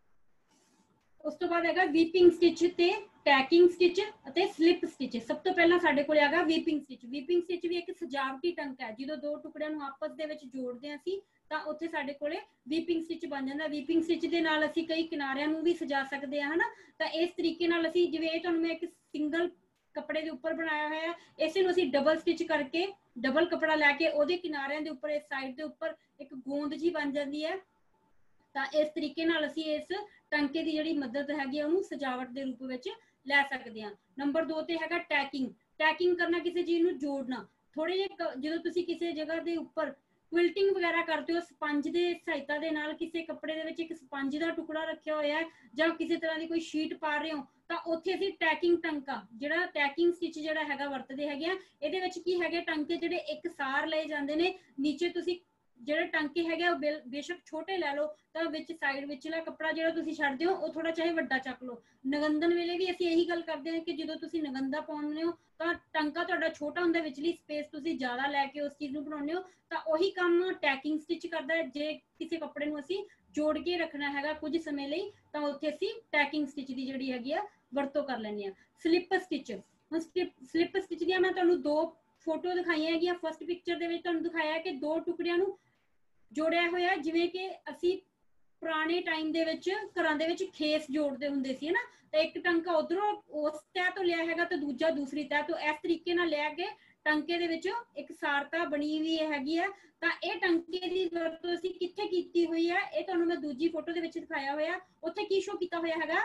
ਉਸ ਤੋਂ ਬਾਅਦ ਹੈਗਾ ਵੀਪਿੰਗ ਸਟਿਚ ਤੇ ਟੈਕਿੰਗ ਸਟਿਚ ਅਤੇ ਸਲਿਪ ਸਟਿਚ। ਸਭ ਤੋਂ ਪਹਿਲਾਂ ਸਾਡੇ ਕੋਲ ਹੈਗਾ ਵੀਪਿੰਗ ਸਟਿਚ। ਵੀਪਿੰਗ ਸਟਿਚ ਵੀ ਇੱਕ ਸਜਾਵਟੀ ਟਾਂਕਾ ਹੈ। ਜਦੋਂ ਦੋ ਟੁਕੜਿਆਂ ਨੂੰ ਆਪਸ ਦੇ ਵਿੱਚ ਜੋੜਦੇ ਹਾਂ ਅਸੀਂ ਤਾਂ ਉੱਥੇ ਸਾਡੇ ਕੋਲੇ ਵੀਪਿੰਗ ਸਟਿਚ ਬਣ ਜਾਂਦਾ। ਵੀਪਿੰਗ ਸਟਿਚ ਦੇ ਨਾਲ ਅਸੀਂ ਕਈ ਕਿਨਾਰਿਆਂ ਨੂੰ ਵੀ ਸਜਾ ਸਕਦੇ ਹਾਂ, ਹਨਾ। ਤਾਂ ਇਸ ਤਰੀਕੇ ਨਾਲ ਅਸੀਂ, ਜਿਵੇਂ ਇਹ ਤੁਹਾਨੂੰ ਮੈਂ ਇੱਕ ਸਿੰਗਲ ਕੱਪੜੇ ਦੇ ਉੱਪਰ ਬਣਾਇਆ ਹੋਇਆ, ਇਸੇ ਨੂੰ ਅਸੀਂ ਡਬਲ ਸਟਿਚ ਕਰਕੇ ਡਬਲ ਕੱਪੜਾ ਲੈ ਕੇ ਉਹਦੇ ਕਿਨਾਰਿਆਂ ਦੇ ਉੱਪਰ, ਇਸ ਸਾਈਡ ਦੇ ਉੱਪਰ ਇੱਕ ਗੋਂਦ ਜੀ ਬਣ ਜਾਂਦੀ ਹੈ। ਤਾਂ ਇਸ ਤਰੀਕੇ ਨਾਲ ਅਸੀਂ ਇਸ ਟਾਂਕੇ ਦੀ ਜਿਹੜੀ ਮਦਦ ਹੈਗੀ ਉਹਨੂੰ ਸਜਾਵਟ ਦੇ ਰੂਪ ਵਿੱਚ ਲੈ ਸਕਦੇ ਹਾਂ। ਨੰਬਰ 2 ਤੇ ਹੈਗਾ ਟੈਕਿੰਗ। ਟੈਕਿੰਗ ਕਰਨਾ, ਕਿਸੇ ਚੀਜ਼ ਨੂੰ ਜੋੜਨਾ। ਥੋੜੇ ਜਿਹੇ ਜਦੋਂ ਤੁਸੀਂ ਕਿਸੇ ਜਗ੍ਹਾ ਦੇ ਉੱਪਰ ਕੁਇਲਟਿੰਗ ਵਗੈਰਾ ਕਰਦੇ ਹੋ, ਸਪੰਜ ਦੇ ਸਹਾਇਤਾ ਦੇ ਨਾਲ ਕਿਸੇ ਕੱਪੜੇ ਦੇ ਵਿੱਚ ਇੱਕ ਸਪੰਜ ਦਾ ਟੁਕੜਾ ਰੱਖਿਆ ਹੋਇਆ ਹੈ ਜਾਂ ਕਿਸੇ ਤਰ੍ਹਾਂ ਦੀ ਕੋਈ ਸ਼ੀਟ ਪਾ ਰਹੇ ਹੋ, ਤਾਂ ਉੱਥੇ ਅਸੀਂ ਟੈਕਿੰਗ ਟਾਂਕਾ, ਜਿਹੜਾ ਟੈਕਿੰਗ ਸਟਿਚ ਜਿਹੜਾ ਹੈਗਾ ਵਰਤਦੇ ਹੈਗੇ ਆ। ਇਹਦੇ ਵਿੱਚ ਕੀ ਹੈਗੇ, ਟਾਂਕੇ ਜਿਹੜੇ ਇੱਕ ਸਾਰ ਲਏ ਜਾਂਦੇ ਨੇ। ਨੀਚੇ ਤੁਸੀਂ ਜਿਹੜੇ ਟਾਂਕੇ ਹੈਗੇ ਉਹ ਬੇਸ਼ੱਕ ਛੋਟੇ ਲੈ ਲਓ, ਤਾਂ ਵਿੱਚ ਸਾਈਡ ਵਿਚਲਾ ਕੱਪੜਾ ਜਿਹੜਾ ਤੁਸੀਂ ਛੱਡਦੇ ਹੋ ਉਹ ਥੋੜਾ ਚਾਹੇ ਵੱਡਾ ਚੱਕ ਲਓ। ਨਗੰਦਨ ਵੇਲੇ ਵੀ ਅਸੀਂ ਇਹੀ ਗੱਲ ਕਰਦੇ ਹਾਂ ਕਿ ਜਦੋਂ ਤੁਸੀਂ ਨਗੰਦਾ ਪਾਉਂਦੇ ਹੋ ਤਾਂ ਟਾਂਕਾ ਤੁਹਾਡਾ ਛੋਟਾ ਹੁੰਦਾ, ਵਿਚਲੀ ਸਪੇਸ ਤੁਸੀਂ ਜ਼ਿਆਦਾ ਲੈ ਕੇ ਉਸ ਚੀਜ਼ ਨੂੰ ਬਣਾਉਂਦੇ ਹੋ। ਤਾਂ ਉਹੀ ਕੰਮ ਟੈਕਿੰਗ ਸਟਿਚ ਕਰਦਾ ਹੈ। ਜੇ ਕਿਸੇ ਕੱਪੜੇ ਨੂੰ ਅਸੀਂ ਜੋੜ ਕੇ ਰੱਖਣਾ ਹੈਗਾ ਕੁਝ ਸਮੇਂ ਲਈ, ਤਾਂ ਉੱਥੇ ਅਸੀਂ ਟੈਕਿੰਗ ਸਟਿਚ ਦੀ ਜਿਹੜੀ ਹੈਗੀ ਆ ਵਰਤੋਂ ਕਰ ਲੈਂਦੇ ਹਾਂ। Slip stitch. ਹੁਣ ਸਲਿਪ ਸਟਿਚ ਦੀਆਂ ਮੈਂ ਤੁਹਾਨੂੰ 2 ਫੋਟੋ ਦਿਖਾਈਆਂ ਹੈਗੀਆਂ। ਫਸਟ ਪਿਕਚਰ ਦੇ ਵਿੱਚ ਤੁਹਾਨੂੰ ਦਿਖਾਇਆ ਕਿ 2 ਟੁਕੜਿਆਂ ਨੂੰ ਜੋੜਿਆ ਹੋਇਆ, ਜਿਵੇਂ ਕਿ ਅਸੀਂ ਪੁਰਾਣੇ ਟਾਈਮ ਦੇ ਵਿੱਚ ਘਰਾਂ ਦੇ ਵਿੱਚ ਖੇਸ ਜੋੜਦੇ ਹੁੰਦੇ ਸੀ, ਹਨਾ। ਤਾਂ ਇੱਕ ਟਾਂਕਾ ਉਧਰੋਂ ਉਸ ਤਹਿ ਤੋਂ ਲਿਆ ਹੈਗਾ ਤੇ ਦੂਜਾ ਦੂਸਰੀ ਤਹਿ ਤੋਂ, ਇਸ ਤਰੀਕੇ ਨਾਲ ਲਿਆ ਕੇ ਟਾਂਕੇ ਦੇ ਵਿੱਚ ਇੱਕ ਸਾਰਤਾ ਬਣੀ ਹੋਈ ਹੈਗੀ ਹੈ। ਤਾਂ ਇਹ ਟਾਂਕੇ ਦੀ ਵਰਤੋਂ ਅਸੀਂ ਕਿੱਥੇ ਕੀਤੀ ਹੋਈ ਹੈ, ਇਹ ਤੁਹਾਨੂੰ ਮੈਂ ਦੂਜੀ ਫੋਟੋ ਦੇ ਵਿੱਚ ਦਿਖਾਇਆ ਹੋਇਆ। ਉੱਥੇ ਕੀ ਸ਼ੋ ਕੀਤਾ ਹੋਇਆ ਹੈਗਾ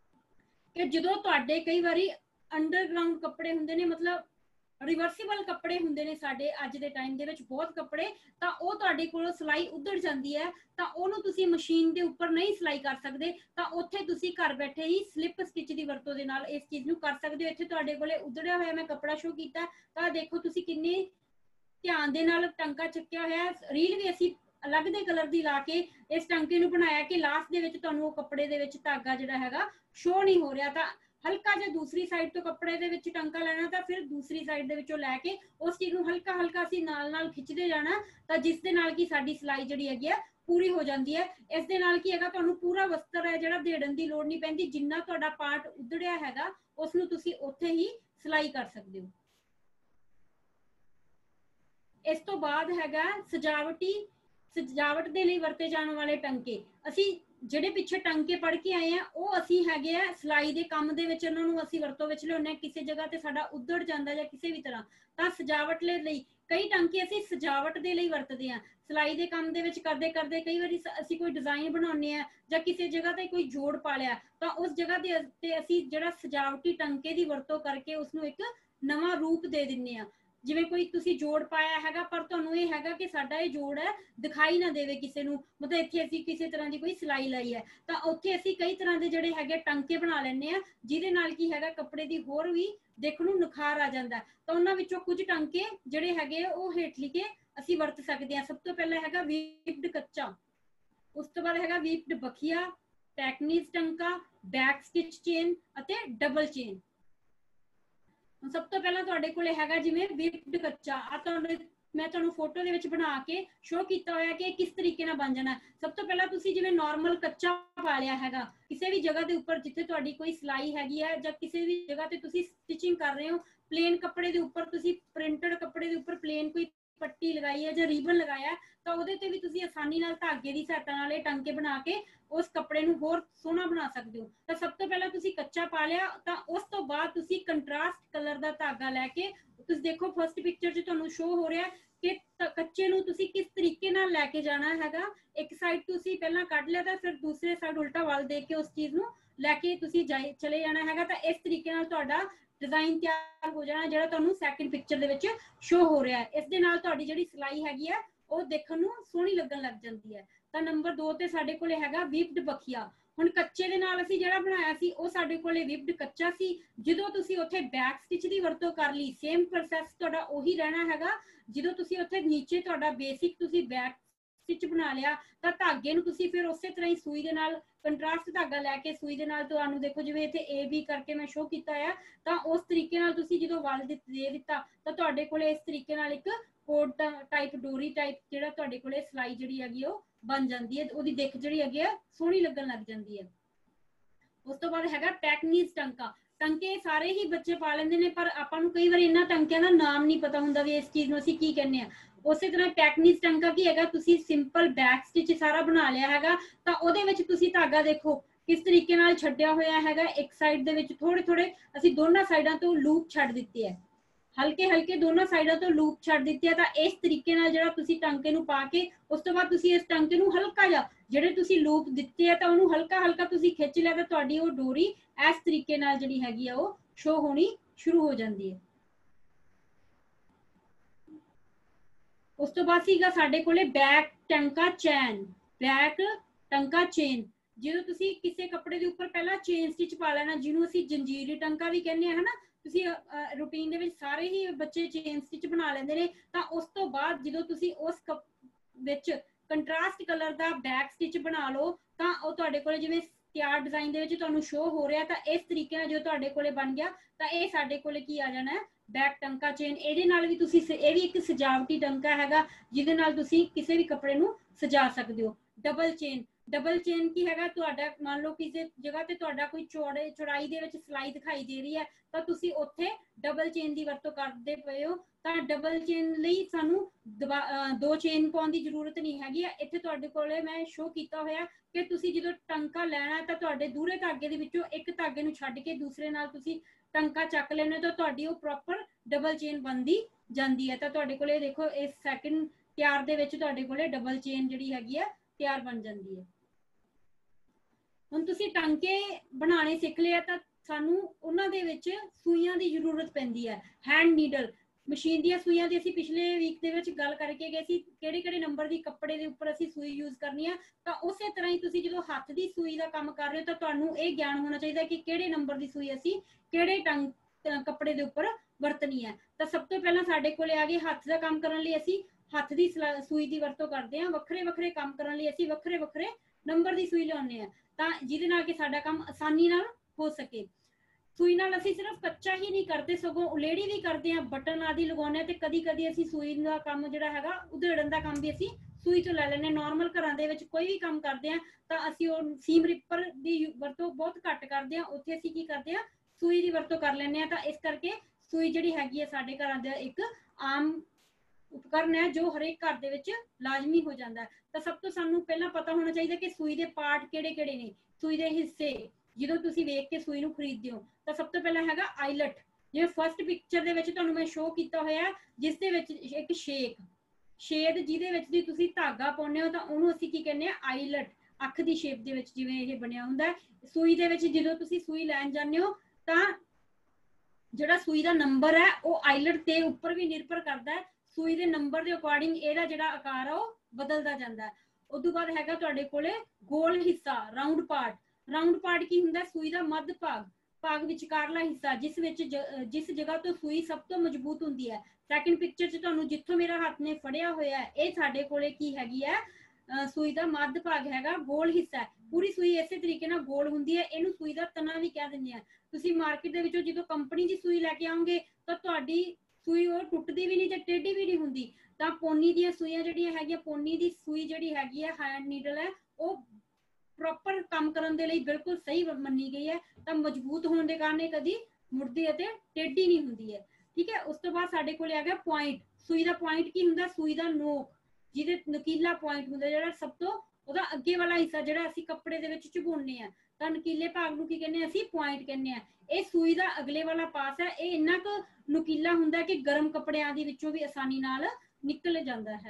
ਕਿ ਜਦੋਂ ਤੁਹਾਡੇ ਕਈ ਵਾਰੀ ਅੰਡਰਗਰਾਉਂਡ ਕੱਪੜੇ ਹੁੰਦੇ ਨੇ, ਮਤਲਬ ਰਿਵਰਸੀਬਲ ਕੱਪੜੇ ਹੁੰਦੇ ਨੇ ਸਾਡੇ ਅੱਜ ਦੇ ਟਾਈਮ ਦੇ ਵਿੱਚ ਬਹੁਤ ਕੱਪੜੇ, ਤਾਂ ਉਹ ਤੁਹਾਡੇ ਕੋਲੋਂ ਸਿਲਾਈ ਉੱਧੜ ਜਾਂਦੀ ਹੈ, ਤਾਂ ਉਹਨੂੰ ਤੁਸੀਂ ਮਸ਼ੀਨ ਦੇ ਉੱਪਰ ਨਹੀਂ ਸਿਲਾਈ ਕਰ ਸਕਦੇ, ਤਾਂ ਉੱਥੇ ਤੁਸੀਂ ਘਰ ਬੈਠੇ ਹੀ ਸਲਿਪ ਸਟਿਚ ਦੀ ਵਰਤੋਂ ਦੇ ਨਾਲ ਇਸ ਚੀਜ਼ ਨੂੰ ਕਰ ਸਕਦੇ ਹੋ। ਇੱਥੇ ਤੁਹਾਡੇ ਕੋਲੇ ਉੱਧੜਿਆ ਹੋਇਆ ਮੈਂ ਕੱਪੜਾ ਸ਼ੋ ਕੀਤਾ, ਤਾਂ ਦੇਖੋ ਤੁਸੀਂ ਕਿੰਨੇ ਧਿਆਨ ਦੇ ਨਾਲ ਟਾਂਕਾ ਚੱਕਿਆ ਹੋਇਆ। ਰੀਲ ਵੀ ਅਸੀਂ ਅਲੱਗ ਦੇ ਕਲਰ ਦੀ ਲਾ ਕੇ ਇਸ ਟਾਂਕੇ ਨੂੰ ਬਣਾਇਆ ਕਿ ਲਾਸਟ ਦੇ ਵਿੱਚ ਤੁਹਾਨੂੰ ਉਹ ਕੱਪੜੇ ਦੇ ਵਿੱਚ ਧਾਗਾ ਜਿਹੜਾ ਹੈਗਾ ਸ਼ੋ ਨਹੀਂ ਹੋ ਰਿਹਾ। ਤਾਂ ਹਲਕਾ ਜਿਹਾ ਦੂਸਰੀ ਸਾਈਡ ਤੋਂ ਕੱਪੜੇ ਦੇ ਵਿੱਚ ਟਾਂਕਾ ਲੈਣਾ, ਤਾਂ ਫਿਰ ਦੂਸਰੀ ਸਾਈਡ ਦੇ ਵਿੱਚੋਂ ਲੈ ਕੇ ਉਸ ਚੀਜ਼ ਨੂੰ ਹਲਕਾ ਹਲਕਾ ਅਸੀਂ ਨਾਲ ਨਾਲ ਖਿੱਚਦੇ ਜਾਣਾ, ਤਾਂ ਜਿਸ ਦੇ ਨਾਲ ਕਿ ਸਾਡੀ ਸਿਲਾਈ ਜਿਹੜੀ ਹੈਗੀ ਆ ਪੂਰੀ ਹੋ ਜਾਂਦੀ ਹੈ। ਇਸ ਦੇ ਨਾਲ ਕੀ ਹੈਗਾ, ਤੁਹਾਨੂੰ ਪੂਰਾ ਵਸਤਰ ਹੈ ਜਿਹੜਾ ਦੇੜਨ ਦੀ ਲੋੜ ਨਹੀਂ ਪੈਂਦੀ। ਜਿੰਨਾ ਤੁਹਾਡਾ ਪਾਰਟ ਉਧੜਿਆ ਹੈਗਾ ਉਸ ਨੂੰ ਤੁਸੀਂ ਉੱਥੇ ਹੀ ਸਿਲਾਈ ਕਰ ਸਕਦੇ ਹੋ। ਇਸ ਤੋਂ ਬਾਅਦ ਹੈਗਾ ਸਜਾਵਟ ਦੇ ਲਈ ਵਰਤੇ ਜਾਣ ਵਾਲੇ ਟਾਂਕੇ। ਅਸੀਂ ਜਿਹੜੇ ਪਿੱਛੇ ਟਾਂਕੇ ਪੜ ਕੇ ਆਏ ਆ ਉਹ ਅਸੀਂ ਹੈਗੇ ਆ ਸਿਲਾਈ ਦੇ ਕੰਮ ਦੇ ਵਿੱਚ, ਉਹਨਾਂ ਨੂੰ ਅਸੀਂ ਵਰਤੋਂ ਵਿੱਚ ਲਿਆਉਂਦੇ ਹਾਂ। ਕਿਸੇ ਜਗ੍ਹਾ ਤੇ ਸਾਡਾ ਉੱਧੜ ਜਾਂਦਾ ਜਾਂ ਕਿਸੇ ਵੀ ਤਰ੍ਹਾਂ, ਤਾਂ ਸਜਾਵਟ ਲਈ ਕਈ ਟਾਂਕੇ ਅਸੀਂ ਸਜਾਵਟ ਦੇ ਲਈ ਵਰਤਦੇ ਹਾਂ। ਸਿਲਾਈ ਦੇ ਕੰਮ ਦੇ ਵਿੱਚ ਕਰਦੇ ਕਰਦੇ ਕਈ ਵਾਰੀ ਅਸੀਂ ਕੋਈ ਡਿਜ਼ਾਈਨ ਬਣਾਉਂਦੇ ਆ ਜਾਂ ਕਿਸੇ ਜਗ੍ਹਾ ਤੇ ਕੋਈ ਜੋੜ ਪਾ ਲਿਆ, ਤਾਂ ਉਸ ਜਗ੍ਹਾ ਤੇ ਅਸੀਂ ਜਿਹੜਾ ਸਜਾਵਟੀ ਟਾਂਕੇ ਦੀ ਵਰਤੋਂ ਕਰਕੇ ਉਸਨੂੰ ਇੱਕ ਨਵਾਂ ਰੂਪ ਦੇ ਦਿੰਦੇ ਆ। ਜਿਵੇਂ ਕੋਈ ਤੁਸੀਂ ਜੋੜ ਪਾਇਆ ਹੈਗਾ, ਪਰ ਤੁਹਾਨੂੰ ਇਹ ਹੈਗਾ ਕਿ ਸਾਡਾ ਇਹ ਜੋੜ ਹੈ ਦਿਖਾਈ ਨਾ ਦੇਵੇ ਕਿਸੇ ਨੂੰ, ਮਤਲਬ ਇੱਥੇ ਅਸੀਂ ਕਿਸੇ ਤਰ੍ਹਾਂ ਦੀ ਕੋਈ ਸਿਲਾਈ ਲਾਈ ਹੈ, ਤਾਂ ਉੱਥੇ ਅਸੀਂ ਕਈ ਤਰ੍ਹਾਂ ਦੇ ਜਿਹੜੇ ਹੈਗੇ ਟਾਂਕੇ ਬਣਾ ਲੈਂਦੇ ਆ, ਜਿਹਦੇ ਨਾਲ ਕੀ ਹੈਗਾ ਕੱਪੜੇ ਦੀ ਹੋਰ ਵੀ ਦੇਖਣ ਨੂੰ ਨਿਖਾਰ ਆ ਜਾਂਦਾ। ਤਾਂ ਉਹਨਾਂ ਵਿੱਚੋਂ ਕੁਝ ਟਾਂਕੇ ਜਿਹੜੇ ਹੈਗੇ ਉਹ ਹੇਠ ਲਿਖੇ ਅਸੀਂ ਵਰਤ ਸਕਦੇ ਹਾਂ। ਸਭ ਤੋਂ ਪਹਿਲਾਂ ਹੈਗਾ ਵੀਪਡ ਕੱਚਾ, ਉਸ ਤੋਂ ਬਾਅਦ ਹੈਗਾ ਵੀਪਡ ਬਖੀਆ, ਟੈਕਨੀਜ਼ ਟਾਂਕਾ, ਬੈਕ ਸਟਿਚ ਚੇਨ ਅਤੇ ਡਬਲ ਚੇਨ। ਸਭ ਤੋਂ ਪਹਿਲਾਂ ਤੁਹਾਡੇ ਕੋਲੇ ਹੈਗਾ ਜਿਵੇਂ ਵੀਪਡ ਕੱਚਾ, ਆ ਮੈਂ ਤੁਹਾਨੂੰ ਫੋਟੋ ਦੇ ਵਿੱਚ ਬਣਾ ਕੇ ਸ਼ੋ ਕੀਤਾ ਹੋਇਆ ਕਿ ਕਿਸ ਤਰੀਕੇ ਨਾਲ ਬਣ ਜਾਣਾ। ਸਭ ਤੋਂ ਪਹਿਲਾਂ ਤੁਸੀਂ ਜਿਵੇਂ ਨਾਰਮਲ ਕੱਚਾ ਪਾ ਲਿਆ ਹੈਗਾ ਕਿਸੇ ਵੀ ਜਗ੍ਹਾ ਦੇ ਉੱਪਰ ਜਿੱਥੇ ਤੁਹਾਡੀ ਕੋਈ ਸਿਲਾਈ ਹੈਗੀ ਹੈ, ਜਾਂ ਕਿਸੇ ਵੀ ਜਗ੍ਹਾ ਤੇ ਤੁਸੀਂ ਸਟਿਚਿੰਗ ਕਰ ਰਹੇ ਹੋ, ਪਲੇਨ ਕੱਪੜੇ ਦੇ ਉੱਪਰ ਤੁਸੀਂ ਪ੍ਰਿੰਟਡ ਕੱਪੜੇ ਦੇ ਉੱਪਰ ਪਲੇਨ ਕੋਈ ਪੱਟੀ ਲਗਾਈ ਹੈ ਜਾਂ ਰੀਬਨ ਲਗਾਇਆ, ਤਾਂ ਉਹਦੇ ਤੇ ਵੀ ਤੁਸੀਂ ਆਸਾਨੀ ਨਾਲ ਧਾਗੇ ਦੀ ਸਹਾਇਤਾ ਨਾਲ ਇਹ ਟਾਂਕੇ ਬਣਾ ਕੇ ਉਸ ਕੱਪੜੇ ਨੂੰ ਹੋਰ ਸੋਹਣਾ ਬਣਾ ਸਕਦੇ ਹੋ। ਤਾਂ ਸਭ ਤੋਂ ਪਹਿਲਾਂ ਤੁਸੀਂ ਕੱਚਾ ਪਾ ਲਿਆ, ਤਾਂ ਉਸ ਤੋਂ ਬਾਅਦ ਤੁਸੀਂ ਕੰਟਰਾਸਟ ਕਲਰ ਦਾ ਧਾਗਾ ਲੈ ਕੇ, ਤੁਸੀਂ ਦੇਖੋ ਫਸਟ ਪਿਕਚਰ 'ਚ ਤੁਹਾਨੂੰ ਸ਼ੋ ਹੋ ਰਿਹਾ ਕਿ ਕੱਚੇ ਨੂੰ ਤੁਸੀਂ ਕਿਸ ਤਰੀਕੇ ਨਾਲ ਲੈ ਕੇ ਜਾਣਾ ਹੈਗਾ। ਇੱਕ ਸਾਈਡ ਤੁਸੀਂ ਪਹਿਲਾਂ ਕੱਢ ਲਿਆ, ਤਾਂ ਫਿਰ ਦੂਸਰੇ ਸਾਈਡ ਉਲਟਾ ਵੱਲ ਦੇ ਕੇ ਉਸ ਚੀਜ਼ ਨੂੰ ਲੈ ਕੇ ਤੁਸੀਂ ਚਲੇ ਜਾਣਾ ਹੈਗਾ। ਤਾਂ ਇਸ ਤਰੀਕੇ ਨਾਲ ਤੁਹਾਡਾ ਡਿਜ਼ਾਈਨ ਤਿਆਰ ਹੋ ਜਾਣਾ, ਜਿਹੜਾ ਤੁਹਾਨੂੰ ਸੈਕਿੰਡ ਪਿਕਚਰ ਦੇ ਵਿੱਚ ਸ਼ੋ ਹੋ ਰਿਹਾ ਹੈ। ਇਸ ਦੇ ਨਾਲ ਤੁਹਾਡੀ ਜਿਹੜੀ ਸਿਲਾਈ ਹੈਗੀ ਹੈ ਉਹ ਦੇਖਣ ਨੂੰ ਸੋਹਣੀ ਲੱਗਣ ਲੱਗ ਜਾਂਦੀ ਹੈ। ਤਾਂ ਨੰਬਰ 2 ਤੇ ਸਾਡੇ ਕੋਲੇ ਹੈਗਾ ਵੀਪਡ ਬਖੀਆ। ਹੁਣ ਕੱਚੇ ਦੇ ਨਾਲ ਅਸੀਂ ਜਿਹੜਾ ਬਣਾਇਆ ਸੀ ਉਹ ਸਾਡੇ ਕੋਲੇ ਵੀਪਡ ਕੱਚਾ ਸੀ। ਜਦੋਂ ਤੁਸੀਂ ਉੱਥੇ ਬੈਕ ਸਟਿਚ ਦੀ ਵਰਤੋਂ ਕਰ ਲਈ, ਸੇਮ ਪ੍ਰੋਸੈਸ ਤੁਹਾਡਾ ਉਹੀ ਰਹਿਣਾ ਹੈਗਾ। ਜਦੋਂ ਤੁਸੀਂ ਉੱਥੇ ਨੀਚੇ ਤੁਹਾਡਾ ਬੇਸਿਕ ਤੁਸੀਂ ਬੈਕ स्टिच बना लिया ਤਾਂ ਧਾਗੇ ਨੂੰ ਤੁਸੀਂ ਫਿਰ ਉਸੇ ਤਰ੍ਹਾਂ ਹੀ ਸੂਈ ਦੇ ਨਾਲ ਕੰਟਰਾਸਟ ਧਾਗਾ ਲੈ ਕੇ ਸੂਈ ਦੇ ਨਾਲ ਤੁਹਾਨੂੰ ਦੇਖੋ ਜਿਵੇਂ ਇੱਥੇ ਏ ਬੀ ਕਰਕੇ ਮੈਂ ਸ਼ੋ ਕੀਤਾ ਆ ਤਾਂ ਉਸ ਤਰੀਕੇ ਨਾਲ ਤੁਸੀਂ ਜਦੋਂ ਵੱਲ ਦੇ ਦਿੱਤਾ ਤਾਂ ਤੁਹਾਡੇ ਕੋਲੇ ਇਸ ਤਰੀਕੇ ਨਾਲ ਇੱਕ ਕੋਟ ਟਾਈਪ ਡੋਰੀ ਟਾਈਪ ਜਿਹੜਾ ਤੁਹਾਡੇ ਕੋਲੇ ਸਲਾਈ ਜਿਹੜੀ ਹੈਗੀ ਉਹ ਬਣ ਜਾਂਦੀ ਹੈ ਉਹਦੀ ਦਿੱਖ ਜਿਹੜੀ ਹੈਗੀ ਆ ਸੋਹਣੀ ਲੱਗਣ ਲੱਗ ਜਾਂਦੀ ਹੈ। ਉਸ ਤੋਂ ਬਾਅਦ ਹੈਗਾ ਪੈਕਨੀਜ਼ ਟੰਕਾ। ਟੰਕੇ ਸਾਰੇ ਹੀ ਬੱਚੇ ਪਾ ਲੈਂਦੇ ਨੇ ਪਰ ਆਪਾਂ ਨੂੰ ਕਈ ਵਾਰ ਇਹਨਾਂ ਟੰਕਿਆਂ ਦਾ ਨਾਮ ਨਹੀਂ ਪਤਾ ਹੁੰਦਾ ਵੀ ਇਸ ਚੀਜ਼ ਨੂੰ ਅਸੀਂ ਕੀ ਕਹਿੰਦੇ ਆ। ਉਸੇ ਤਰ੍ਹਾਂ ਪੈਕਨੀਜ਼ ਟੰਕਾ ਕੀ ਹੈਗਾ ਤੁਸੀਂ ਸਿੰਪਲ ਬੈਕ ਸਟਿਚ ਸਾਰਾ ਬਣਾ ਲਿਆ ਹੈਗਾ ਤਾਂ ਉਹਦੇ ਵਿੱਚ ਤੁਸੀਂ ਧਾਗਾ ਦੇਖੋ ਕਿਸ ਤਰੀਕੇ ਨਾਲ ਛੱਡਿਆ ਹੋਇਆ ਹੈਗਾ ਇੱਕ ਸਾਈਡ ਦੇ ਵਿੱਚ ਥੋੜੇ ਥੋੜੇ ਅਸੀਂ ਦੋਨਾਂ ਸਾਈਡਾਂ ਤੋਂ ਲੂਪ ਛੱਡ ਦਿੱਤੇ ਹੈ ਹਲਕੇ ਹਲਕੇ ਦੋਨਾਂ ਸਾਈਡਾਂ ਤੋਂ ਲੂਪ ਛੱਡ ਦਿੱਤੇ ਆ ਤਾਂ ਇਸ ਤਰੀਕੇ ਨਾਲ ਜਿਹੜਾ ਤੁਸੀਂ ਟੰਕੇ ਨੂੰ ਪਾ ਕੇ ਉਸ ਤੋਂ ਬਾਅਦ ਤੁਸੀਂ ਇਸ ਟੰਕੇ ਨੂੰ ਹਲਕਾ ਜਿਹਾ ਜਿਹੜੇ ਤੁਸੀਂ ਲੂਪ ਦਿੱਤੇ ਆ ਤਾਂ ਉਹਨੂੰ ਹਲਕਾ ਹਲਕਾ ਤੁਸੀਂ ਖਿੱਚ ਲਿਆ ਤਾਂ ਤੁਹਾਡੀ ਉਹ ਡੋਰੀ ਇਸ ਤਰੀਕੇ ਨਾਲ ਜਿਹੜੀ ਹੈਗੀ ਆ ਉਹ ਸ਼ੋ ਹੋਣੀ ਸ਼ੁਰੂ ਹੋ ਜਾਂਦੀ ਹੈ। ਉਸ ਤੋਂ ਬਾਅਦ ਸੀਗਾ ਸਾਡੇ ਕੋਲੇ ਬੈਕ ਟੰਕਾ ਚੈਨ। ਬੈਕ ਟੰਕਾ ਚੇਨ ਜਦੋਂ ਤੁਸੀਂ ਕਿਸੇ ਕੱਪੜੇ ਦੇ ਉੱਪਰ ਪਹਿਲਾਂ ਚੇਨ ਸਟਿਚ ਪਾ ਲੈਣਾ ਜਿਹਨੂੰ ਅਸੀਂ ਜੰਜੀਰੀ ਟੰਕਾ ਵੀ ਕਹਿੰਦੇ ਆ ਹਨਾ ਤੁਸੀਂ ਰੂਟੀਨ ਦੇ ਵਿੱਚ ਸਾਰੇ ਹੀ ਬੱਚੇ ਚੇਨ ਸਟਿਚ ਬਣਾ ਲੈਂਦੇ ਨੇ ਤਾਂ ਉਸ ਤੋਂ ਬਾਅਦ ਜਦੋਂ ਤੁਸੀਂ ਉਸ ਵਿੱਚ ਕੰਟਰਾਸਟ ਕਲਰ ਦਾ ਬੈਕ ਸਟਿਚ ਬਣਾ ਲਓ ਤਾਂ ਉਹ ਤੁਹਾਡੇ ਕੋਲੇ ਜਿਵੇਂ ਤਿਆਰ ਡਿਜ਼ਾਈਨ ਦੇ ਵਿੱਚ ਤੁਹਾਨੂੰ ਸ਼ੋ ਹੋ ਰਿਹਾ ਤਾਂ ਇਸ ਤਰੀਕੇ ਨਾਲ ਜੋ ਤੁਹਾਡੇ ਕੋਲੇ ਬਣ ਗਿਆ ਤਾਂ ਇਹ ਸਾਡੇ ਕੋਲੇ ਕੀ ਆ ਜਾਣਾ ਹੈ ਬੈਕ ਟੰਕਾ ਚੇਨ। ਇਹਦੇ ਨਾਲ ਵੀ ਤੁਸੀਂ ਇਹ ਵੀ ਇੱਕ ਸਜਾਵਟੀ ਟੰਕਾ ਹੈਗਾ ਜਿਹਦੇ ਨਾਲ ਤੁਸੀਂ ਕਿਸੇ ਵੀ ਕੱਪੜੇ ਨੂੰ ਸਜਾ ਸਕਦੇ ਹੋ। Double chain. ਡਬਲ ਚੇਨ ਕੀ ਹੈਗਾ ਤੁਹਾਡਾ ਮੰਨ ਲਓ ਕਿਸੇ ਜਗ੍ਹਾ ਤੇ ਤੁਹਾਡਾ ਕੋਈ ਚੌੜਾਈ ਦੇ ਵਿੱਚ ਸਲਾਈ ਦਿਖਾਈ ਦੇ ਰਹੀ ਹੈ ਤਾਂ ਤੁਸੀਂ ਉੱਥੇ ਡਬਲ ਚੇਨ ਦੀ ਵਰਤੋਂ ਕਰਦੇ ਪਏ ਹੋ ਤਾਂ ਡਬਲ ਚੇਨ ਲਈ ਸਾਨੂੰ ਦੋ ਚੇਨ ਪਾਉਣ ਦੀ ਜ਼ਰੂਰਤ ਨਹੀਂ ਹੈਗੀ ਹੈ। ਇੱਥੇ ਤੁਹਾਡੇ ਕੋਲੇ ਮੈਂ ਸ਼ੋ ਕੀਤਾ ਹੋਇਆ ਕਿ ਤੁਸੀਂ ਜਦੋਂ ਟੰਕਾ ਲੈਣਾ ਤਾਂ ਤੁਹਾਡੇ ਦੂਰੇ ਧਾਗੇ ਦੇ ਵਿੱਚੋਂ ਇੱਕ ਧਾਗੇ ਨੂੰ ਛੱਡ ਕੇ ਦੂਸਰੇ ਨਾਲ ਤੁਸੀਂ ਟੰਕਾ ਚੱਕ ਲੈਣੇ ਤਾਂ ਤੁਹਾਡੀ ਉਹ ਪ੍ਰੋਪਰ ਡਬਲ ਚੇਨ ਬਣਦੀ ਜਾਂਦੀ ਹੈ। ਤਾਂ ਤੁਹਾਡੇ ਕੋਲੇ ਦੇਖੋ ਇਸ ਸੈਕਿੰਡ ਤਿਆਰ ਦੇ ਵਿੱਚ ਤੁਹਾਡੇ ਕੋਲੇ ਡਬਲ ਚੇਨ ਜਿਹੜੀ ਹੈਗੀ ਹੈ ਤਿਆਰ ਬਣ ਜਾਂਦੀ ਹੈ। ਹੁਣ ਤੁਸੀਂ ਟੰਕੇ ਬਣਾਉਣੇ ਸਿੱਖ ਲਿਆ ਤਾਂ ਸਾਨੂੰ ਉਹਨਾਂ ਦੇ ਵਿੱਚ ਸੂਈਆਂ ਦੀ ਜ਼ਰੂਰਤ ਪੈਂਦੀ ਹੈ। ਹੈਂਡ ਨੀਡਲ ਮਸ਼ੀਨ ਦੀਆਂ ਸੂਈਆਂ ਦੀ ਅਸੀਂ ਪਿਛਲੇ ਵੀਕ ਦੇ ਵਿੱਚ ਗੱਲ ਕਰਕੇ ਗਏ ਸੀ ਕਿਹੜੇ ਕਿਹੜੇ ਨੰਬਰ ਦੀ ਕੱਪੜੇ ਦੇ ਉੱਪਰ ਅਸੀਂ ਸੂਈ ਯੂਜ਼ ਕਰਨੀ ਆ ਤਾਂ ਉਸੇ ਤਰ੍ਹਾਂ ਹੀ ਤੁਸੀਂ ਜਦੋਂ ਹੱਥ ਦੀ ਸੂਈ ਦਾ ਕੰਮ ਕਰ ਰਹੇ ਹੋ ਤਾਂ ਤੁਹਾਨੂੰ ਇਹ ਗਿਆਨ ਹੋਣਾ ਚਾਹੀਦਾ ਕਿ ਕਿਹੜੇ ਨੰਬਰ ਦੀ ਸੂਈ ਅਸੀਂ ਕਿਹੜੇ ਕੱਪੜੇ ਦੇ ਉੱਪਰ ਵਰਤਣੀ ਹੈ। ਤਾਂ ਸਭ ਤੋਂ ਪਹਿਲਾਂ ਸਾਡੇ ਕੋਲੇ ਆ ਗਏ ਹੱਥ ਦਾ ਕੰਮ ਕਰਨ ਲਈ ਅਸੀਂ ਹੱਥ ਦੀ ਸੂਈ ਦੀ ਵਰਤੋਂ ਕਰਦੇ ਹਾਂ। ਵੱਖਰੇ ਵੱਖਰੇ ਕੰਮ ਕਰਨ ਲਈ ਅਸੀਂ ਵੱਖਰੇ ਵੱਖਰੇ ਨੰਬਰ ਦੀ ਸੂਈ ਲਾਉਂਦੇ ਆ ਤਾਂ ਜਿਹਦੇ ਨਾਲ ਕਿ ਸਾਡਾ ਕੰਮ ਆਸਾਨੀ ਨਾਲ ਹੋ ਸਕੇ। ਸੂਈ ਨਾਲ ਅਸੀਂ ਸਿਰਫ ਕੱਚਾ ਹੀ ਨਹੀਂ ਕਰਦੇ ਸਗੋਂ ਉਲੇੜੀ ਵੀ ਕਰਦੇ ਆ ਬਟਨ ਆਦਿ ਲਗਾਉਂਦੇ ਆ ਤੇ ਕਦੀ ਕਦੀ ਅਸੀਂ ਸੂਈ ਦਾ ਕੰਮ ਜਿਹੜਾ ਹੈਗਾ ਉਧੇੜਨ ਦਾ ਕੰਮ ਵੀ ਅਸੀਂ ਸੂਈ ਤੋਂ ਲੈ ਲੈਂਦੇ। ਨਾਰਮਲ ਘਰਾਂ ਦੇ ਵਿੱਚ ਕੋਈ ਵੀ ਕੰਮ ਕਰਦੇ ਆ ਤਾਂ ਅਸੀਂ ਉਹ ਸੀਮ ਰਿਪਰ ਦੀ ਵਰਤੋਂ ਬਹੁਤ ਘੱਟ ਕਰਦੇ ਆ ਉੱਥੇ ਅਸੀਂ ਕੀ ਕਰਦੇ ਆ ਸੂਈ ਦੀ ਵਰਤੋਂ ਕਰ ਲੈਂਦੇ ਆ ਤਾਂ ਇਸ ਕਰਕੇ ਸੂਈ ਜਿਹੜੀ ਹੈਗੀ ਹੈ ਸਾਡੇ ਘਰਾਂ ਦਾ ਇੱਕ ਆਮ ਉਪਕਰਨ ਹੈ ਜੋ ਹਰੇਕ ਘਰ ਦੇ ਵਿੱਚ ਲਾਜ਼ਮੀ ਹੋ ਜਾਂਦਾ ਹੈ। ਤਾਂ ਸਭ ਤੋਂ ਸਾਨੂੰ ਪਹਿਲਾਂ ਪਤਾ ਹੋਣਾ ਚਾਹੀਦਾ ਕਿ ਸੂਈ ਦੇ ਪਾਰਟ ਕਿਹੜੇ ਕਿਹੜੇ ਨੇ ਸੂਈ ਦੇ ਹਿੱਸੇ ਜਦੋਂ ਤੁਸੀਂ ਵੇਖ ਕੇ ਸੂਈ ਨੂੰ ਖਰੀਦਦੇ ਹੋ ਤਾਂ ਸਭ ਤੋਂ ਪਹਿਲਾਂ ਹੈਗਾ ਆਈਲਟ ਜਿਵੇਂ ਫਸਟ ਪਿਕਚਰ ਦੇ ਵਿੱਚ ਤੁਹਾਨੂੰ ਮੈਂ ਸ਼ੋ ਕੀਤਾ ਹੋਇਆ ਜਿਸ ਦੇ ਵਿੱਚ ਇੱਕ ਸ਼ੇਡ ਜਿਹਦੇ ਵਿੱਚ ਦੀ ਤੁਸੀਂ ਧਾਗਾ ਪਾਉਂਦੇ ਹੋ ਤਾਂ ਉਹਨੂੰ ਅਸੀਂ ਕੀ ਕਹਿੰਦੇ ਆ ਆਈਲਟ ਅੱਖ ਦੀ ਸ਼ੇਪ ਦੇ ਵਿੱਚ ਜਿਵੇਂ ਇਹ ਬਣਿਆ ਹੁੰਦਾ ਸੂਈ ਦੇ ਵਿੱਚ ਜਦੋਂ ਤੁਸੀਂ ਸੂਈ ਲੈਣ ਜਾਂਦੇ ਹੋ ਤਾਂ ਜਿਹੜਾ ਸੂਈ ਦਾ ਨੰਬਰ ਹੈ ਉਹ ਆਈਲਟ ਦੇ ਉੱਪਰ ਵੀ ਨਿਰਭਰ ਕਰਦਾ ਹੈ। ਸੂਈ ਦੇ ਨੰਬਰ ਦੇ ਅਕੋਰਡਿੰਗ ਇਹਦਾ ਜਿਹੜਾ ਆਕਾਰ ਆ ਉਹ ਬਦਲਦਾ ਜਾਂਦਾ ਹੈ। ਉਸ ਤੋਂ ਬਾਅਦ ਹੈਗਾ ਤੁਹਾਡੇ ਕੋਲੇ ਗੋਲ ਹਿੱਸਾ ਰਾਉਂਡ ਪਾਰਟ ਕੀ ਹੁੰਦਾ ਸੂਈ ਦਾ ਮੱਧ ਭਾਗ ਵਿਚਕਾਰਲਾ ਹਿੱਸਾ ਜਿਸ ਜਗ੍ਹਾ ਤੋਂ ਸੂਈ ਸਭ ਤੋਂ ਮਜ਼ਬੂਤ ਹੁੰਦੀ ਹੈ। ਸੈਕਿੰਡ ਪਿਕਚਰ 'ਚ ਤੁਹਾਨੂੰ ਜਿੱਥੋਂ ਮੇਰਾ ਹੱਥ ਨੇ ਫੜਿਆ ਹੋਇਆ ਹੈ ਇਹ ਸਾਡੇ ਕੋਲੇ ਕੀ ਹੈਗੀ ਹੈ ਸੂਈ ਦਾ ਮੱਧ ਭਾਗ ਹੈਗਾ ਗੋਲ ਹਿੱਸਾ ਪੂਰੀ ਸੂਈ ਇਸੇ ਤਰੀਕੇ ਨਾਲ ਗੋਲ ਹੁੰਦੀ ਹੈ ਇਹਨੂੰ ਸੂਈ ਦਾ ਤਣਾ ਵੀ ਕਹਿ ਦਿੰਦੇ ਆ। ਤੁਸੀਂ ਮਾਰਕੀਟ ਦੇ ਵਿੱਚੋਂ ਜਦੋਂ ਕੰਪਨੀ ਦੀ ਸੂਈ ਲੈ ਕੇ ਆਓਗੇ ਤਾਂ ਤੁਹਾਡੀ ਸੂਈ ਉਹ ਟੁੱਟਦੀ ਵੀ ਨਹੀਂ ਤੇ ਟੇਢੀ ਵੀ ਨਹੀਂ ਹੁੰਦੀ ਤਾਂ ਪੋਨੀ ਦੀਆਂ ਸੂਈਆਂ ਜਿਹੜੀਆਂ ਹੈਗੀਆਂ ਪੋਨੀ ਦੀ ਸੂਈ ਜਿਹੜੀ ਹੈਗੀ ਹੈ ਹੈਂਡ ਨੀਡਲ ਹੈ ਉਹ ਪ੍ਰੋਪਰ ਕੰਮ ਕਰਨ ਦੇ ਲਈ ਬਿਲਕੁਲ ਸਹੀ ਮੰਨੀ ਗਈ ਹੈ ਤਾਂ ਮਜ਼ਬੂਤ ਹੋਣ ਦੇ ਕਾਰਨ ਇਹ ਕਦੀ ਮੁੜਦੀ ਅਤੇ ਟੇਢੀ ਨਹੀਂ ਹੁੰਦੀ ਹੈ। ਠੀਕ ਹੈ। ਉਸ ਤੋਂ ਬਾਅਦ ਸਾਡੇ ਕੋਲ ਆ ਗਿਆ ਪੁਆਇੰਟ। ਸੂਈ ਦਾ ਪੁਆਇੰਟ ਕੀ ਹੁੰਦਾ ਸੂਈ ਦਾ ਨੋਕ ਜਿਹਦੇ ਨਕੀਲਾ ਪੁਆਇੰਟ ਹੁੰਦਾ ਜਿਹੜਾ ਸਭ ਤੋਂ ਉਹਦਾ ਅੱਗੇ ਵਾਲਾ ਹਿੱਸਾ ਜਿਹੜਾ ਅਸੀਂ ਕੱਪੜੇ ਦੇ ਵਿੱਚ ਝੁਕਾਉਂਦੇ ਆ ਤਾਂ ਨਕੀਲੇ ਭਾਗ ਨੂੰ ਕੀ ਕਹਿੰਦੇ ਅਸੀਂ ਪੁਆਇੰਟ ਕਹਿੰਦੇ ਆ। ਇਹ ਸੂਈ ਦਾ ਅਗਲੇ ਵਾਲਾ ਪਾਸ ਹੈ ਇਹ ਇੰਨਾ ਕੁ ਨੁਕੀਲਾ ਹੁੰਦਾ ਕਿ ਗਰਮ ਕੱਪੜਿਆਂ ਦੇ ਵਿੱਚੋਂ ਵੀ ਆਸਾਨੀ ਨਾਲ ਨਿਕਲ ਜਾਂਦਾ ਹੈ।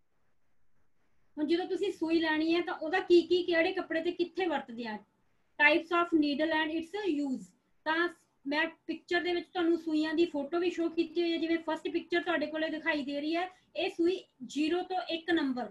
ਹੁਣ ਜਦੋਂ ਤੁਸੀਂ ਸੂਈ ਲੈਣੀ ਹੈ ਤਾਂ ਉਹਦਾ ਕਿਹੜੇ ਕੱਪੜੇ ਤੇ ਕਿੱਥੇ ਵਰਤਦੇ ਆ types of needle and its use ਤਾਂ ਮੈਂ ਪਿਕਚਰ ਦੇ ਵਿੱਚ ਤੁਹਾਨੂੰ ਸੂਈਆਂ ਦੀ ਫੋਟੋ ਵੀ ਸ਼ੋ ਕੀਤੀ ਹੋਈ ਹੈ। ਜਿਵੇਂ ਫਸਟ ਪਿਕਚਰ ਤੁਹਾਡੇ ਕੋਲੇ ਦਿਖਾਈ ਦੇ ਰਹੀ ਹੈ ਇਹ ਸੂਈ 0 ਤੋਂ 1 ਨੰਬਰ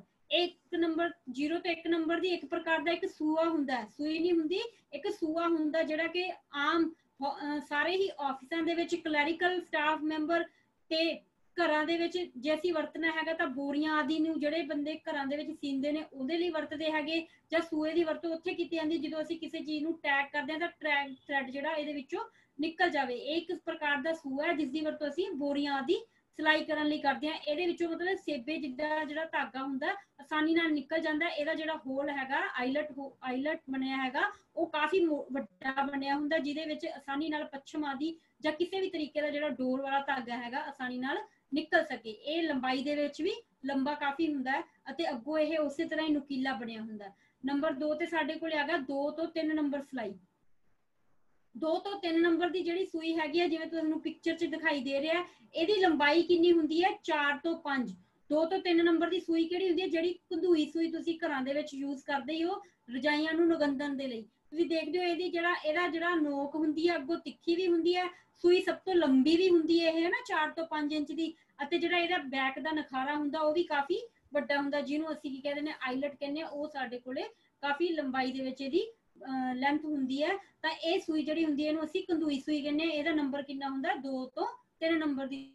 0 ਤੋਂ 1 ਨੰਬਰ ਦੀ ਇੱਕ ਪ੍ਰਕਾਰ ਦਾ ਇੱਕ ਸੂਆ ਹੁੰਦਾ ਸੂਈ ਨਹੀਂ ਹੁੰਦੀ ਇੱਕ ਸੂਆ ਹੁੰਦਾ ਜਿਹੜਾ ਕਿ ਆਮ ਸਾਰੇ ਹੀ ਆਫਿਸਾਂ ਦੇ ਵਿੱਚ ਕਲੈਰੀਕਲ ਸਟਾਫ ਮੈਂਬਰ ਤੇ ਘਰਾਂ ਦੇ ਵਿੱਚ ਜੇ ਅਸੀਂ ਵਰਤਣਾ ਹੈਗਾ ਤਾਂ ਬੋਰੀਆਂ ਆਦि ਨੂੰ ਜਿਹੜੇ ਬੰਦੇ ਘਰਾਂ ਦੇ ਵਿੱਚ ਸੀਂਦੇ ਨੇ ਉਹਦੇ ਲਈ ਵਰਤਦੇ ਹੈਗੇ, ਜਾਂ ਸੂਏ ਦੀ ਵਰਤੋਂ ਉੱਥੇ ਕੀਤੀ ਜਾਂਦੀ ਜਦੋਂ ਅਸੀਂ ਕਿਸੇ ਚੀਜ਼ ਨੂੰ ਟੈਗ ਕਰਦੇ ਹਾਂ ਤਾਂ ਥ੍ਰੈਡ ਜਿਹੜਾ ਇਹਦੇ ਵਿੱਚੋਂ ਨਿਕਲ ਜਾਵੇ। ਇਹ ਇੱਕ ਪ੍ਰਕਾਰ ਦਾ ਸੂਆ ਹੈ ਜਿਸ ਦੀ ਵਰਤੋਂ ਅਸੀਂ ਬੋਰੀਆਂ ਆਦि ਸਿਲਾਈ ਕਰਨ ਲਈ ਕਰਦੇ ਹਾਂ। ਇਹਦੇ ਵਿੱਚੋਂ ਮਤਲਬ ਸੇਬੇ ਜਿੱਦਾਂ ਜਿਹੜਾ ਧਾਗਾ ਹੁੰਦਾ ਆਸਾਨੀ ਨਾਲ ਨਿਕਲ ਜਾਂਦਾ। ਇਹਦਾ ਜਿਹੜਾ ਹੋਲ ਹੈਗਾ ਆਈਲਟ ਬਣਿਆ ਹੈਗਾ ਉਹ ਕਾਫੀ ਵੱਡਾ ਬਣਿਆ ਹੁੰਦਾ, ਜਿਹਦੇ ਵਿੱਚ ਆਸਾਨੀ ਨਾਲ ਪੱਛਮ ਆਦि ਜਾਂ ਕਿਸੇ ਵੀ ਤਰੀਕੇ ਦਾ ਜਿਹੜਾ ਡੋਰ ਵਾਲਾ ਧਾਗਾ ਹੈਗਾ ਆਸਾਨੀ ਨਾਲ ਨਿਕਲ ਸਕੇ। ਇਹ ਲੰਬਾਈ ਦੇ ਵਿੱਚ ਵੀ ਲੰਬਾ ਕਾਫੀ ਹੁੰਦਾ ਹੈ ਅਤੇ ਅੱਗੋਂ ਇਹ ਉਸੇ ਤਰ੍ਹਾਂ ਹੀ ਨੁਕੀਲਾ ਬਣਿਆ ਹੁੰਦਾ। ਨੰਬਰ 2 ਤੇ ਸਾਡੇ ਕੋਲ ਹੈਗਾ 2 ਤੋਂ 3 ਨੰਬਰ ਸਿਲਾਈ। 2 ਤੋਂ 3 ਨੰਬਰ ਦੀ ਜਿਹੜੀ ਸੂਈ ਹੈਗੀ ਹੈ ਜਿਵੇਂ ਤੁਹਾਨੂੰ ਪਿਕਚਰ 'ਚ ਦਿਖਾਈ ਦੇ ਰਿਹਾ, ਇਹਦੀ ਲੰਬਾਈ ਕਿੰਨੀ ਹੁੰਦੀ ਹੈ 4 ਤੋਂ 5। 2 ਤੋਂ 3 ਨੰਬਰ ਦੀ ਸੂਈ ਕਿਹੜੀ ਹੁੰਦੀ ਹੈ, ਜਿਹੜੀ ਕੰਧੂਈ ਸੂਈ ਤੁਸੀਂ ਘਰਾਂ ਦੇ ਵਿੱਚ ਯੂਜ਼ ਕਰਦੇ ਹੋ ਰਜਾਈਆਂ ਨੂੰ ਨਗੰਦਣ ਦੇ ਲਈ। ਤੁਸੀਂ ਦੇਖਦੇ ਹੋ ਇਹਦਾ ਜਿਹੜਾ ਨੋਕ ਹੁੰਦੀ ਹੈ ਅੱਗੋਂ ਤਿੱਖੀ ਵੀ ਹੁੰਦੀ ਹੈ, ਸੂਈ ਸਭ ਤੋਂ ਲੰਬੀ ਵੀ ਹੁੰਦੀ ਹੈ ਇਹ ਹੈ ਨਾ 4 ਤੋਂ 5 ਇੰਚ ਦੀ, ਅਤੇ ਜਿਹੜਾ ਇਹਦਾ ਬੈਕ ਦਾ ਨਖਾਰਾ ਹੁੰਦਾ ਉਹ ਵੀ ਕਾਫੀ ਵੱਡਾ ਹੁੰਦਾ, ਜਿਹਨੂੰ ਅਸੀਂ ਕੀ ਕਹਿੰਦੇ ਨੇ ਆਈਲਟ ਕਹਿੰਦੇ ਆ। ਉਹ ਸਾਡੇ ਕੋਲੇ ਕਾਫੀ ਲੰਬਾਈ ਦੇ ਵਿੱਚ ਇਹਦੀ ਲੈਂਥ ਹੁੰਦੀ ਹੈ। ਤਾਂ ਇਹ ਸੂਈ ਜਿਹੜੀ ਹੁੰਦੀ ਹੈ ਇਹਨੂੰ ਅਸੀਂ ਕੰਧੂਈ ਸੂਈ ਕਹਿੰਦੇ ਆ। ਇਹਦਾ ਨੰਬਰ ਕਿੰਨਾ ਹੁੰਦਾ 2 ਤੋਂ 3 ਨੰਬਰ ਦੀ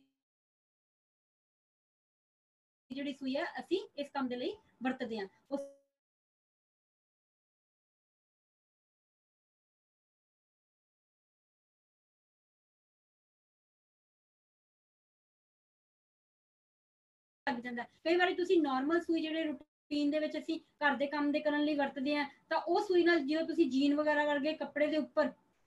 ਜਿਹੜੀ ਸੂਈ ਹੈ ਅਸੀਂ ਇਸ ਕੰਮ ਦੇ ਲਈ ਵਰਤਦੇ ਹਾਂ। ਲੱਗ ਜਾਂਦਾ। ਕਈ ਵਾਰੀ ਤੁਸੀਂ ਨਾਰਮਲ ਸੂਈ ਜਿਹੜੇ ਰੂਟੀਨ ਦੇ ਵਿੱਚ ਅਸੀਂ ਘਰ ਦੇ ਕੰਮ ਦੇ ਕਰਨ ਲਈ ਵਰਤਦੇ ਆ, ਤਾਂ ਉਹ ਸੂਈ ਨਾਲ ਜਦੋਂ ਤੁਸੀਂ ਜੀਨ ਵਗੈਰਾ ਵਰਗੇ ਕੱਪੜੇ ਦੇ ਉੱਪਰ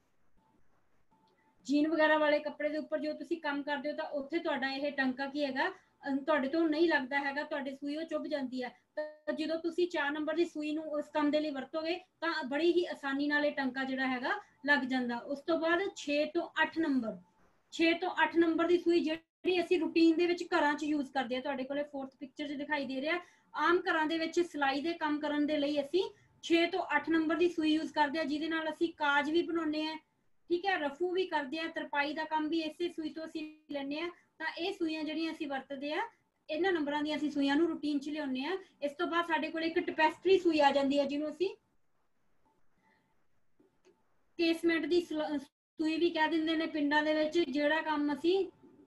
ਜੀਨ ਵਗੈਰਾ ਵਾਲੇ ਕੱਪੜੇ ਦੇ ਉੱਪਰ ਜਦੋਂ ਤੁਸੀਂ ਕੰਮ ਕਰਦੇ ਹੋ ਤਾਂ ਉੱਥੇ ਤੁਹਾਡਾ ਇਹ ਟੰਕਾ ਕੀ ਹੈਗਾ ਤੁਹਾਡੇ ਤੋਂ ਨਹੀਂ ਲੱਗਦਾ ਹੈਗਾ, ਤੁਹਾਡੀ ਸੂਈ ਉਹ ਚੁੱਭ ਜਾਂਦੀ ਹੈ। ਤਾਂ ਜਦੋਂ ਤੁਸੀਂ 4 ਨੰਬਰ ਦੀ ਸੂਈ ਨੂੰ ਉਸ ਕੰਮ ਦੇ ਲਈ ਵਰਤੋਗੇ ਤਾਂ ਬੜੀ ਹੀ ਆਸਾਨੀ ਨਾਲ ਇਹ ਟੰਕਾ ਜਿਹੜਾ ਹੈਗਾ ਲੱਗ ਜਾਂਦਾ। ਉਸ ਤੋਂ ਬਾਅਦ 6 ਤੋਂ 8 ਨੰਬਰ 6 ਤੋਂ 8 ਨੰਬਰ ਦੀ ਸੂਈ ਜਿਹੜੀ ਅਸੀਂ ਰੂਟੀਨ ਦੇ ਵਿੱਚ ਘਰਾਂ 'ਚ ਯੂਜ਼ ਕਰਦੇ ਆ, ਤੁਹਾਡੇ ਕੋਲੇ 4th ਪਿਕਚਰ 'ਚ ਦਿਖਾਈ ਦੇ ਰਿਹਾ। ਆਮ ਘਰਾਂ ਦੇ ਵਿੱਚ ਸਿਲਾਈ ਦੇ ਕੰਮ ਕਰਨ ਦੇ ਲਈ ਅਸੀਂ 6 ਤੋਂ 8 ਨੰਬਰ ਦੀ ਸੂਈ ਯੂਜ਼ ਕਰਦੇ ਆ, ਜਿਹਦੇ ਨਾਲ ਅਸੀਂ ਕਾਜ ਵੀ ਬਣਾਉਂਦੇ ਆ, ਠੀਕ ਹੈ, ਰਫੂ ਵੀ ਕਰਦੇ ਆ, ਤਰਪਾਈ ਦਾ ਕੰਮ ਵੀ ਇਸੇ ਸੂਈ ਤੋਂ ਅਸੀਂ ਲੈਂਦੇ ਆ। ਤਾਂ ਇਹ ਸੂਈਆਂ ਜਿਹੜੀਆਂ ਅਸੀਂ ਵਰਤਦੇ ਆ ਇਹਨਾਂ ਨੰਬਰਾਂ ਦੀਆਂ ਅਸੀਂ ਸੂਈਆਂ ਨੂੰ ਰੂਟੀਨ 'ਚ ਲਿਆਉਂਦੇ ਆ। ਇਸ ਤੋਂ ਬਾਅਦ ਸਾਡੇ ਕੋਲ ਇੱਕ ਟਪੈਸਟਰੀ ਸੂਈ ਆ ਜਾਂਦੀ ਹੈ, ਜਿਹਨੂੰ ਅਸੀਂ ਕੇਸਮੈਂਟ ਦੀ ਸੂਈ ਵੀ ਕਹਿ ਦਿੰਦੇ ਨੇ ਪਿੰਡਾਂ ਦੇ ਵਿੱਚ। ਜਿਹੜਾ ਕੰਮ ਅਸੀਂ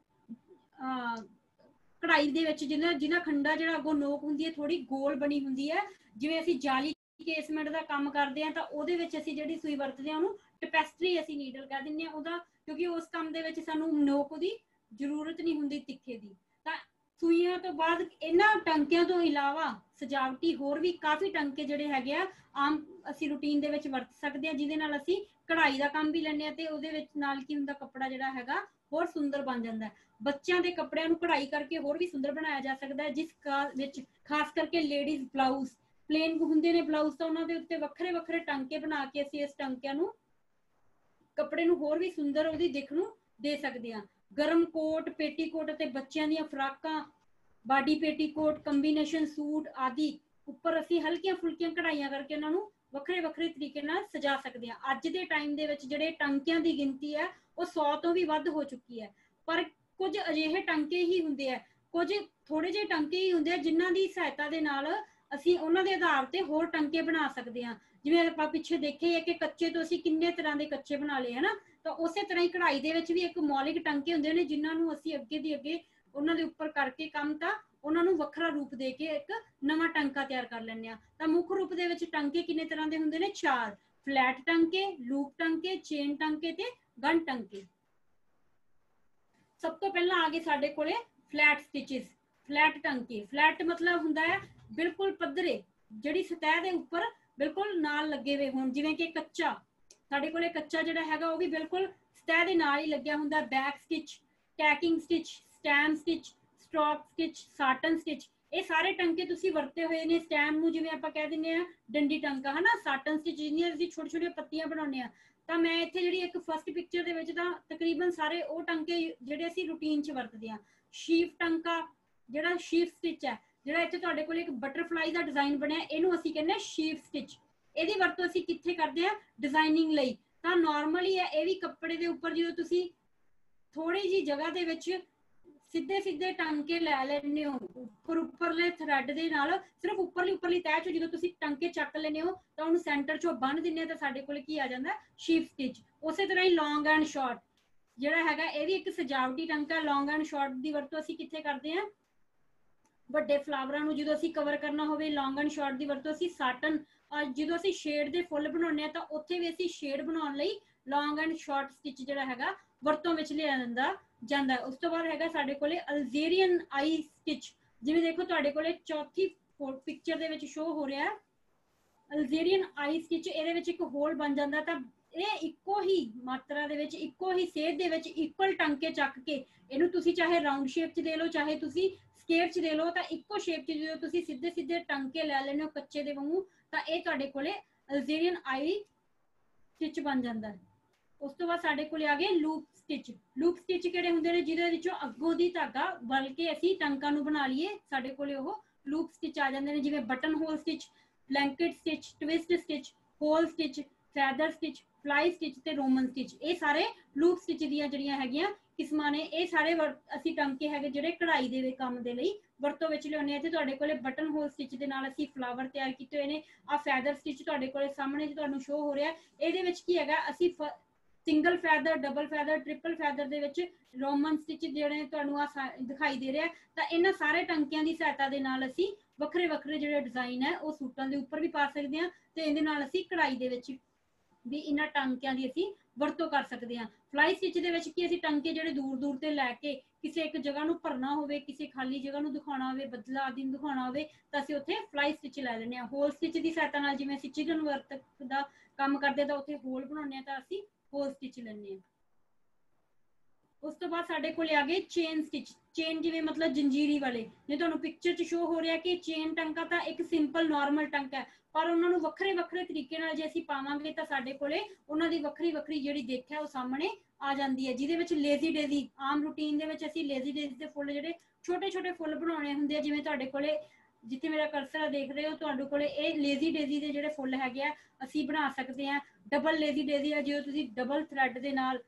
ਕਢਾਈ ਦੇ ਵਿੱਚ ਜਿਹਨਾਂ ਖੰਡਾ ਜਿਹੜਾ ਅੱਗੋਂ ਨੋਕ ਹੁੰਦੀ ਹੈ ਥੋੜੀ ਗੋਲ ਬਣੀ ਹੁੰਦੀ ਹੈ, ਜਿਵੇਂ ਅਸੀਂ ਜਾਲੀ ਕੇਸਮੈਂਟ ਦਾ ਕੰਮ ਕਰਦੇ ਆ ਤਾਂ ਉਹਦੇ ਵਿੱਚ ਅਸੀਂ ਜਿਹੜੀ ਸੂਈ ਵਰਤਦੇ ਆ ਉਹਨੂੰ ਟਪੈਸਟਰੀ ਅਸੀਂ ਨੀਡਲ ਕਹਿ ਦਿੰਦੇ ਆ ਉਹਦਾ, ਕਿਉਂਕਿ ਉਸ ਕੰਮ ਦੇ ਵਿੱਚ ਸਾਨੂੰ ਨੋਕ ਦੀ ਜ਼ਰੂਰਤ ਨਹੀਂ ਹੁੰਦੀ ਤਿੱਖੇ ਦੀ। ਤਾਂ ਸੂਈਆਂ ਤੋਂ ਬਾਅਦ ਇਹਨਾਂ ਟੰਕਿਆਂ ਤੋਂ ਇਲਾਵਾ ਸਜਾਵਟੀ ਹੋਰ ਵੀ ਕਾਫੀ ਟੰਕੇ ਜਿਹੜੇ ਹੈਗੇ ਆ ਆਮ ਅਸੀਂ ਰੂਟੀਨ ਦੇ ਵਿੱਚ ਵਰਤ ਸਕਦੇ ਆ, ਜਿਹਦੇ ਨਾਲ ਅਸੀਂ ਕਢਾਈ ਦਾ ਕੰਮ ਵੀ ਲੈਂਦੇ ਆ ਤੇ ਉਹਦੇ ਵਿੱਚ ਨਾਲ ਕੀ ਹੁੰਦਾ ਕੱਪੜਾ ਜਿਹੜਾ ਹੈਗਾ ਹੋਰ ਸੁੰਦਰ ਬਣ ਜਾਂਦਾ। ਬੱਚਿਆਂ ਦੇ ਕੱਪੜਿਆਂ ਨੂੰ ਕਢਾਈ ਕਰਕੇ ਹੋਰ ਵੀ ਸੁੰਦਰ ਬਣਾਇਆ ਜਾ ਸਕਦਾ ਹੈ, ਜਿਸ ਵਿੱਚ ਖਾਸ ਕਰਕੇ ਲੇਡੀਜ਼ ਬਲਾਊਜ਼ ਪਲੇਨ ਹੁੰਦੇ ਨੇ ਬਲਾਊਜ਼, ਤਾਂ ਉਹਨਾਂ ਦੇ ਉੱਤੇ ਵੱਖਰੇ ਵੱਖਰੇ ਟਾਂਕੇ ਬਣਾ ਕੇ ਅਸੀਂ ਇਸ ਟਾਂਕਿਆਂ ਨੂੰ ਕੱਪੜੇ ਨੂੰ ਹੋਰ ਵੀ ਸੁੰਦਰ ਉਹਦੀ ਦਿੱਖ ਨੂੰ ਦੇ ਸਕਦੇ ਹਾਂ। ਗਰਮ ਕੋਟ, ਪੇਟੀਕੋਟ ਅਤੇ ਬੱਚਿਆਂ ਦੀਆਂ ਫਰਾਕਾਂ, ਬਾਡੀ ਪੇਟੀਕੋਟ, ਕੰਬੀਨੇਸ਼ਨ ਸੂਟ ਆਦਿ ਉੱਪਰ ਅਸੀਂ ਹਲਕੀਆਂ ਫੁਲਕੀਆਂ ਕਢਾਈਆਂ ਕਰਕੇ ਉਹਨਾਂ ਨੂੰ ਵੱਖਰੇ ਵੱਖਰੇ ਤਰੀਕੇ ਨਾਲ ਸਜਾ ਸਕਦੇ ਹਾਂ। ਅੱਜ ਦੇ ਟਾਈਮ ਦੇ ਵਿੱਚ ਜਿਹੜੇ ਟਾਂਕਿਆਂ ਦੀ ਗਿਣਤੀ ਹੈ ਉਹ 100 ਤੋਂ ਵੀ ਵੱਧ ਹੋ ਚੁੱਕੀ ਹੈ, ਪਰ ਕੁਝ ਅਜਿਹੇ ਟਾਂਕੇ ਹੀ ਹੁੰਦੇ ਆ, ਕੁਝ ਥੋੜੇ ਜਿਹੇ ਟਾਂਕੇ ਹੀ ਹੁੰਦੇ ਆ ਜਿਨ੍ਹਾਂ ਦੀ ਸਹਾਇਤਾ ਦੇ ਨਾਲ ਅਸੀਂ ਉਹਨਾਂ ਦੇ ਆਧਾਰ ਤੇ ਹੋਰ ਟਾਂਕੇ ਬਣਾ ਸਕਦੇ ਹਾਂ। ਜਿਵੇਂ ਆਪਾਂ ਪਿੱਛੇ ਦੇਖੇ ਹੈ ਕਿ ਕੱਚੇ ਤੋਂ ਅਸੀਂ ਕਿੰਨੇ ਤਰ੍ਹਾਂ ਦੇ ਕੱਚੇ ਬਣਾ ਲਏ ਹਨਾ, ਤਾਂ ਉਸੇ ਤਰ੍ਹਾਂ ਹੀ ਕਢਾਈ ਦੇ ਵਿੱਚ ਵੀ ਇੱਕ ਮੌਲਿਕ ਟਾਂਕੇ ਹੁੰਦੇ ਨੇ ਜਿਨ੍ਹਾਂ ਨੂੰ ਅਸੀਂ ਅੱਗੇ ਦੀ ਅੱਗੇ ਉਹਨਾਂ ਦੇ ਉੱਪਰ ਕਰਕੇ ਕੰਮ ਤਾਂ ਉਹਨਾਂ ਨੂੰ ਵੱਖਰਾ ਰੂਪ ਦੇ ਕੇ ਇੱਕ ਨਵਾਂ ਟਾਂਕਾ ਤਿਆਰ ਕਰ ਲੈਂਦੇ ਆ। ਤਾਂ ਮੁੱਖ ਰੂਪ ਦੇ ਵਿੱਚ ਟਾਂਕੇ ਕਿੰਨੇ ਤਰ੍ਹਾਂ ਦੇ ਹੁੰਦੇ ਨੇ 4, ਫਲੈਟ ਟਾਂਕੇ, ਲੂਪ ਟਾਂਕੇ, ਚੇਨ ਟਾਂਕੇ ਤੇ ਗਨ ਟਾਂਕੇ। ਸਭ ਤੋਂ ਪਹਿਲਾਂ ਆ ਗਏ ਸਾਡੇ ਕੋਲੇ ਫਲੈਟ ਸਟਿਚਸ, ਫਲੈਟ ਟਾਂਕੇ। ਫਲੈਟ ਮਤਲਬ ਹੁੰਦਾ ਹੈ ਬਿਲਕੁਲ ਪੱਧਰੇ, ਜਿਹੜੀ ਸਤਹ ਦੇ ਉੱਪਰ ਬਿਲਕੁਲ ਨਾਲ ਲੱਗੇ ਹੋਏ ਹੋਣ, ਜਿਵੇਂ ਕਿ ਕੱਚਾ ਸਾਡੇ ਕੋਲੇ ਕੱਚਾ ਜਿਹੜਾ ਹੈਗਾ ਉਹ ਵੀ ਬਿਲਕੁਲ ਸਤਹ ਦੇ ਨਾਲ ਹੀ ਲੱਗਿਆ ਹੁੰਦਾ। Back stitch, tacking stitch, stem stitch, stroke stitch, satin stitch, ਇਹ ਸਾਰੇ ਟਾਂਕੇ ਤੁਸੀਂ ਵਰਤੇ ਹੋਏ ਨੇ। ਸਟੈਮ ਨੂੰ ਜਿਵੇਂ ਆਪਾਂ ਕਹਿ ਦਿੰਦੇ ਆ ਡੰਡੀ ਟਾਂਕਾ ਹਨਾ, ਸਾਟਨ ਸਟਿਚ ਜਿਹਦੀਆਂ ਅਸੀਂ ਛੋਟੇ ਛੋਟੇ ਪੱਤੀਆਂ ਬਣਾਉਂਦੇ ਆ। ਤਾਂ ਮੈਂ ਇੱਥੇ ਜਿਹੜੀ ਇੱਕ ਫਸਟ ਪਿਕਚਰ ਦੇ ਵਿੱਚ ਤਾਂ ਤਕਰੀਬਨ ਸਾਰੇ ਉਹ ਟਾਂਕੇ ਜਿਹੜੇ ਅਸੀਂ ਰੂਟੀਨ 'ਚ ਵਰਤਦੇ ਆ। ਸ਼ੀਫ ਟਾਂਕਾ, ਜਿਹੜਾ ਸ਼ੀਫ ਸਟਿਚ ਹੈ, ਜਿਹੜਾ ਇੱਥੇ ਤੁਹਾਡੇ ਕੋਲ ਇੱਕ ਬਟਰਫਲਾਈ ਦਾ ਡਿਜ਼ਾਈਨ ਬਣਿਆ, ਇਹਨੂੰ ਅਸੀਂ ਕਹਿੰਦੇ ਆ ਸ਼ੀਫ ਸਟਿਚ। ਇਹਦੀ ਵਰਤੋਂ ਅਸੀਂ ਕਿੱਥੇ ਕਰਦੇ ਆ ਡਿਜ਼ਾਈਨਿੰਗ ਲਈ। ਤਾਂ ਨਾਰਮਲੀ ਹੈ ਇਹ ਵੀ ਕੱਪੜੇ ਦੇ ਉੱਪਰ ਜਦੋਂ ਤੁਸੀਂ ਥੋੜੀ ਜੀ ਜਗ੍ਹਾ ਦੇ ਵਿੱਚ ਸਿੱਧੇ ਸਿੱਧੇ ਟਾਂਕੇ ਲੈ ਲੈਣੇ ਹੋ ਉੱਪਰਲੇ ਥਰੈਡ ਦੇ ਨਾਲ, ਸਿਰਫ ਉੱਪਰਲੀ ਤਹਿ ਚੋਂ ਜਦੋਂ ਤੁਸੀਂ ਟਾਂਕੇ ਚੱਕ ਲੈਣੇ ਹੋ ਤਾਂ ਉਹਨੂੰ ਸੈਂਟਰ ਚੋਂ ਬੰਨ ਦਿੰਦੇ ਆ ਤਾਂ ਸਾਡੇ ਕੋਲ ਕੀ ਆ ਜਾਂਦਾ ਸ਼ੀਫ ਸਟਿਚ। ਉਸੇ ਤਰ੍ਹਾਂ ਹੀ ਲੌਂਗ ਐਂਡ ਸ਼ਾਰਟ, ਜਿਹੜਾ ਹੈਗਾ ਇਹ ਵੀ ਇੱਕ ਸਜਾਵਟੀ ਟੰਕਾ। ਲੌਂਗ ਐਂਡ ਸ਼ਾਰਟ ਦੀ ਵਰਤੋਂ ਅਸੀਂ ਕਿੱਥੇ ਕਰਦੇ ਹਾਂ? ਵੱਡੇ ਫਲਾਵਰਾਂ ਨੂੰ ਜਦੋਂ ਅਸੀਂ ਕਵਰ ਕਰਨਾ ਹੋਵੇ, ਲੌਂਗ ਐਂਡ ਸ਼ਾਰਟ ਦੀ ਵਰਤੋਂ ਅਸੀਂ ਸਾਟਨ, ਜਦੋਂ ਅਸੀਂ ਸ਼ੇਡ ਦੇ ਫੁੱਲ ਬਣਾਉਂਦੇ ਆ ਤਾਂ ਉੱਥੇ ਵੀ ਅਸੀਂ ਸ਼ੇਡ ਬਣਾਉਣ ਲਈ ਲੌਂਗ ਐਂਡ ਸ਼ਾਰਟ ਸਟਿਚ ਜਿਹੜਾ ਹੈਗਾ ਵਰਤੋਂ ਵਿੱਚ ਲਿਆ ਜਾਂਦਾ। ਉਸ ਤੋਂ ਬਾਅਦ ਹੈਗਾ ਸਾਡੇ ਕੋਲੇ ਅਲਜੀਰੀਅਨ ਆਈ ਸਟਿਚ। ਜਿਵੇਂ ਦੇਖੋ ਤੁਹਾਡੇ ਕੋਲੇ ਚੌਥੀ ਪਿਕਚਰ ਦੇ ਵਿੱਚ ਸ਼ੋ ਹੋ ਰਿਹਾ ਅਲਜੀਰੀਅਨ ਆਈ ਸਟਿਚ। ਇਹਦੇ ਵਿੱਚ ਇੱਕ ਹੋਲ ਬਣ ਜਾਂਦਾ ਤਾਂ ਇਹ ਇੱਕੋ ਹੀ ਮਾਤਰਾ ਦੇ ਵਿੱਚ, ਇੱਕੋ ਹੀ ਸੇਧ ਦੇ ਵਿੱਚ ਇਕੁਅਲ ਟੰਕੇ ਚੱਕ ਕੇ ਇਹਨੂੰ ਤੁਸੀਂ ਚਾਹੇ ਰਾਉਂਡ ਸ਼ੇਪ 'ਚ ਦੇ ਲਓ, ਚਾਹੇ ਤੁਸੀਂ ਸਕੇਅਰ 'ਚ ਦੇ ਲਓ, ਤਾਂ ਇੱਕੋ ਸ਼ੇਪ 'ਚ ਜਦੋਂ ਤੁਸੀਂ ਸਿੱਧੇ ਸਿੱਧੇ ਟੰਕੇ ਲੈ ਲੈਣੇ ਹੋ ਕੱਚੇ ਦੇ ਵਾਂਗੂ, ਤਾਂ ਇਹ ਤੁਹਾਡੇ ਕੋਲੇ ਅਲਜੀਰੀਅਨ ਆਈ ਸਟਿਚ ਬਣ ਜਾਂਦਾ ਹੈ। ਉਸ ਤੋਂ ਬਾਅਦ ਸਾਡੇ ਕੋਲੇ ਆ ਗਏ ਲੂਪ ਸਟਿਚ। ਲੂਪ ਸਟਿਚ ਕਿਹੜੇ ਹੁੰਦੇ ਨੇ? ਜਿਹਦੇ ਵਿੱਚੋਂ ਅੱਗੋਂ ਦੀ ਧਾਗਾ ਵਲ ਕੇ ਅਸੀਂ ਟੰਕਾਂ ਨੂੰ ਬਣਾ ਲਈਏ, ਸਾਡੇ ਕੋਲੇ ਉਹ ਲੂਪ ਸਟਿਚ ਆ ਜਾਂਦੇ ਨੇ। ਜਿਵੇਂ button hole stitch, blanket stitch, twist stitch, hole stitch, feather stitch, fly stitch ਤੇ ਰੋਮਨ ਸਟਿਚ। ਇਹ ਸਾਰੇ ਲੂਪ ਸਟਿਚ ਦੀਆਂ ਜਿਹੜੀਆਂ ਹੈਗੀਆਂ ਕਿਸਮਾਂ ਨੇ। ਇਹ ਸਾਰੇ ਅਸੀਂ ਟੰਕੇ ਹੈਗੇ ਜਿਹੜੇ ਕਢਾਈ ਦੇ ਕੰਮ ਦੇ ਲਈ ਵਰਤੋਂ ਵਿੱਚ ਲਿਆਉਂਦੇ ਆ। ਤੇ ਤੁਹਾਡੇ ਕੋਲੇ ਬਟਨ ਹੋਲ ਸਟਿਚ ਦੇ ਨਾਲ ਅਸੀਂ ਫਲਾਵਰ ਤਿਆਰ ਕੀਤੇ ਹੋਏ ਨੇ। ਆ ਫੈਦਰ ਸਟਿਚ ਤੁਹਾਡੇ ਕੋਲੇ ਸਾਹਮਣੇ ਤੁਹਾਨੂੰ ਸ਼ੋ ਹੋ ਰਿਹਾ। ਇਹਦੇ ਵਿੱਚ ਕੀ ਹੈਗਾ, ਅਸੀਂ single feather, double feather, triple feather ਦੇ ਵਿੱਚ ਰੋਮਨ ਸਟਿਚ ਜਿਹੜੇ ਤੁਹਾਨੂੰ ਆ ਦਿਖਾਈ ਦੇ ਰਿਹਾ। ਤਾਂ ਇਹਨਾਂ ਸਾਰੇ ਟੰਕਿਆਂ ਦੀ ਸਹਾਇਤਾ ਦੇ ਨਾਲ ਅਸੀਂ ਵੱਖਰੇ ਵੱਖਰੇ ਜਿਹੜੇ ਡਿਜ਼ਾਈਨ ਹੈ ਉਹ ਸੂਟਾਂ ਦੇ ਉੱਪਰ ਵੀ ਪਾ ਸਕਦੇ ਹਾਂ, ਤੇ ਇਹਦੇ ਨਾਲ ਅਸੀਂ ਕਢਾਈ ਦੇ ਵਿੱਚ ਵੀ ਇਹਨਾਂ ਟੰਕਿਆਂ ਦੀ ਅਸੀਂ ਵਰਤੋਂ ਕਰ ਸਕਦੇ ਹਾਂ। ਫਲਾਈ ਸਟਿਚ ਦੇ ਵਿੱਚ ਕੀ, ਅਸੀਂ ਟੰਕੇ ਜਿਹੜੇ ਦੂਰ ਦੂਰ ਤੇ ਲੈ ਕੇ ਕਿਸੇ ਇੱਕ ਜਗ੍ਹਾ ਨੂੰ ਭਰਨਾ ਹੋਵੇ, ਕਿਸੇ ਖਾਲੀ ਜਗ੍ਹਾ ਨੂੰ ਦਿਖਾਉਣਾ ਹੋਵੇ, ਬਦਲਾ ਆਦਿ ਨੂੰ ਦਿਖਾਉਣਾ ਹੋਵੇ, ਤਾਂ ਅਸੀਂ ਉੱਥੇ ਫਲਾਈ ਸਟਿਚ ਲੈ ਲੈਂਦੇ ਹਾਂ। ਹੋਲ ਸਟਿਚ ਦੀ ਸਹਾਇਤਾ ਨਾਲ ਜਿਵੇਂ ਅਸੀਂ ਚਿਕਨ ਵਰਕ ਦਾ ਕੰਮ ਕਰਦੇ ਤਾਂ ਉੱਥੇ ਹੋਲ ਬਣਾਉਂਦੇ ਹਾਂ, ਤਾਂ ਅਸੀਂ ਹੋਲ ਸਟਿਚ ਲੈਂਦੇ ਹਾਂ। ਉਸ ਤੋਂ ਬਾਅਦ ਸਾਡੇ ਕੋਲ ਆ ਗਏ ਚੇਨ ਸਟਿਚ। ਚੇਨ ਜਿਵੇਂ ਮਤਲਬ ਜੰਜੀਰੀ ਵਾਲੇ, ਜੇ ਤੁਹਾਨੂੰ ਪਿਕਚਰ 'ਚ ਸ਼ੋ ਹੋ ਰਿਹਾ ਕਿ ਚੇਨ ਟੰਕਾ ਤਾਂ ਇੱਕ ਸਿੰਪਲ ਨਾਰਮਲ ਟੰਕਾ ਹੈ, ਪਰ ਉਹਨਾਂ ਨੂੰ ਵੱਖਰੇ ਵੱਖਰੇ ਤਰੀਕੇ ਨਾਲ ਜੇ ਅਸੀਂ ਪਾਵਾਂਗੇ ਤਾਂ ਸਾਡੇ ਕੋਲੇ ਉਹਨਾਂ ਦੀ ਵੱਖਰੀ ਵੱਖਰੀ ਜਿਹੜੀ ਦਿੱਖ ਹੈ ਉਹ ਸਾਹਮਣੇ ਆ ਜਾਂਦੀ ਹੈ। ਜਿਹਦੇ ਵਿੱਚ ਲੇਜ਼ੀ ਡੇਜ਼ੀ, ਆਮ ਰੂਟੀਨ ਦੇ ਵਿੱਚ ਅਸੀਂ ਲੇਜ਼ੀ ਡੇਜ਼ੀ ਦੇ ਫੁੱਲ ਜਿਹੜੇ ਛੋਟੇ ਛੋਟੇ ਫੁੱਲ ਬਣਾਉਣੇ ਹੁੰਦੇ ਆ, ਜਿਵੇਂ ਤੁਹਾਡੇ ਕੋਲੇ ਜਿੱਥੇ ਮੇਰਾ ਕਰਸਰ ਦੇਖ ਰਹੇ ਹੋ, ਤੁਹਾਡੇ ਕੋਲੇ ਇਹ ਲੇਜ਼ੀ ਡੇਜ਼ੀ ਦੇ ਜਿਹੜੇ ਫੁੱਲ ਹੈਗੇ ਆ ਅਸੀਂ ਬਣਾ ਸਕਦੇ ਹਾਂ। ਡਬਲ ਲੇਜ਼ੀ ਡੇਜ਼ੀ ਆ, ਜਦੋਂ ਤੁਸੀਂ ਡਬਲ ਥਰੈਡ ਦੇ ਨਾਲ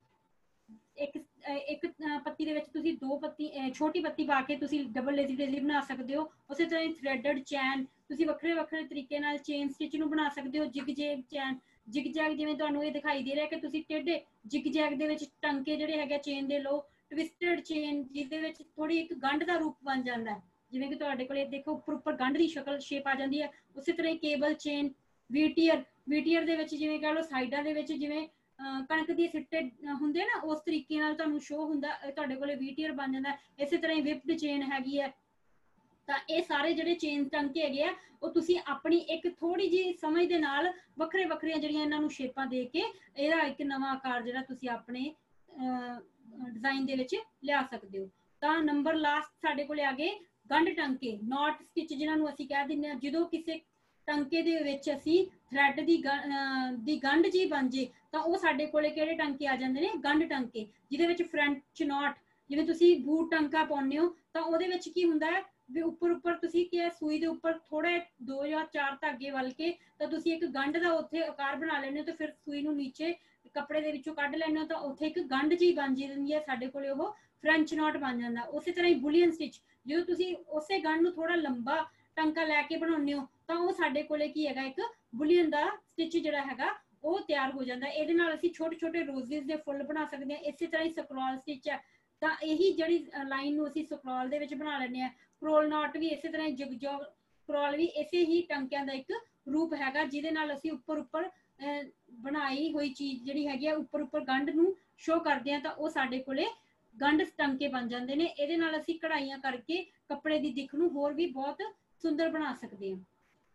ਇੱਕ ਪੱਤੀ ਦੇ ਵਿੱਚ ਤੁਸੀਂ ਦੋ ਪੱਤੀ, ਛੋਟੀ ਪੱਤੀ ਪਾ ਕੇ ਤੁਸੀਂ ਡਬਲ ਲੇਜ਼ੀ ਡੇਜ਼ੀ ਬਣਾ ਸਕਦੇ ਹੋ। ਉਸੇ ਤਰ੍ਹਾਂ ਹੀ ਥ੍ਰੈਡਡ ਚੈਨ ਤੁਸੀਂ ਵੱਖਰੇ ਵੱਖਰੇ ਤਰੀਕੇ ਨਾਲ ਚੇਨ ਸਟਿਚ ਨੂੰ ਬਣਾ ਸਕਦੇ ਹੋ। ਜਿਗ ਜੈਗ ਚੈਨ, ਜਿਗ ਜੈਗ ਜਿਵੇਂ ਤੁਹਾਨੂੰ ਇਹ ਦਿਖਾਈ ਦੇ ਰਿਹਾ ਕਿ ਤੁਸੀਂ ਟੇਢੇ ਜਿਗ ਜੈਗ ਦੇ ਵਿੱਚ ਟੰਕੇ ਜਿਹੜੇ ਹੈਗੇ ਚੇਨ ਦੇ ਲਓ। ਟਵਿਸਟਡ ਚੇਨ ਜਿਹਦੇ ਵਿੱਚ ਥੋੜੀ ਇੱਕ ਗੰਢ ਦਾ ਰੂਪ ਬਣ ਜਾਂਦਾ ਹੈ, ਜਿਵੇਂ ਕਿ ਤੁਹਾਡੇ ਕੋਲੇ ਦੇਖੋ ਉੱਪਰ ਉੱਪਰ ਗੰਢ ਦੀ ਸ਼ਕਲ ਸ਼ੇਪ ਆ ਜਾਂਦੀ ਹੈ। ਉਸੇ ਤਰ੍ਹਾਂ ਹੀ ਕੇਬਲ ਚੇਨ, ਵੀਟੀਅਰ, ਵੀਟੀਅਰ ਦੇ ਵਿੱਚ ਜਿਵੇਂ ਕਹ ਲਓ ਸਾਈਡਾਂ ਦੇ ਵਿੱਚ ਜਿਵੇਂ ਕਣਕ ਦੀ ਸਿੱਟੇ ਹੁੰਦੇ ਨਾ, ਉਸ ਤਰੀਕੇ ਨਾਲ ਤੁਹਾਨੂੰ ਸ਼ੋ ਹੁੰਦਾ, ਤੁਹਾਡੇ ਕੋਲੇ ਵੀਟੀਅਰ ਬਣ ਜਾਂਦਾ। ਇਸੇ ਤਰ੍ਹਾਂ ਹੀ ਵਿਪਡ ਚੇਨ ਹੈਗੀ ਹੈ। ਤਾਂ ਇਹ ਸਾਰੇ ਜਿਹੜੇ ਚੇਨ ਟੰਕੇ ਹੈਗੇ ਆ ਉਹ ਤੁਸੀਂ ਆਪਣੀ ਇੱਕ ਥੋੜੀ ਜਿਹੀ ਸਮਝ ਦੇ ਨਾਲ ਵੱਖਰੇ ਵੱਖਰੀਆਂ ਜਿਹੜੀਆਂ ਇਹਨਾਂ ਨੂੰ ਸ਼ੇਪਾਂ ਦੇ ਕੇ ਇਹਦਾ ਇੱਕ ਨਵਾਂ ਆਕਾਰ ਜਿਹੜਾ ਤੁਸੀਂ ਆਪਣੇ ਡਿਜ਼ਾਈਨ ਦੇ ਵਿੱਚ ਲਿਆ ਸਕਦੇ ਹੋ। ਤਾਂ ਨੰਬਰ ਲਾਸਟ ਸਾਡੇ ਕੋਲੇ ਆ ਗਏ ਗੰਢ ਟੰਕੇ, ਨੋਟ ਸਟਿਚ ਜਿਹਨਾਂ ਨੂੰ ਅਸੀਂ ਕਹਿ ਦਿੰਦੇ ਹਾਂ। ਜਦੋਂ ਕਿਸੇ ਟੰਕੇ ਦੇ ਵਿੱਚ ਅਸੀਂ ਥ੍ਰੈਡ ਦੀ ਗੰਢ ਜੀ ਬਣ ਜੇ ਤਾਂ ਉਹ ਸਾਡੇ ਕੋਲੇ ਕਿਹੜੇ ਟੰਕੇ ਆ ਜਾਂਦੇ ਨੇ? ਗੰਢ ਟੰਕੇ, ਜਿਹਦੇ ਵਿੱਚ ਫ੍ਰੈਂਚ ਨੋਟ, ਜਿਵੇਂ ਤੁਸੀਂ ਬੂਟ ਟੰਕਾ ਪਾਉਂਦੇ ਹੋ ਤਾਂ ਉਹਦੇ ਵਿੱਚ ਕੀ ਹੁੰਦਾ ਹੈ ਵੀ ਉੱਪਰ ਉੱਪਰ ਤੁਸੀਂ ਕਿ ਸੂਈ ਦੇ ਉੱਪਰ ਥੋੜੇ 2 ਜਾਂ 4 ਧਾਗੇ ਵਲ ਕੇ ਤਾਂ ਤੁਸੀਂ ਇੱਕ ਗੰਢ ਦਾ ਉੱਥੇ ਆਕਾਰ ਬਣਾ ਲੈਂਦੇ ਹੋ, ਤੇ ਫਿਰ ਸੂਈ ਨੂੰ ਨੀਚੇ ਕੱਪੜੇ ਦੇ ਵਿੱਚੋਂ ਕੱਢ ਲੈਂਦੇ ਹੋ ਤਾਂ ਉੱਥੇ ਇੱਕ ਗੰਢ ਜੀ ਬਣ ਜਾਂਦੀ ਹੈ, ਸਾਡੇ ਕੋਲੇ ਉਹ ਫ੍ਰੈਂਚ ਨੋਟ ਬਣ ਜਾਂਦਾ। ਉਸੇ ਤਰ੍ਹਾਂ ਹੀ ਬੁਲੀਅਨ ਸਟਿਚ, ਜਦੋਂ ਤੁਸੀਂ ਉਸੇ ਗੰਢ ਨੂੰ ਥੋੜਾ ਲੰਬਾ ਟੰਕਾ ਲੈ ਕੇ ਬਣਾਉਂਦੇ ਹੋ ਤਾਂ ਉਹ ਸਾਡੇ ਕੋਲੇ ਕੀ ਹੈਗਾ, ਇੱਕ ਬੁਲੀਅਨ ਦਾ ਸਟਿਚ ਜਿਹੜਾ ਹੈਗਾ ਉਹ ਤਿਆਰ ਹੋ ਜਾਂਦਾ। ਇਹਦੇ ਨਾਲ ਅਸੀਂ ਛੋਟੇ ਛੋਟੇ ਰੋਜ਼ਿਸ ਦੇ ਫੁੱਲ ਬਣਾ ਸਕਦੇ ਹਾਂ। ਇਸੇ ਤਰ੍ਹਾਂ ਹੀ ਸਕਰੋਲ ਸਟਿਚ ਹੈ, ਤਾਂ ਇਹੀ ਜਿਹੜੀ ਲਾਈਨ ਨੂੰ ਅਸੀਂ ਸਕਰੋਲ ਦੇ ਵਿੱਚ ਬਣਾ ਲੈਂਦੇ ਹਾਂ। ਕਰੋਲ ਨਾਟ ਵੀ ਇਸੇ ਤਰ੍ਹਾਂ ਹੀ, ਜਿਗਜੈਗ ਕਰੋਲ ਵੀ ਇਸੇ ਹੀ ਟੰਕਿਆਂ ਦਾ ਇੱਕ ਰੂਪ ਹੈਗਾ, ਜਿਹਦੇ ਨਾਲ ਅਸੀਂ ਉੱਪਰ ਉੱਪਰ ਬਣਾਈ ਹੋਈ ਚੀਜ਼ ਜਿਹੜੀ ਹੈਗੀ ਆ ਉੱਪਰ ਉੱਪਰ ਗੰਢ ਨੂੰ ਸ਼ੋ ਕਰਦੇ ਹਾਂ ਤਾਂ ਉਹ ਸਾਡੇ ਕੋਲੇ ਗੰਢ ਟੰਕੇ ਬਣ ਜਾਂਦੇ ਨੇ। ਇਹਦੇ ਨਾਲ ਅਸੀਂ ਕਢਾਈਆਂ ਕਰਕੇ ਕੱਪੜੇ ਦੀ ਦਿੱਖ ਨੂੰ ਹੋਰ ਵੀ ਬਹੁਤ ਸੁੰਦਰ ਬਣਾ ਸਕਦੇ ਹਾਂ।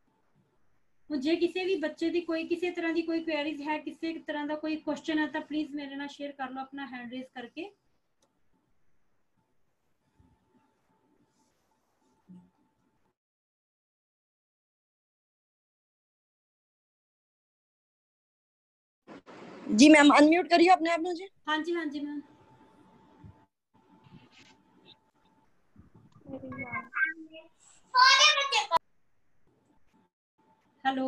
ਹੁਣ ਜੇ ਕਿਸੇ ਵੀ ਬੱਚੇ ਦੀ ਕੋਈ ਕਿਸੇ ਤਰ੍ਹਾਂ ਦੀ ਕੋਈ ਕੁਐਰੀਜ਼ ਹੈ, ਕਿਸੇ ਤਰ੍ਹਾਂ ਦਾ ਕੋਈ ਕੁਐਸਚਨ ਹੈ ਤਾਂ ਪਲੀਜ਼ ਮੇਰੇ ਨਾਲ ਸ਼ੇਅਰ ਕਰ ਲਓ ਆਪਣਾ ਹੈਂਡ ਰੇਜ਼ ਕਰਕੇ। जी मैम अनम्यूट करिए अपने आप मुझे। हाँ जी मैम। हेलो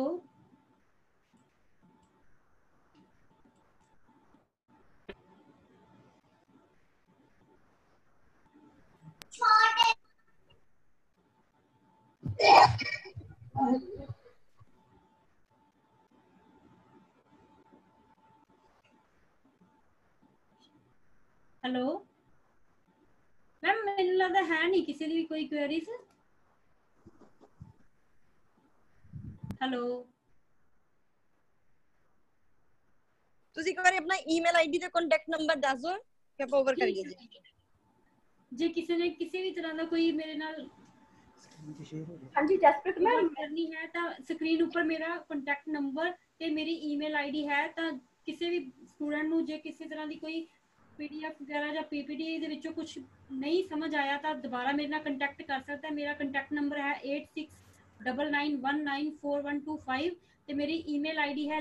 हेलो मैम, मैंने लगता है नहीं किसी दी भी कोई क्वेरीज। हेलो ਤੁਸੀਂ ਇੱਕ ਵਾਰੀ ਆਪਣਾ ਈਮੇਲ ਆਈਡੀ ਤੇ ਕੰਟੈਕਟ ਨੰਬਰ ਦੱਸ ਦਿਓ ਕਿ ਆਪਾਂ ਓਵਰ ਕਰੀਏ ਜੀ। ਜੇ ਕਿਸੇ ਨੇ ਕਿਸੇ ਵੀ ਤਰ੍ਹਾਂ ਦਾ ਕੋਈ ਮੇਰੇ ਨਾਲ ਹਾਂਜੀ ਜਸਪ੍ਰੀਤ ਮੈਮ करनी है तो स्क्रीन ऊपर मेरा कॉन्टैक्ट नंबर ते मेरी ईमेल आईडी है, तो किसी भी स्टूडेंट ਨੂੰ ਜੇ ਕਿਸੇ ਤਰ੍ਹਾਂ ਦੀ ਕੋਈ पीडीएफ वगैरह ਜਾਂ पीपीटी ਦੇ ਵਿੱਚੋਂ ਕੁਝ ਨਹੀਂ ਸਮਝ ਆਇਆ ਤਾਂ ਦੁਬਾਰਾ ਮੇਰੇ ਨਾਲ ਕੰਟੈਕਟ ਕਰ ਸਕਦਾ ਹੈ। ਮੇਰਾ ਕੰਟੈਕਟ ਨੰਬਰ ਹੈ 8699194125 ਤੇ ਮੇਰੀ ਈਮੇਲ ਆਈਡੀ ਹੈ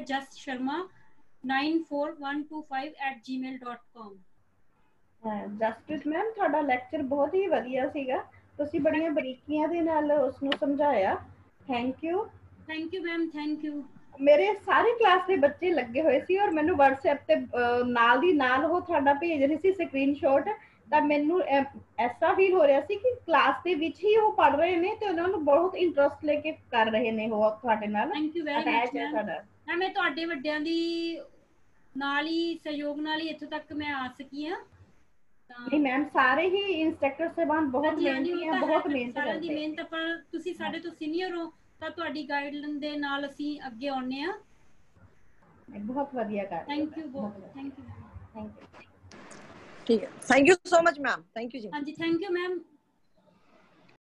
justSharma94125@gmail.com। ਜਸਪ੍ਰੀਤ ਮੈਮ ਤੁਹਾਡਾ ਲੈਕਚਰ ਬਹੁਤ ਹੀ ਵਧੀਆ ਸੀਗਾ, ਤੁਸੀਂ ਬੜੀਆਂ ਬਰੀਕੀਆਂ ਦੇ ਨਾਲ ਉਸ ਨੂੰ ਸਮਝਾਇਆ। Thank you ma'am, thank you. ਮੇਰੇ ਸਾਰੇ ਕਲਾਸ ਦੇ ਬੱਚੇ ਲੱਗੇ ਹੋਏ ਸੀ ਔਰ ਮੈਨੂੰ WhatsApp ਤੇ ਨਾਲ ਦੀ ਨਾਲ ਉਹ ਤੁਹਾਡਾ ਭੇਜ ਰਹੇ ਸੀ ਸਕਰੀਨਸ਼ਾਟ, ਤਾਂ ਮੈਨੂੰ ਐਸਾ ਫੀਲ ਹੋ ਰਿਹਾ ਸੀ ਕਿ ਕਲਾਸ ਦੇ ਵਿੱਚ ਹੀ ਉਹ ਪੜ ਰਹੇ ਨੇ ਤੇ ਉਹਨਾਂ ਨੂੰ ਬਹੁਤ ਇੰਟਰਸਟ ਲੈ ਕੇ ਕਰ ਰਹੇ ਨੇ ਉਹ ਤੁਹਾਡੇ ਨਾਲ। Thank you very much ma'am. ਮੈਂ ਤੁਹਾਡੇ ਵੱਡਿਆਂ ਦੀ ਨਾਲ ਹੀ ਸਹਿਯੋਗ ਨਾਲ ਹੀ ਇੱਥੇ ਤੱਕ ਮੈਂ ਆ ਸਕੀ ਹਾਂ। ਨਹੀਂ ਮੈਮ, ਸਾਰੇ ਹੀ ਇੰਸਟ੍ਰਕਟਰ ਸਾਹਿਬਾਨ ਬਹੁਤ ਮਿਹਨਤੀ ਆ, ਬਹੁਤ ਮਿਹਨਤ ਸਾਰਿਆਂ ਦੀ ਮਿਹਨਤ, ਪਰ ਤੁਸੀਂ ਸਾਡੇ ਤੋਂ ਸੀਨੀਅਰ ਹੋ ਤਾਂ ਤੁਹਾਡੀ ਗਾਈਡਲਾਈਨ ਦੇ ਨਾਲ ਅਸੀਂ ਅੱਗੇ ਆਉਨੇ ਆ। ਬਹੁਤ ਵਧੀਆ ਕਰ ਰਹੇ ਹੋ। Thank you, thank you. ਠੀਕ ਹੈ, thank you so much ma'am, thank you ਜੀ। ਹਾਂਜੀ, ਥੈਂਕ ਯੂ ਮੈਮ।